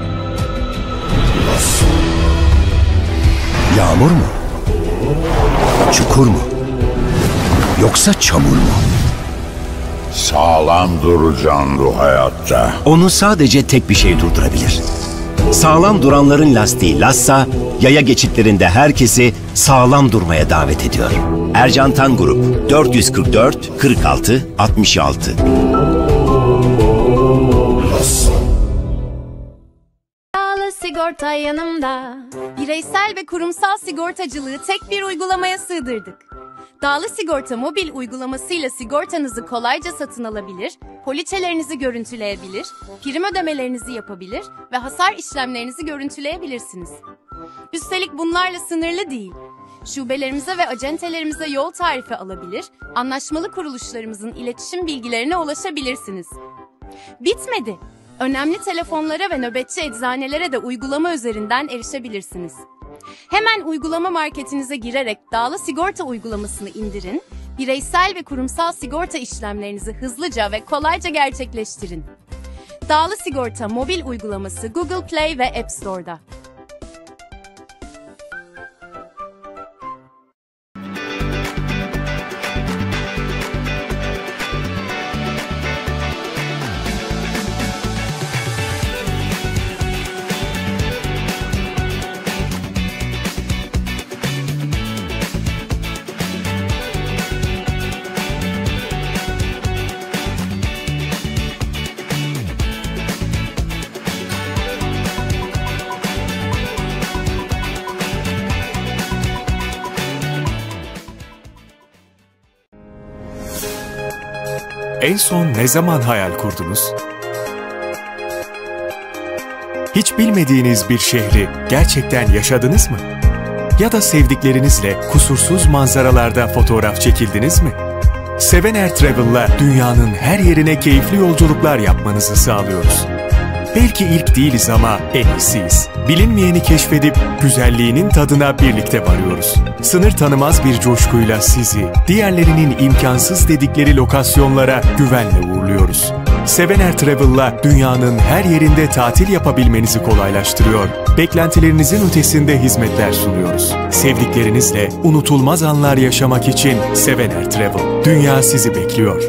Yağmur mu? Çukur mu? Yoksa çamur mu? Sağlam duracaksın bu hayatta. Onu sadece tek bir şey durdurabilir. Sağlam duranların lastiği Lassa, yaya geçitlerinde herkesi sağlam durmaya davet ediyor. Ercantan Grup dört yüz kırk dört kırk altı altmış altı. Dağlı sigorta yanımda. Bireysel ve kurumsal sigortacılığı tek bir uygulamaya sığdırdık. Dağlı Sigorta mobil uygulamasıyla sigortanızı kolayca satın alabilir, poliçelerinizi görüntüleyebilir, prim ödemelerinizi yapabilir ve hasar işlemlerinizi görüntüleyebilirsiniz. Üstelik bunlarla sınırlı değil. Şubelerimize ve acentelerimize yol tarifi alabilir, anlaşmalı kuruluşlarımızın iletişim bilgilerine ulaşabilirsiniz. Bitmedi. Önemli telefonlara ve nöbetçi eczanelere de uygulama üzerinden erişebilirsiniz. Hemen uygulama marketinize girerek Dağlı Sigorta uygulamasını indirin, bireysel ve kurumsal sigorta işlemlerinizi hızlıca ve kolayca gerçekleştirin. Dağlı Sigorta mobil uygulaması Google Play ve App Store'da. En son ne zaman hayal kurdunuz? Hiç bilmediğiniz bir şehri gerçekten yaşadınız mı? Ya da sevdiklerinizle kusursuz manzaralarda fotoğraf çekildiniz mi? Seven Air Travel'la dünyanın her yerine keyifli yolculuklar yapmanızı sağlıyoruz. Belki ilk değiliz ama en iyisiyiz. Bilinmeyeni keşfedip güzelliğinin tadına birlikte varıyoruz. Sınır tanımaz bir coşkuyla sizi diğerlerinin imkansız dedikleri lokasyonlara güvenle uğurluyoruz. Seven Air Travel'la dünyanın her yerinde tatil yapabilmenizi kolaylaştırıyor. Beklentilerinizin ötesinde hizmetler sunuyoruz. Sevdiklerinizle unutulmaz anlar yaşamak için Seven Air Travel. Dünya sizi bekliyor.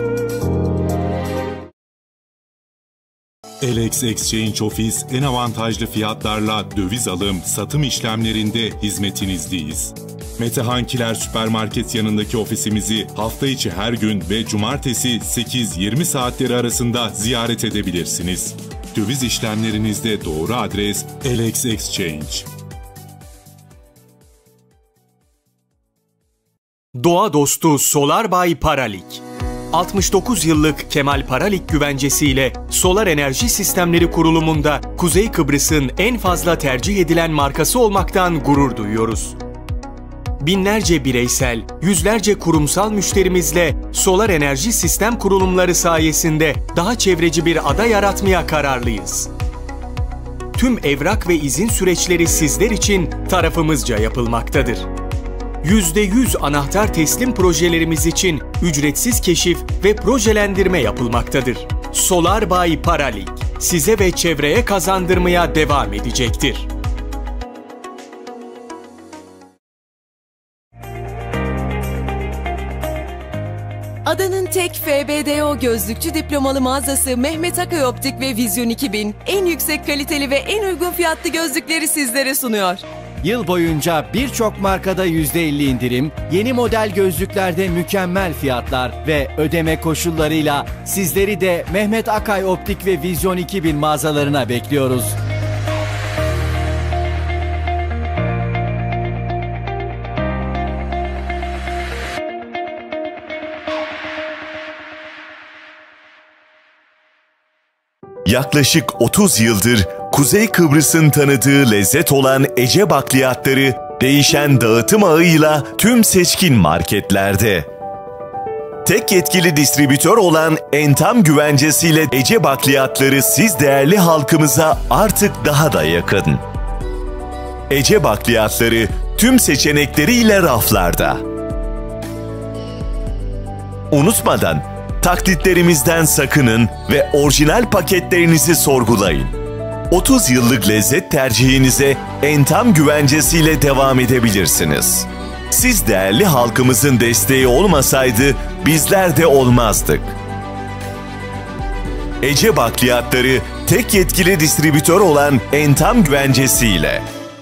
L X Exchange Office en avantajlı fiyatlarla döviz alım, satım işlemlerinde hizmetinizdeyiz. Metehankiler Süpermarket yanındaki ofisimizi hafta içi her gün ve cumartesi sekiz yirmi saatleri arasında ziyaret edebilirsiniz. Döviz işlemlerinizde doğru adres L X Exchange. Doğa dostu Solar by Paralik. altmış dokuz yıllık Kemal Paralik güvencesiyle solar enerji sistemleri kurulumunda Kuzey Kıbrıs'ın en fazla tercih edilen markası olmaktan gurur duyuyoruz. Binlerce bireysel, yüzlerce kurumsal müşterimizle solar enerji sistem kurulumları sayesinde daha çevreci bir ada yaratmaya kararlıyız. Tüm evrak ve izin süreçleri sizler için tarafımızca yapılmaktadır. yüzde yüz anahtar teslim projelerimiz için ücretsiz keşif ve projelendirme yapılmaktadır. Solar by Paralik size ve çevreye kazandırmaya devam edecektir. Adanın tek F B D O gözlükçü diplomalı mağazası Mehmet Akay Optik ve Vizyon iki bin en yüksek kaliteli ve en uygun fiyatlı gözlükleri sizlere sunuyor. Yıl boyunca birçok markada yüzde elli indirim, yeni model gözlüklerde mükemmel fiyatlar ve ödeme koşullarıyla sizleri de Mehmet Akay Optik ve Vizyon iki bin mağazalarına bekliyoruz. Yaklaşık otuz yıldır Kuzey Kıbrıs'ın tanıdığı lezzet olan Ece bakliyatları değişen dağıtım ağıyla tüm seçkin marketlerde. tek yetkili distribütör olan Entam güvencesiyle Ece Bakliyatları siz değerli halkımıza artık daha da yakın. Ece Bakliyatları tüm seçenekleriyle raflarda. Unutmadan taklitlerimizden sakının ve orijinal paketlerinizi sorgulayın. otuz yıllık lezzet tercihinize Entam güvencesiyle devam edebilirsiniz. Siz değerli halkımızın desteği olmasaydı bizler de olmazdık. Ece Bakliyatları tek yetkili distribütör olan Entam güvencesiyle.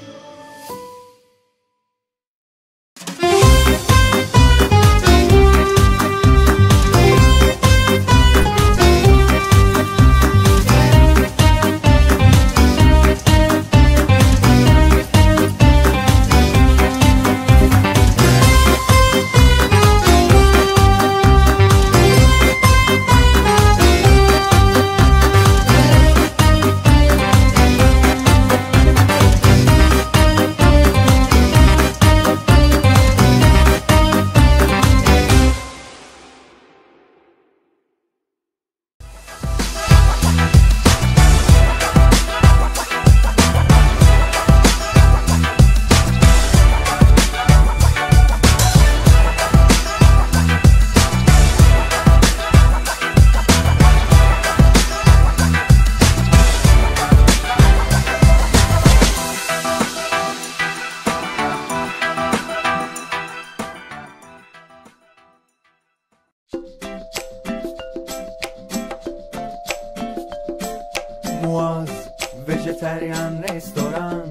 Muaz Vejeteryan Restoran,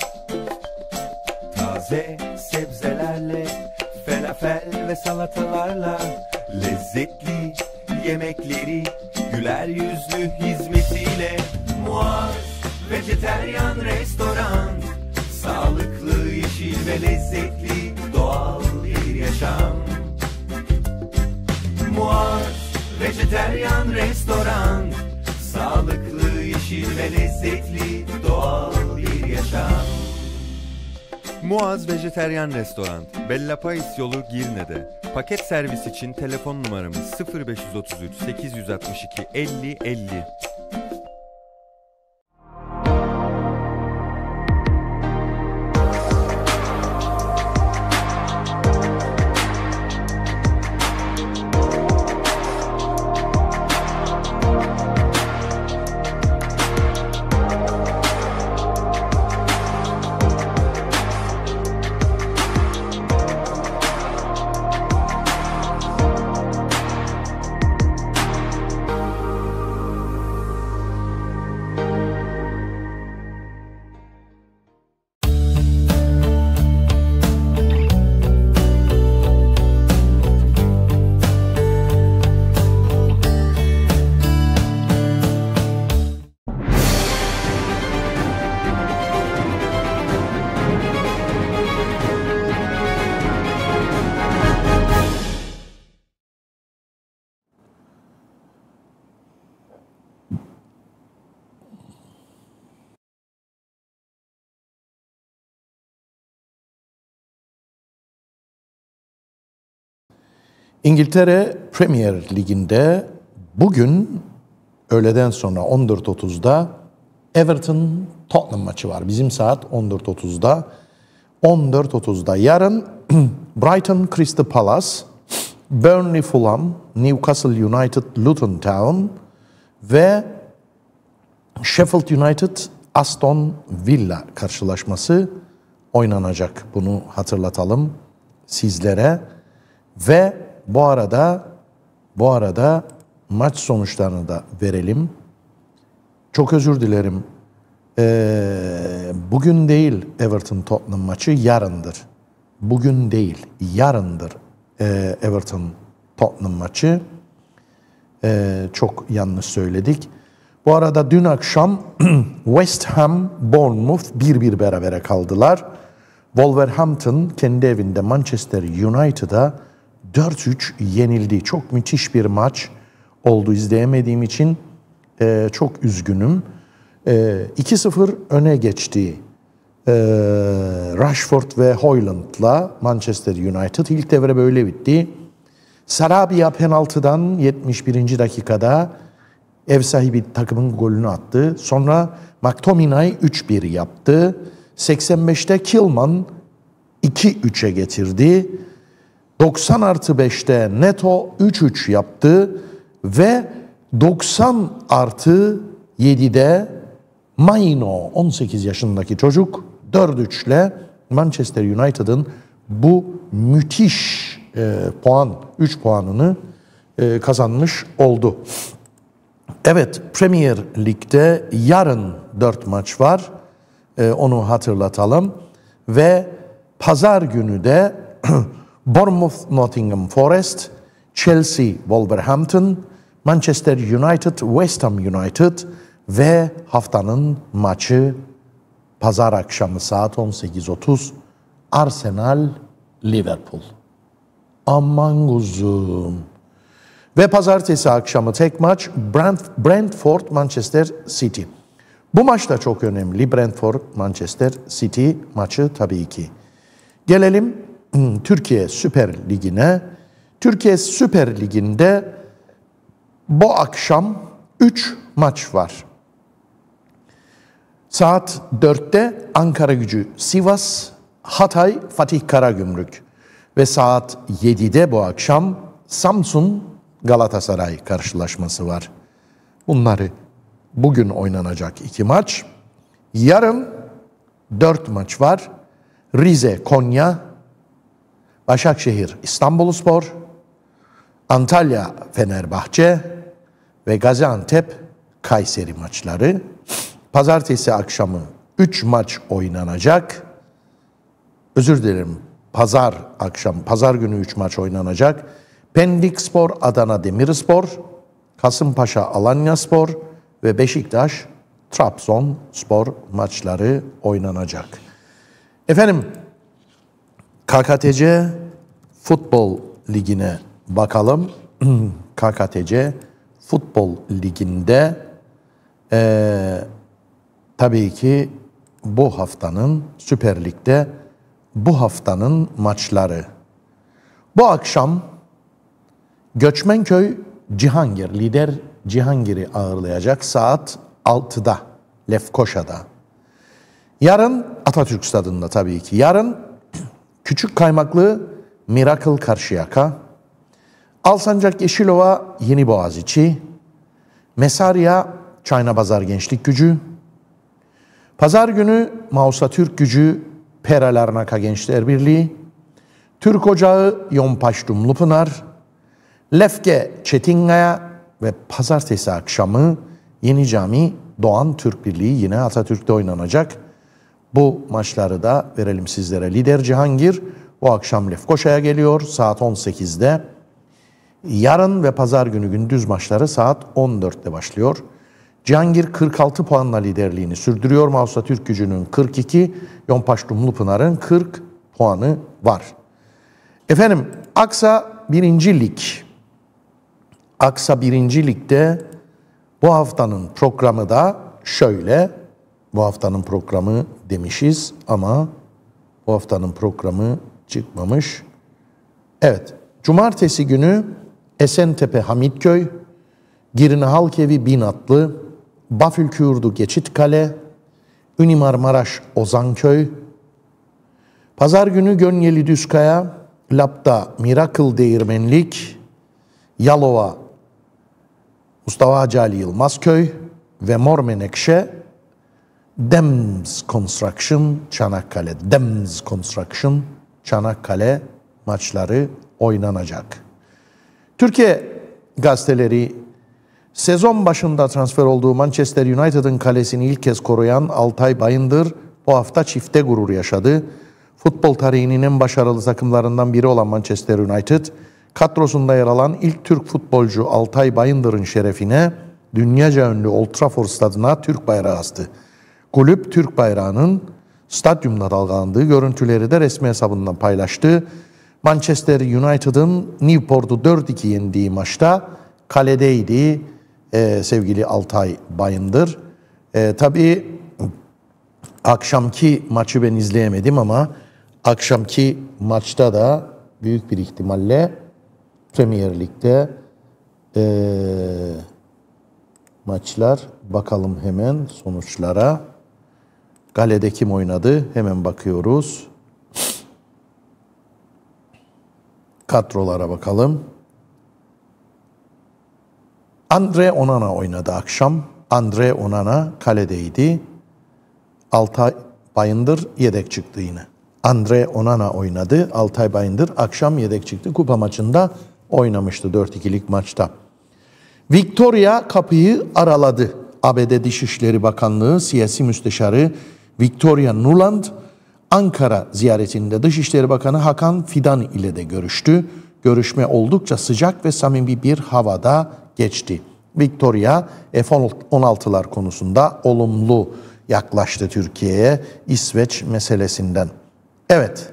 taze sebzelerle, falafel ve salatalarla lezzetli yemekleri, güler yüzlü hizmetiyle. Muaz Vejeteryan Restoran, sağlıklı, yeşil ve lezzetli doğal bir yaşam. Muaz Vejeteryan Restoran, sağlıklı, yeşil ve lezzetli doğal bir yaşam. Muaz Vejeteryan Restoran, Bella Pais yolu Girne'de. Paket servis için telefon numaramız sıfır beş otuz üç sekiz yüz altmış iki elli elli. İngiltere Premier Ligi'nde bugün öğleden sonra on dört otuzda Everton Tottenham maçı var. Bizim saat on dört otuzda. on dört otuzda yarın Brighton Crystal Palace, Burnley Fulham, Newcastle United Luton Town ve Sheffield United Aston Villa karşılaşması oynanacak. Bunu hatırlatalım sizlere. Ve bu arada bu arada maç sonuçlarını da verelim. Çok özür dilerim. Ee, bugün değil Everton Tottenham maçı, yarındır. Bugün değil, yarındır ee, Everton Tottenham maçı. Ee, çok yanlış söyledik. Bu arada dün akşam West Ham Bournemouth bir bir berabere kaldılar. Wolverhampton kendi evinde Manchester United'a dört üç yenildi. Çok müthiş bir maç oldu. İzleyemediğim için e, çok üzgünüm. E, iki sıfır öne geçti e, Rashford ve Højlund'la Manchester United. İlk devre böyle bitti. Sarabia penaltıdan yetmiş birinci dakikada ev sahibi takımın golünü attı. Sonra McTominay üç bir yaptı. seksen beşte Kilman iki üçe getirdi. doksan artı beşte Neto üç üç yaptı. Ve doksan artı yedide Maino on sekiz yaşındaki çocuk dört üçle Manchester United'ın bu müthiş e, puan, üç puanını e, kazanmış oldu. Evet, Premier Lig'de yarın dört maç var. E, onu hatırlatalım. Ve pazar günü de Bournemouth Nottingham Forest, Chelsea Wolverhampton, Manchester United West Ham United ve haftanın maçı pazar akşamı saat on sekiz otuz Arsenal Liverpool. Aman kuzum. Ve pazartesi akşamı tek maç Brentford Manchester City. Bu maç da çok önemli. Brentford Manchester City maçı tabii ki. Gelelim Türkiye Süper Ligi'ne. Türkiye Süper Ligi'nde bu akşam üç maç var. Saat dörtte Ankaragücü Sivas, Hatay Fatih Karagümrük ve saat yedide bu akşam Samsun Galatasaray karşılaşması var. Bunları bugün oynanacak iki maç. Yarın dört maç var. Rize Konya, Başakşehir İstanbulspor, Antalya Fenerbahçe ve Gaziantep Kayseri maçları. Pazartesi akşamı üç maç oynanacak. Özür dilerim. Pazar akşam, pazar günü üç maç oynanacak. Pendikspor Adana Demirspor, Kasımpaşa Alanyaspor ve Beşiktaş Trabzonspor maçları oynanacak. Efendim, K K T C Futbol Ligi'ne bakalım. K K T C Futbol Ligi'nde ee, tabii ki bu haftanın Süper Lig'de bu haftanın maçları. Bu akşam Göçmenköy Cihangir, lider Cihangir'i ağırlayacak saat altıda Lefkoşa'da. Yarın Atatürk Stadı'nda tabii ki. Yarın Küçük Kaymaklı Miracle Karşıyaka, Alsancak Yeşilova Yeni Boğaziçi, Mesarya Çaynabazar Gençlik Gücü, Pazar günü Mausa Türk Gücü Pera Larnaka Gençler Birliği, Türk Ocağı Yompaş Dumlupınar, Lefke Çetingaya ve pazartesi akşamı Yeni Cami Doğan Türk Birliği yine Atatürk'te oynanacak. Bu maçları da verelim sizlere. Lider Cihangir bu akşam Lefkoşa'ya geliyor saat on sekizde. Yarın ve pazar günü gündüz maçları saat on dörtte başlıyor. Cihangir kırk altı puanla liderliğini sürdürüyor. Mausa Türk Gücü'nün kırk iki, Yompaş Dumlupınar'ın kırk puanı var. Efendim, Aksa birinci Lig. Aksa birinci Lig'de bu haftanın programı da şöyle. Bu haftanın programı demişiz ama bu haftanın programı çıkmamış. Evet, cumartesi günü Esentepe Hamitköy, Girne Halkevi Binatlı, Bafülkürdü Geçitkale, Ünimar Maraş Ozanköy, pazar günü Gönyeli Düzkaya, Lapta Miracle Değirmenlik, Yalova Mustafa Hacı Ali Yılmazköy ve Mor Menekşe Dems Construction Çanakkale. Dems Construction Çanakkale maçları oynanacak. Türkiye gazeteleri sezon başında transfer olduğu Manchester United'ın kalesini ilk kez koruyan Altay Bayındır bu hafta çifte gurur yaşadı. Futbol tarihinin en başarılı takımlarından biri olan Manchester United, kadrosunda yer alan ilk Türk futbolcu Altay Bayındır'ın şerefine dünyaca ünlü Old Trafford stadına Türk bayrağı astı. Kulüp Türk bayrağının stadyumda dalgalandığı görüntüleri de resmi hesabından paylaştı. Manchester United'ın Newport'u dört iki yendiği maçta kaledeydi e, sevgili Altay Bayındır. E, tabii akşamki maçı ben izleyemedim ama akşamki maçta da büyük bir ihtimalle Premier Lig'de ee, maçlar. Bakalım hemen sonuçlara. Galede kim oynadı? Hemen bakıyoruz. Kadrolara bakalım. Andre Onana oynadı akşam. Andre Onana kaledeydi. Altay Bayındır yedek çıktı yine. Andre Onana oynadı. Altay Bayındır akşam yedek çıktı. Kupa maçında oynamıştı dört ikilik maçta. Victoria kapıyı araladı. A B D Dışişleri Bakanlığı Siyasi Müsteşarı Victoria Nuland, Ankara ziyaretinde Dışişleri Bakanı Hakan Fidan ile de görüştü. Görüşme oldukça sıcak ve samimi bir havada geçti. Victoria F on altılar konusunda olumlu yaklaştı Türkiye'ye İsveç meselesinden. Evet.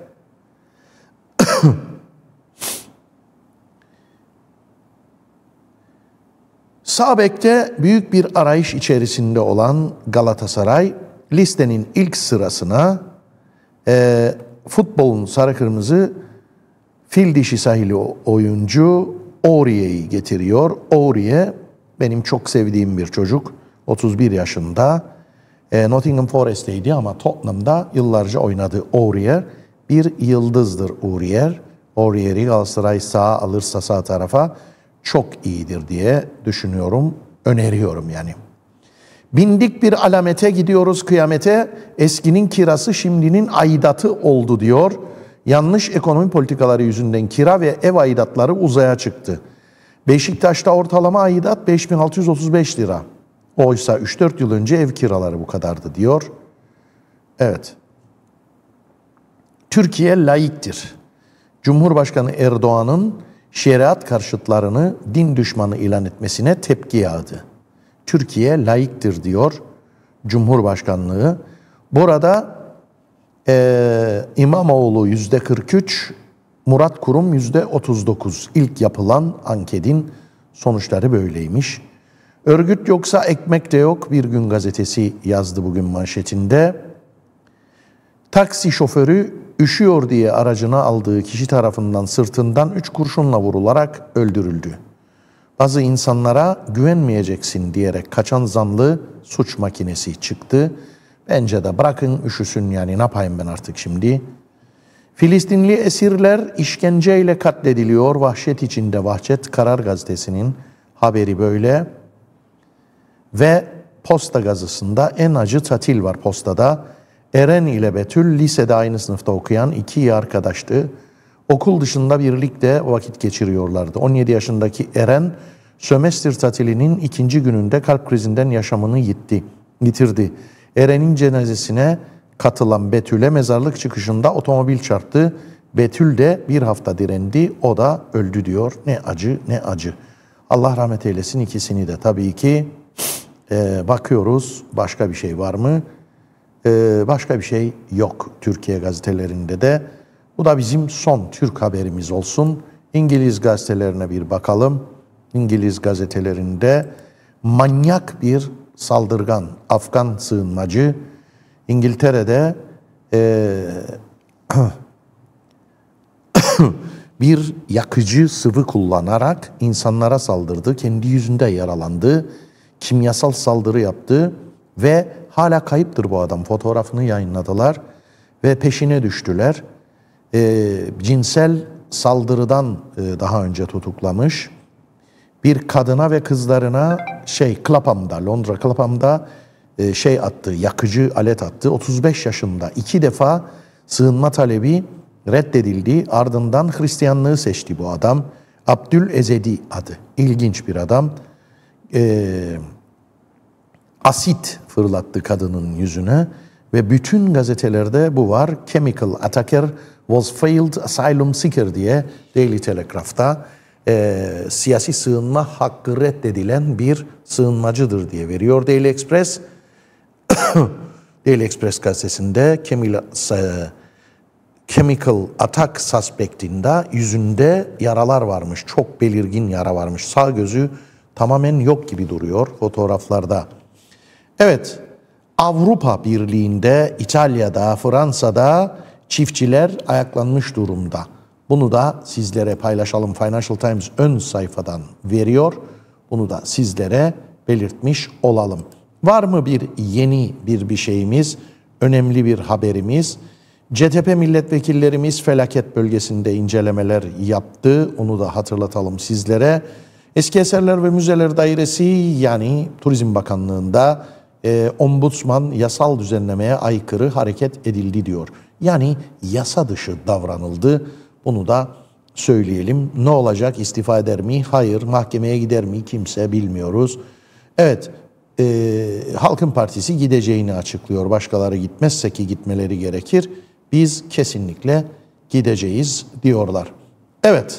Sağ bekte büyük bir arayış içerisinde olan Galatasaray listenin ilk sırasına e, futbolun sarı kırmızı fil dişi sahili oyuncu Aurier'i getiriyor. Aurier benim çok sevdiğim bir çocuk. otuz bir yaşında. E, Nottingham Forest'teydi ama Tottenham'da yıllarca oynadı Aurier. Bir yıldızdır Aurier. Aurier'i Galatasaray sağa alırsa sağ tarafa çok iyidir diye düşünüyorum, öneriyorum yani. Bindik bir alamete gidiyoruz kıyamete, eskinin kirası şimdinin aidatı oldu diyor. Yanlış ekonomi politikaları yüzünden kira ve ev aidatları uzaya çıktı. Beşiktaş'ta ortalama aidat beş bin altı yüz otuz beş lira. Oysa üç dört yıl önce ev kiraları bu kadardı diyor. Evet. Türkiye laiktir. Cumhurbaşkanı Erdoğan'ın şeriat karşıtlarını din düşmanı ilan etmesine tepki yağdı. Türkiye laiktir diyor Cumhurbaşkanlığı. Burada e, İmamoğlu yüzde kırk üç, Murat Kurum yüzde otuz dokuz. İlk yapılan anketin sonuçları böyleymiş. Örgüt yoksa ekmek de yok. Bir Gün Gazetesi yazdı bugün manşetinde. Taksi şoförü üşüyor diye aracına aldığı kişi tarafından sırtından üç kurşunla vurularak öldürüldü. Bazı insanlara güvenmeyeceksin diyerek kaçan zanlı suç makinesi çıktı. Bence de bırakın üşüsün yani, ne yapayım ben artık şimdi. Filistinli esirler işkenceyle katlediliyor. Vahşet içinde vahşet. Karar Gazetesi'nin haberi böyle. Ve Posta Gazısı'nda en acı tatil var Posta'da. Eren ile Betül lisede aynı sınıfta okuyan iki iyi arkadaştı. Okul dışında birlikte vakit geçiriyorlardı. on yedi yaşındaki Eren, sömestr tatilinin ikinci gününde kalp krizinden yaşamını yitti, yitirdi. Eren'in cenazesine katılan Betül'e mezarlık çıkışında otomobil çarptı. Betül de bir hafta direndi, o da öldü diyor. Ne acı, ne acı. Allah rahmet eylesin ikisini de. Tabii ki e, bakıyoruz, başka bir şey var mı? E, başka bir şey yok Türkiye gazetelerinde de. Bu da bizim son Türk haberimiz olsun. İngiliz gazetelerine bir bakalım. İngiliz gazetelerinde manyak bir saldırgan Afgan sığınmacı İngiltere'de e, bir yakıcı sıvı kullanarak insanlara saldırdı. Kendi yüzünde yaralandı. Kimyasal saldırı yaptı ve hala kayıptır bu adam. Fotoğrafını yayınladılar ve peşine düştüler. E, cinsel saldırıdan e, daha önce tutuklamış. Bir kadına ve kızlarına şey Clapham'da, Londra Clapham'da e, şey attı, yakıcı alet attı. otuz beş yaşında iki defa sığınma talebi reddedildi. Ardından Hristiyanlığı seçti bu adam. Abdülezedi adı. İlginç bir adam. E, asit fırlattı kadının yüzüne ve bütün gazetelerde bu var. Chemical attacker was failed asylum seeker diye Daily Telegraph'ta e, siyasi sığınma hakkı reddedilen bir sığınmacıdır diye veriyor Daily Express. Daily Express gazetesinde chemical, chemical attack suspect'inde yüzünde yaralar varmış. Çok belirgin yara varmış. Sağ gözü tamamen yok gibi duruyor fotoğraflarda. Evet, Avrupa Birliği'nde, İtalya'da, Fransa'da çiftçiler ayaklanmış durumda. Bunu da sizlere paylaşalım. Financial Times ön sayfadan veriyor. Bunu da sizlere belirtmiş olalım. Var mı bir yeni bir bir şeyimiz, önemli bir haberimiz? C T P milletvekillerimiz felaket bölgesinde incelemeler yaptı. Onu da hatırlatalım sizlere. Eski Eserler ve Müzeler Dairesi yani Turizm Bakanlığı'nda e, ombudsman yasal düzenlemeye aykırı hareket edildi diyor. Yani yasa dışı davranıldı. Bunu da söyleyelim. Ne olacak? İstifa eder mi? Hayır. Mahkemeye gider mi? Kimse bilmiyoruz. Evet. E, Halkın Partisi gideceğini açıklıyor. Başkaları gitmezse ki gitmeleri gerekir. Biz kesinlikle gideceğiz diyorlar. Evet.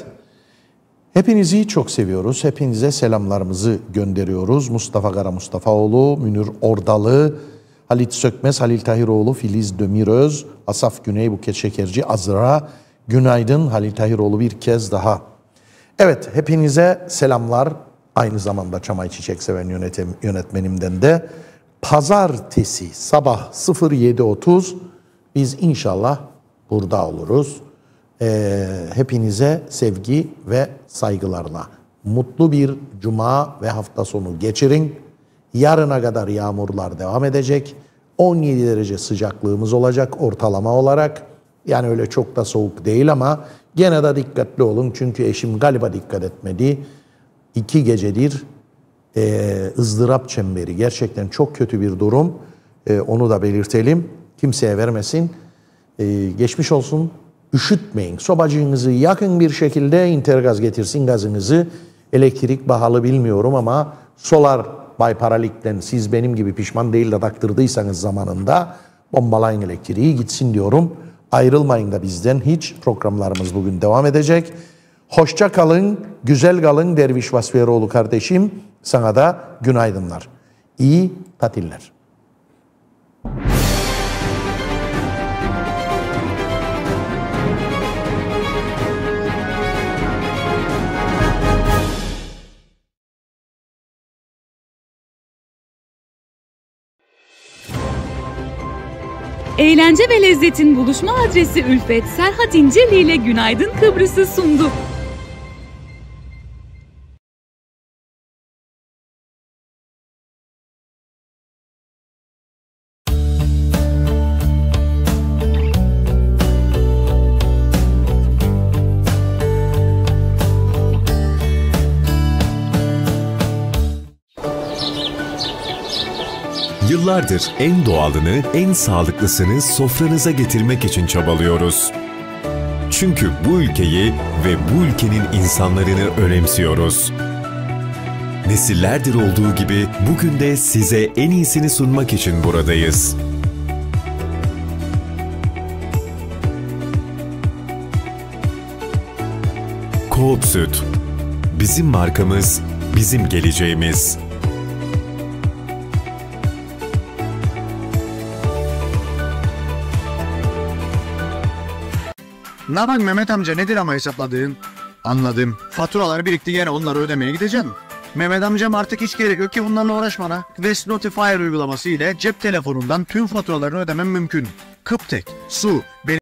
Hepinizi çok seviyoruz. Hepinize selamlarımızı gönderiyoruz. Mustafa Kara Mustafaoğlu, Münir Ordalı, Halit Sökmez, Halil Tahiroğlu, Filiz Demiröz, Asaf Güney, Buket Şekerci, Azra, günaydın Halil Tahiroğlu bir kez daha. Evet, hepinize selamlar. Aynı zamanda Çamay Çiçek Seven yönetim, yönetmenimden de pazartesi sabah sıfır yedi otuz biz inşallah burada oluruz. Ee, hepinize sevgi ve saygılarla mutlu bir cuma ve hafta sonu geçirin. Yarına kadar yağmurlar devam edecek. on yedi derece sıcaklığımız olacak ortalama olarak. Yani öyle çok da soğuk değil ama gene de dikkatli olun. Çünkü eşim galiba dikkat etmedi. İki gecedir e, ızdırap çemberi. Gerçekten çok kötü bir durum. E, onu da belirtelim. Kimseye vermesin. E, geçmiş olsun. Üşütmeyin. Sobacığınızı yakın bir şekilde intergaz getirsin gazınızı. Elektrik pahalı bilmiyorum ama solar bayparalikten siz benim gibi pişman değil de taktırdıysanız zamanında bombalayın elektriği gitsin diyorum. Ayrılmayın da bizden hiç. Programlarımız bugün devam edecek. Hoşça kalın, güzel kalın Derviş Vasfiyeroğlu kardeşim. Sana da günaydınlar. İyi tatiller. Eğlence ve lezzetin buluşma adresi Ülfet, Serhat İncirli ile Günaydın Kıbrıs'ı sundu. Yıllardır en doğalını, en sağlıklısını sofranıza getirmek için çabalıyoruz. Çünkü bu ülkeyi ve bu ülkenin insanlarını önemsiyoruz. Nesillerdir olduğu gibi bugün de size en iyisini sunmak için buradayız. Coop Süt. Bizim markamız, bizim geleceğimiz. Ne bak Mehmet amca nedir ama hesapladığın? Anladım. Faturalar birikti gene onları ödemeye gideceksin. Mehmet amcam artık hiç gerek yok ki bunlarla uğraşmana. West Notifier uygulaması ile cep telefonundan tüm faturalarını ödemen mümkün. Kıptek, su, benim